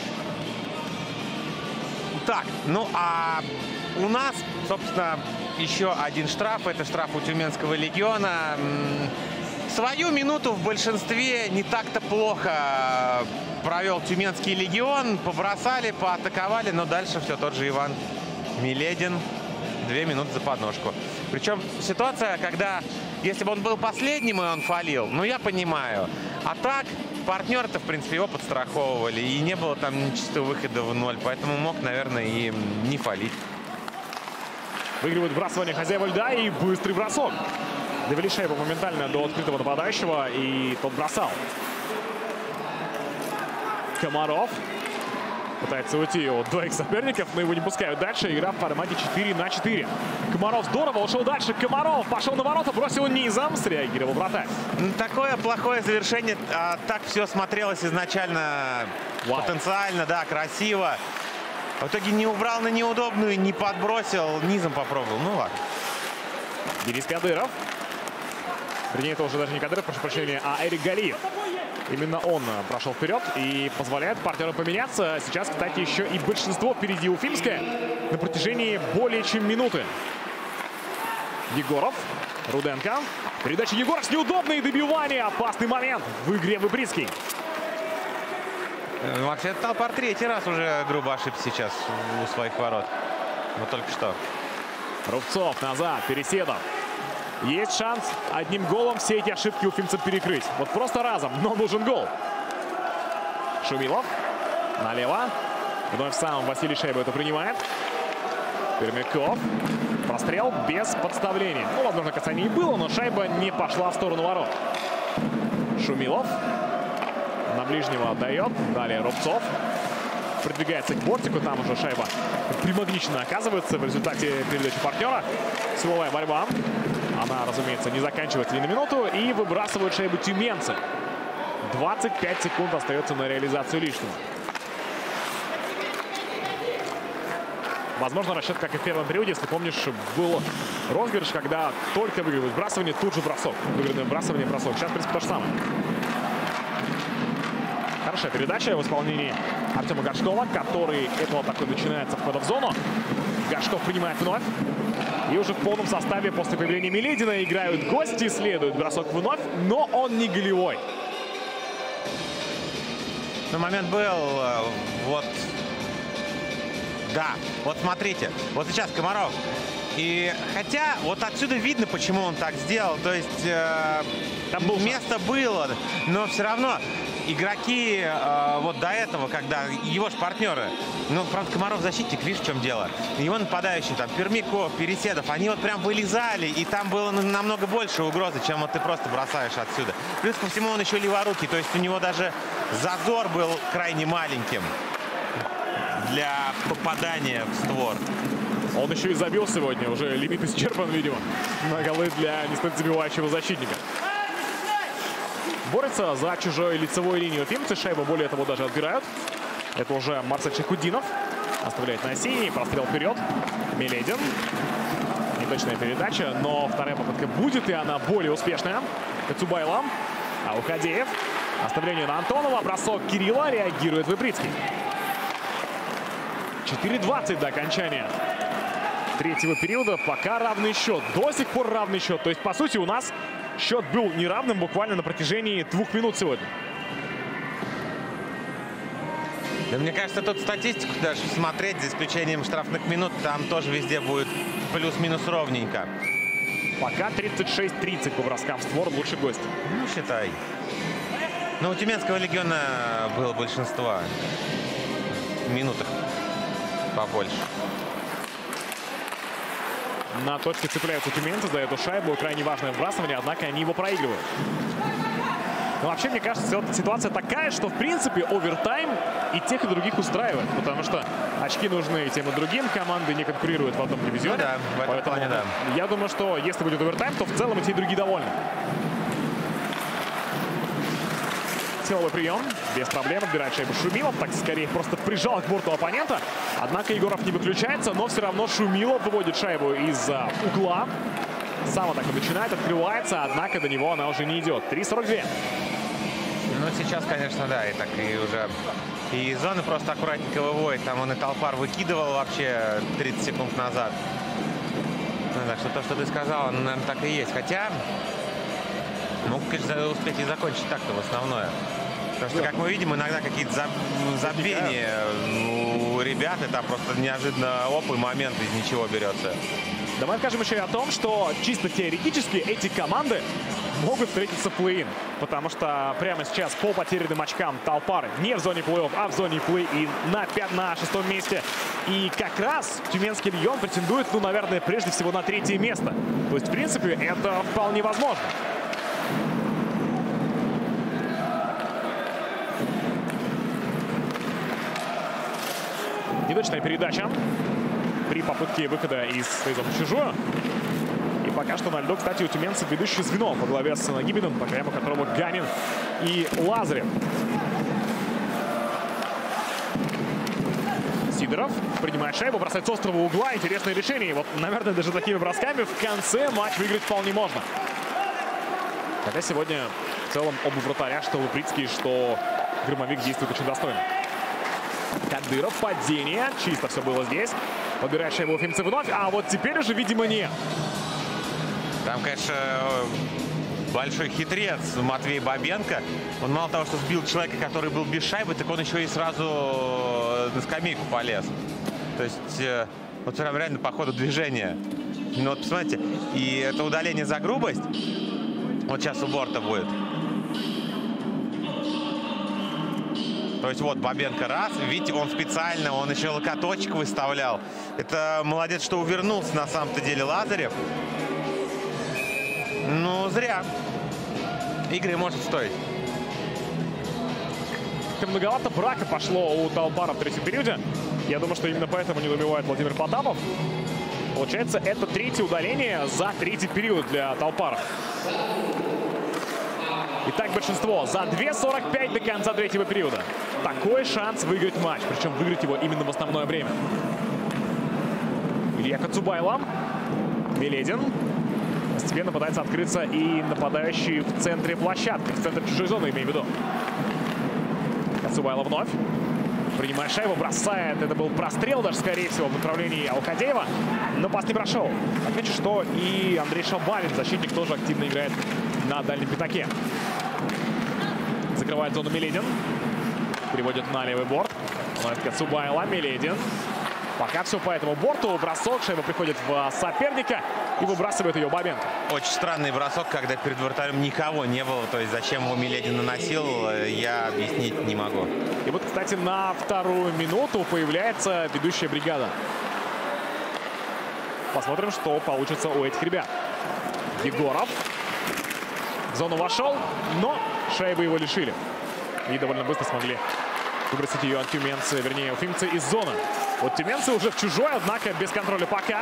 Так, ну а у нас, собственно, еще один штраф. Это штраф у Тюменского легиона. Свою минуту в большинстве не так-то плохо провел Тюменский легион. Побросали, поатаковали, но дальше все тот же Иван Миледин. Две минуты за подножку. Причем ситуация, когда, если бы он был последним и он фалил, ну я понимаю. А так, партнеры-то, в принципе, его подстраховывали. И не было там чистого выхода в ноль. Поэтому мог, наверное, и не фалить. Выигрывает вбрасывание хозяева льда и быстрый бросок. Довели шайбу моментально до открытого нападающего, и тот бросал. Комаров пытается уйти от двоих соперников, но его не пускают дальше. Игра в формате четыре на четыре. Комаров здорово ушел дальше. Комаров пошел на ворота, бросил низом, среагировал вратарь. Такое плохое завершение. А, так все смотрелось изначально. Вау. Потенциально, да, красиво. В итоге не убрал на неудобную, не подбросил, низом попробовал. Ну ладно. Денис Кадыров. Вернее, это уже даже не Кадыров, прошу прощения, а Эрик Галиев. Именно он прошел вперед и позволяет партнеру поменяться. Сейчас, кстати, еще и большинство впереди уфимское на протяжении более чем минуты. Егоров, Руденко. Передача Егоров, неудобное добивание. Опасный момент в игре Выбрицкий. Вообще, Талпар третий раз уже грубо ошибся сейчас у своих ворот. Вот только что. Рубцов назад, Переседов. Есть шанс одним голом все эти ошибки уфимцев перекрыть. Вот просто разом, но нужен гол. Шумилов налево. Вновь сам Василий Шайба это принимает. Пермяков. Прострел без подставления. Ну, возможно, касание и было, но шайба не пошла в сторону ворот. Шумилов на ближнего отдает. Далее Рубцов. Придвигается к бортику. Там уже шайба примагничена оказывается в результате передачи партнера. Силовая борьба. Она, разумеется, не заканчивается ни на минуту. И выбрасывают шайбу тюменцы. двадцать пять секунд остается на реализацию лишнего. Возможно, расчет, как и в первом периоде, если помнишь, был розыгрыш, когда только выигрывают выбрасывание, тут же бросок. Выигранное выбрасывание, бросок. Сейчас, в принципе, то же самое. Хорошая передача в исполнении Артема Горшкова, который этого такой начинается входа в зону. Горшков принимает вновь. И уже в полном составе после появления Миледина играют гости, следует бросок вновь, но он не голевой. Ну, момент был, вот... Да, вот смотрите, вот сейчас Комаров. И хотя вот отсюда видно, почему он так сделал. То есть э, там был место было, но все равно игроки э, вот до этого, когда его же партнеры, ну, правда, Комаров защитник, видишь, в чем дело. Его нападающие, там, Пермяков, Переседов, они вот прям вылезали, и там было намного больше угрозы, чем вот ты просто бросаешь отсюда. Плюс ко всему он еще леворукий, то есть у него даже зазор был крайне маленьким для попадания в створ. Он еще и забил сегодня. Уже лимит исчерпан, видимо, на голы для нестандартизирующего защитника. Борется за чужой лицевой линию уфимцы. Шайбу, более того, даже отбирают. Это уже Марсель Шайхутдинов. Оставляет на оси. Прострел вперед. Миледин. Неточная передача, но вторая попытка будет, и она более успешная. Кацубайло. Аухадеев. Оставление на Антонова. Бросок Кирилла. Реагирует Выприцкий. четыре двадцать до окончания третьего периода. Пока равный счет. До сих пор равный счет. То есть, по сути, у нас счет был неравным буквально на протяжении двух минут сегодня. Да, мне кажется, тут статистику даже смотреть, за исключением штрафных минут, там тоже везде будет плюс-минус ровненько. Пока тридцать шесть тридцать по броскам в створ. Лучше гость. Ну, считай. Но у Тюменского легиона было большинство. В минутах побольше. На точке цепляются тюменцы за эту шайбу. Крайне важное вбрасывание, однако они его проигрывают. Но вообще, мне кажется, ситуация такая, что, в принципе, овертайм и тех, и других устраивает. Потому что очки нужны и тем, и другим. Команды не конкурируют в одном дивизионе. Ну да, в этом Поэтому плане, да. Я думаю, что если будет овертайм, то в целом и те, и другие довольны. Силовой прием. Без проблем отбирает шайбу Шумилов. Так, скорее, просто прижал к борту оппонента. Однако Егоров не выключается, но все равно Шумилов выводит шайбу из-за угла. Сам атака начинает, открывается, однако до него она уже не идет. три сорок два. Ну, сейчас, конечно, да, и так, и уже и зоны просто аккуратненько выводит. Там он и Талпар выкидывал вообще тридцать секунд назад. Ну, так что то, что ты сказал, ну, наверное, так и есть. Хотя, мог, конечно, успеть и закончить так-то в основное. Потому что, как мы видим, иногда какие-то забвения у ребят, и там просто неожиданно оп, и момент из ничего берется. Давай скажем еще и о том, что чисто теоретически эти команды могут встретиться в плей-ин. Потому что прямо сейчас по потерянным очкам Талпар не в зоне плей-офф, а в зоне плей-ин на, на шестом месте. И как раз Тюменский легион претендует, ну, наверное, прежде всего на третье место. То есть, в принципе, это вполне возможно. Неточная передача при попытке выхода из своей зоны в чужую. И пока что на льду, кстати, у тюменцев ведущее звено во главе с Нагибиным, по краям которого Гамин и Лазарев. Сидоров принимает шайбу, бросает с острого угла. Интересное решение. И вот, наверное, даже такими бросками в конце матч выиграть вполне можно. Хотя сегодня в целом оба вратаря, что Выприцкий, что Громовик, действуют очень достойно. Кадыров, падение. Чисто все было здесь. Подбирает шайбу уфимцы вновь. А вот теперь уже, видимо, не. Там, конечно, большой хитрец Матвей Бабенко. Он мало того, что сбил человека, который был без шайбы, так он еще и сразу на скамейку полез. То есть, вот прям реально по ходу движения Ну вот посмотрите, и это удаление за грубость. Вот сейчас у борта будет. То есть вот Бабенко раз. Видите, он специально, он еще локоточек выставлял. Это молодец, что увернулся на самом-то деле Лазарев. Ну, зря. Игры может стоить. Многовато брака пошло у Талпара в третьем периоде. Я думаю, что именно поэтому недоумевает Владимир Потапов. Получается, это третье удаление за третий период для Талпара. Итак, большинство за две сорок пять до конца третьего периода. Такой шанс выиграть матч. Причем выиграть его именно в основное время. Илья Коцубайло. Миледин. Постепенно пытается открыться и нападающий в центре площадки. В центре чужой зоны, имею в виду. Коцубайло вновь. Принимает шайбу, бросает. Это был прострел даже, скорее всего, в направлении Алхадеева. Но пас не прошел. Отмечу, что и Андрей Шабалин, защитник, тоже активно играет на дальнем пятаке. Закрывает зону Миледин. Переводит на левый борт. Вновь Коцубайло, Миледин. Пока все по этому борту. Бросок. Шайба приходит в соперника и выбрасывает ее Бабенко. Очень странный бросок, когда перед вратарем никого не было. То есть зачем его Миледин наносил, я объяснить не могу. И вот, кстати, на вторую минуту появляется ведущая бригада. Посмотрим, что получится у этих ребят. Егоров. В зону вошел, но шайбы его лишили. И довольно быстро смогли выбросить ее тюменцы, вернее, уфимцы из зоны. Вот тюменцы уже в чужой, однако без контроля пока.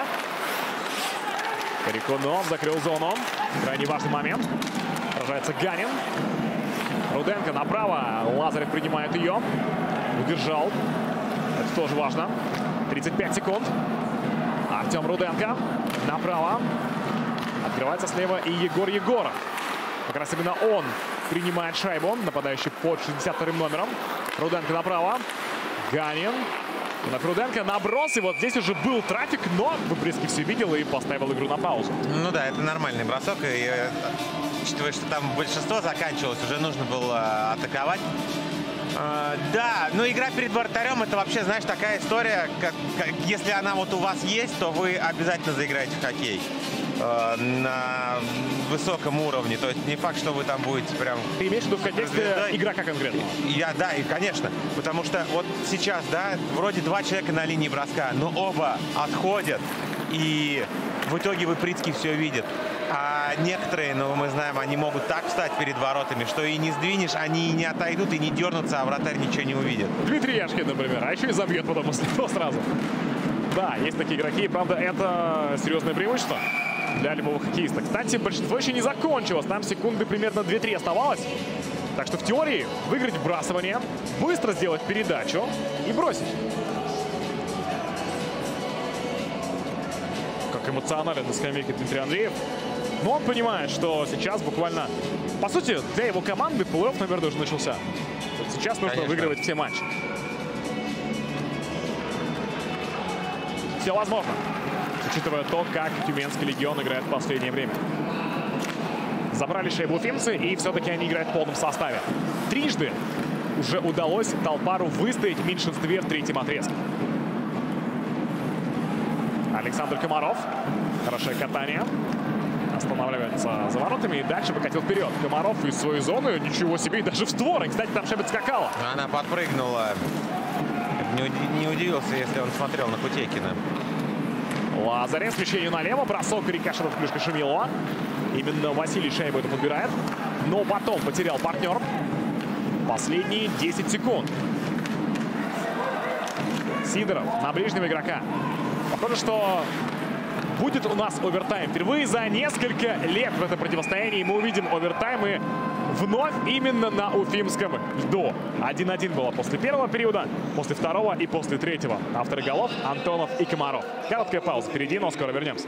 Корякунов закрыл зону. Крайне важный момент. Сражается Ганин. Руденко направо. Лазарев принимает ее. Удержал. Это тоже важно. тридцать пять секунд. Артем Руденко. Направо. Открывается слева и Егор Егоров. Как раз именно он принимает шайбу. Нападающий под шестьдесят вторым номером. Руденко направо. Ганин. На Руденко наброс. И вот здесь уже был трафик, но Выбрызки все видел и поставил игру на паузу. Ну да, это нормальный бросок. И, учитывая, что там большинство заканчивалось, уже нужно было атаковать. Uh, да, но игра перед вратарем — это вообще, знаешь, такая история, как, как если она вот у вас есть, то вы обязательно заиграете в хоккей uh, на высоком уровне. То есть не факт, что вы там будете прям... Ты имеешь в виду в контексте игрока конкретно? Я, да, и конечно. Потому что вот сейчас, да, вроде два человека на линии броска, но оба отходят. И в итоге Выприцкий все видит. А некоторые, ну, мы знаем, они могут так встать перед воротами, что и не сдвинешь, они и не отойдут, и не дернутся, а вратарь ничего не увидит. Дмитрий Яшкин, например, а еще и забьет потом после этого сразу. Да, есть такие игроки, правда, это серьезное преимущество для любого хоккеиста. Кстати, большинство еще не закончилось, там секунды примерно две-три оставалось. Так что в теории выиграть вбрасывание, быстро сделать передачу и бросить. Как эмоционален на скамейке Дмитрий Андреев. Но он понимает, что сейчас буквально, по сути, для его команды плей-офф, наверное, уже начался. Вот сейчас нужно Конечно. выигрывать все матчи. Все возможно, учитывая то, как Тюменский легион играет в последнее время. Забрали шайбу уфимцы, и все-таки они играют в полном составе. Трижды уже удалось Талпару выстоять в меньшинстве в третьем отрезке. Александр Комаров. Хорошее катание. Останавливается за воротами и дальше выкатил вперед. Комаров из своей зоны. Ничего себе, и даже в створ. И, кстати, там шайба скакала. Она подпрыгнула. Не, не удивился, если он смотрел на Кутейкина. Лазарев. Смещение налево. Бросок рикошет от клюшка Шумилова. Именно Василий шайбу это подбирает. Но потом потерял партнер. Последние десять секунд. Сидоров на ближнего игрока. Похоже, что будет у нас овертайм. Впервые за несколько лет в этом противостоянии мы увидим овертаймы вновь именно на уфимском льду. один-один было после первого периода, после второго и после третьего. Авторы голов Антонов и Комаров. Короткая пауза впереди, но скоро вернемся.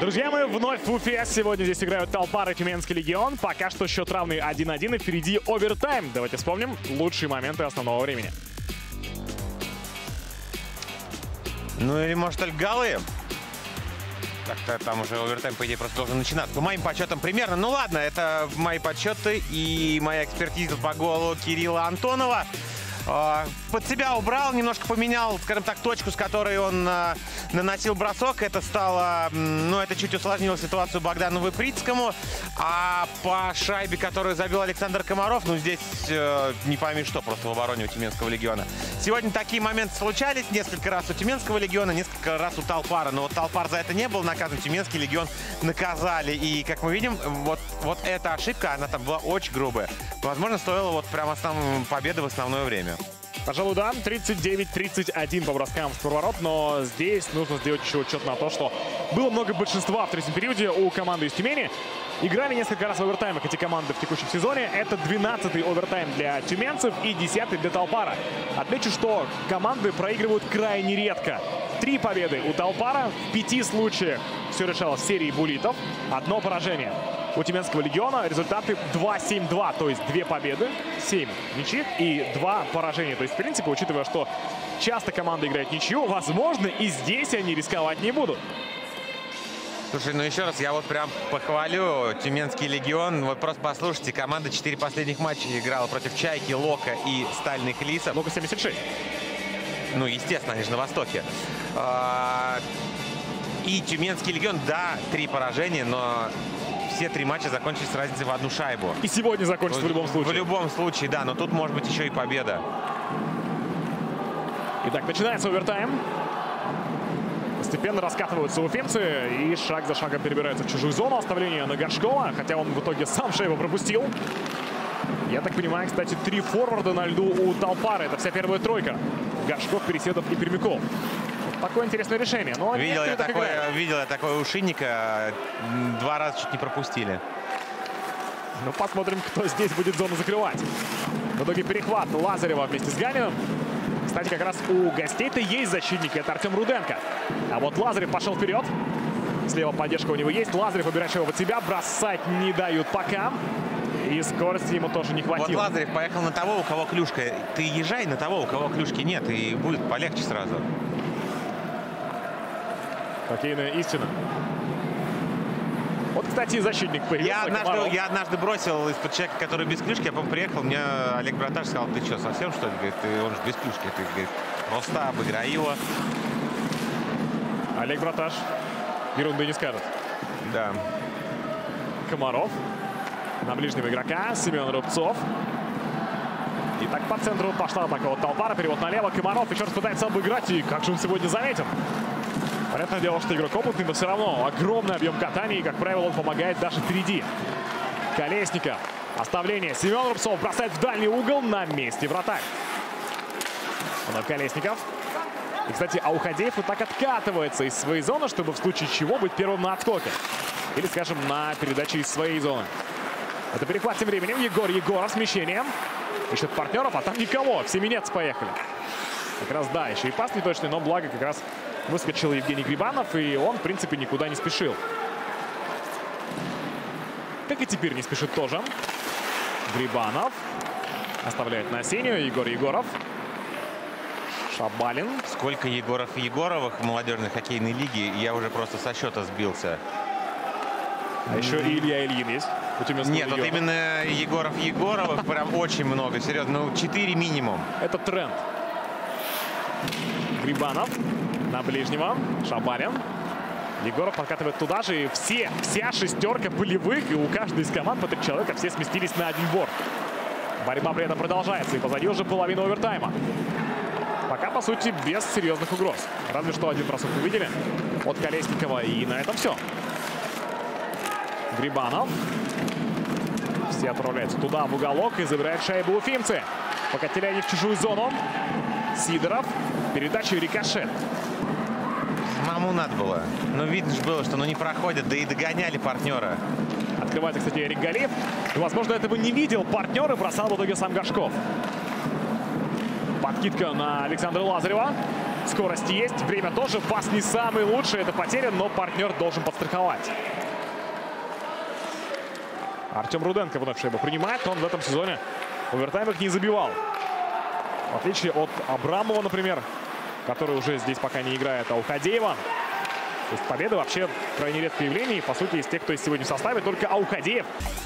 Друзья мои, вновь в Уфе. Сегодня здесь играют Талпар и Тюменский Легион. Пока что счет равный один-один, и впереди овертайм. Давайте вспомним лучшие моменты основного времени. Ну или, может, только голы. Так-то там уже овертайм, по идее, просто должен начинаться. По моим подсчетам примерно. Ну ладно, это мои подсчеты и моя экспертиза по голу Кирилла Антонова. Под себя убрал, немножко поменял, скажем так, точку, с которой он э, наносил бросок. Это стало, ну, это чуть усложнило ситуацию Богдану Выприцкому. А по шайбе, которую забил Александр Комаров, ну, здесь э, не пойми что, просто в обороне у Тюменского Легиона. Сегодня такие моменты случались несколько раз у Тюменского Легиона, несколько раз у Талпара. Но вот Талпар за это не был наказан, Тюменский Легион наказали. И, как мы видим, вот, вот эта ошибка, она там была очень грубая. Возможно, стоила вот прям основ... победы в основное время. Пожалуй, да. тридцать девять тридцать один по броскам с ворот, но здесь нужно сделать еще учет на то, что было много большинства в третьем периоде у команды из Тюмени. Играли несколько раз в овертаймах эти команды в текущем сезоне. Это двенадцатый овертайм для тюменцев и десятый для Талпара. Отмечу, что команды проигрывают крайне редко. Три победы у Талпара, в пяти случаях все решалось в серии буллитов, одно поражение. У Тюменского Легиона результаты два семь два, то есть две победы, семь ничьих и два поражения. То есть, в принципе, учитывая, что часто команда играет ничью, возможно, и здесь они рисковать не будут. Слушай, ну еще раз, я вот прям похвалю Тюменский Легион. Вот просто послушайте, команда четыре последних матча играла против Чайки, Лока и Стальных Лисов. Лока семьдесят шесть. Ну, естественно, они же на Востоке. И Тюменский Легион, да, три поражения, но все три матча закончились с разницей в одну шайбу. И сегодня закончится в, в любом случае. В любом случае, да, но тут может быть еще и победа. Итак, начинается овертайм. Постепенно раскатываются уфимцы и шаг за шагом перебираются в чужую зону. Оставление на Горшкова, хотя он в итоге сам шайбу пропустил. Я так понимаю, кстати, три форварда на льду у Талпара. Это вся первая тройка. Горшков, Переседов и Пермяков. Вот такое интересное решение. Но видел, я такое, видел я такое у Шинника. Два раза чуть не пропустили. Ну, посмотрим, кто здесь будет зону закрывать. В итоге перехват Лазарева вместе с Ганиным. Кстати, как раз у гостей-то есть защитник. Это Артем Руденко. А вот Лазарев пошел вперед. Слева поддержка у него есть. Лазарев убирает его под себя. Бросать не дают пока. И скорости ему тоже не хватило. Вот Лазарев поехал на того, у кого клюшка. Ты езжай на того, у кого клюшки нет. И будет полегче сразу. Хоккейная истина. Вот, кстати, защитник появился. Я однажды, я однажды бросил из-под человека, который без клюшки. Я, по-моему, приехал, мне Олег Браташ сказал: ты что, совсем что ли? Говорит, ты, он же без клюшки. Ты, говорит, просто обыграй его. Олег Браташ ерунды не скажет. Да. Комаров. На ближнего игрока Семен Рубцов. И так по центру пошла атака от Талпара. Перевод налево. Комаров еще раз пытается обыграть. И как же он сегодня заметен. Понятное дело, что игрок опытный, но все равно огромный объем катания. И, как правило, он помогает даже впереди. Колесников. Оставление. Семен Рубцов бросает в дальний угол. На месте вратарь. Вновь Колесников. И, кстати, Аухадеев вот так откатывается из своей зоны, чтобы в случае чего быть первым на отскоке. Или, скажем, на передаче из своей зоны. Это перехват тем временем. Егор Егоров, смещением. Ищет партнеров, а там никого. Все минец поехали. Как раз, да, еще и пас неточный, но благо как раз выскочил Евгений Грибанов, и он, в принципе, никуда не спешил. Как и теперь не спешит тоже. Грибанов оставляет на Сению. Егор Егоров. Шабалин. Сколько Егоров и Егоровых в молодежной хоккейной лиге, я уже просто со счета сбился. А еще и Илья Ильин есть. Нет, вот именно Егоров Егоровых прям очень много. Серьезно, ну четыре минимум. Это тренд. Грибанов на ближнего. Шабалин. Егоров подкатывает туда же. И все, вся шестерка полевых. И у каждой из команд по три человека все сместились на один борт. Борьба при этом продолжается. И позади уже половина овертайма. Пока, по сути, без серьезных угроз. Разве что один бросок увидели от Колесникова. И на этом все. Грибанов. Все отправляются туда, в уголок, и забирает шайбу уфимцы. Покатили они в чужую зону. Сидоров. Передача и рикошет. Самому надо было. Но видно же было, что ну не проходят, да и догоняли партнера. Открывается, кстати, Эрик Галиев. И, возможно, этого не видел партнер и бросал в итоге сам Горшков. Подкидка на Александра Лазарева. Скорость есть, время тоже. Пас не самый лучший, это потеря, но партнер должен подстраховать. Артем Руденко вновь шайбу принимает. Он в этом сезоне в овертаймах не забивал. В отличие от Абрамова, например, который уже здесь пока не играет, а Аухадеева. То есть победа вообще крайне редкое явление. И, по сути, из тех, кто есть сегодня в составе, только Аухадеев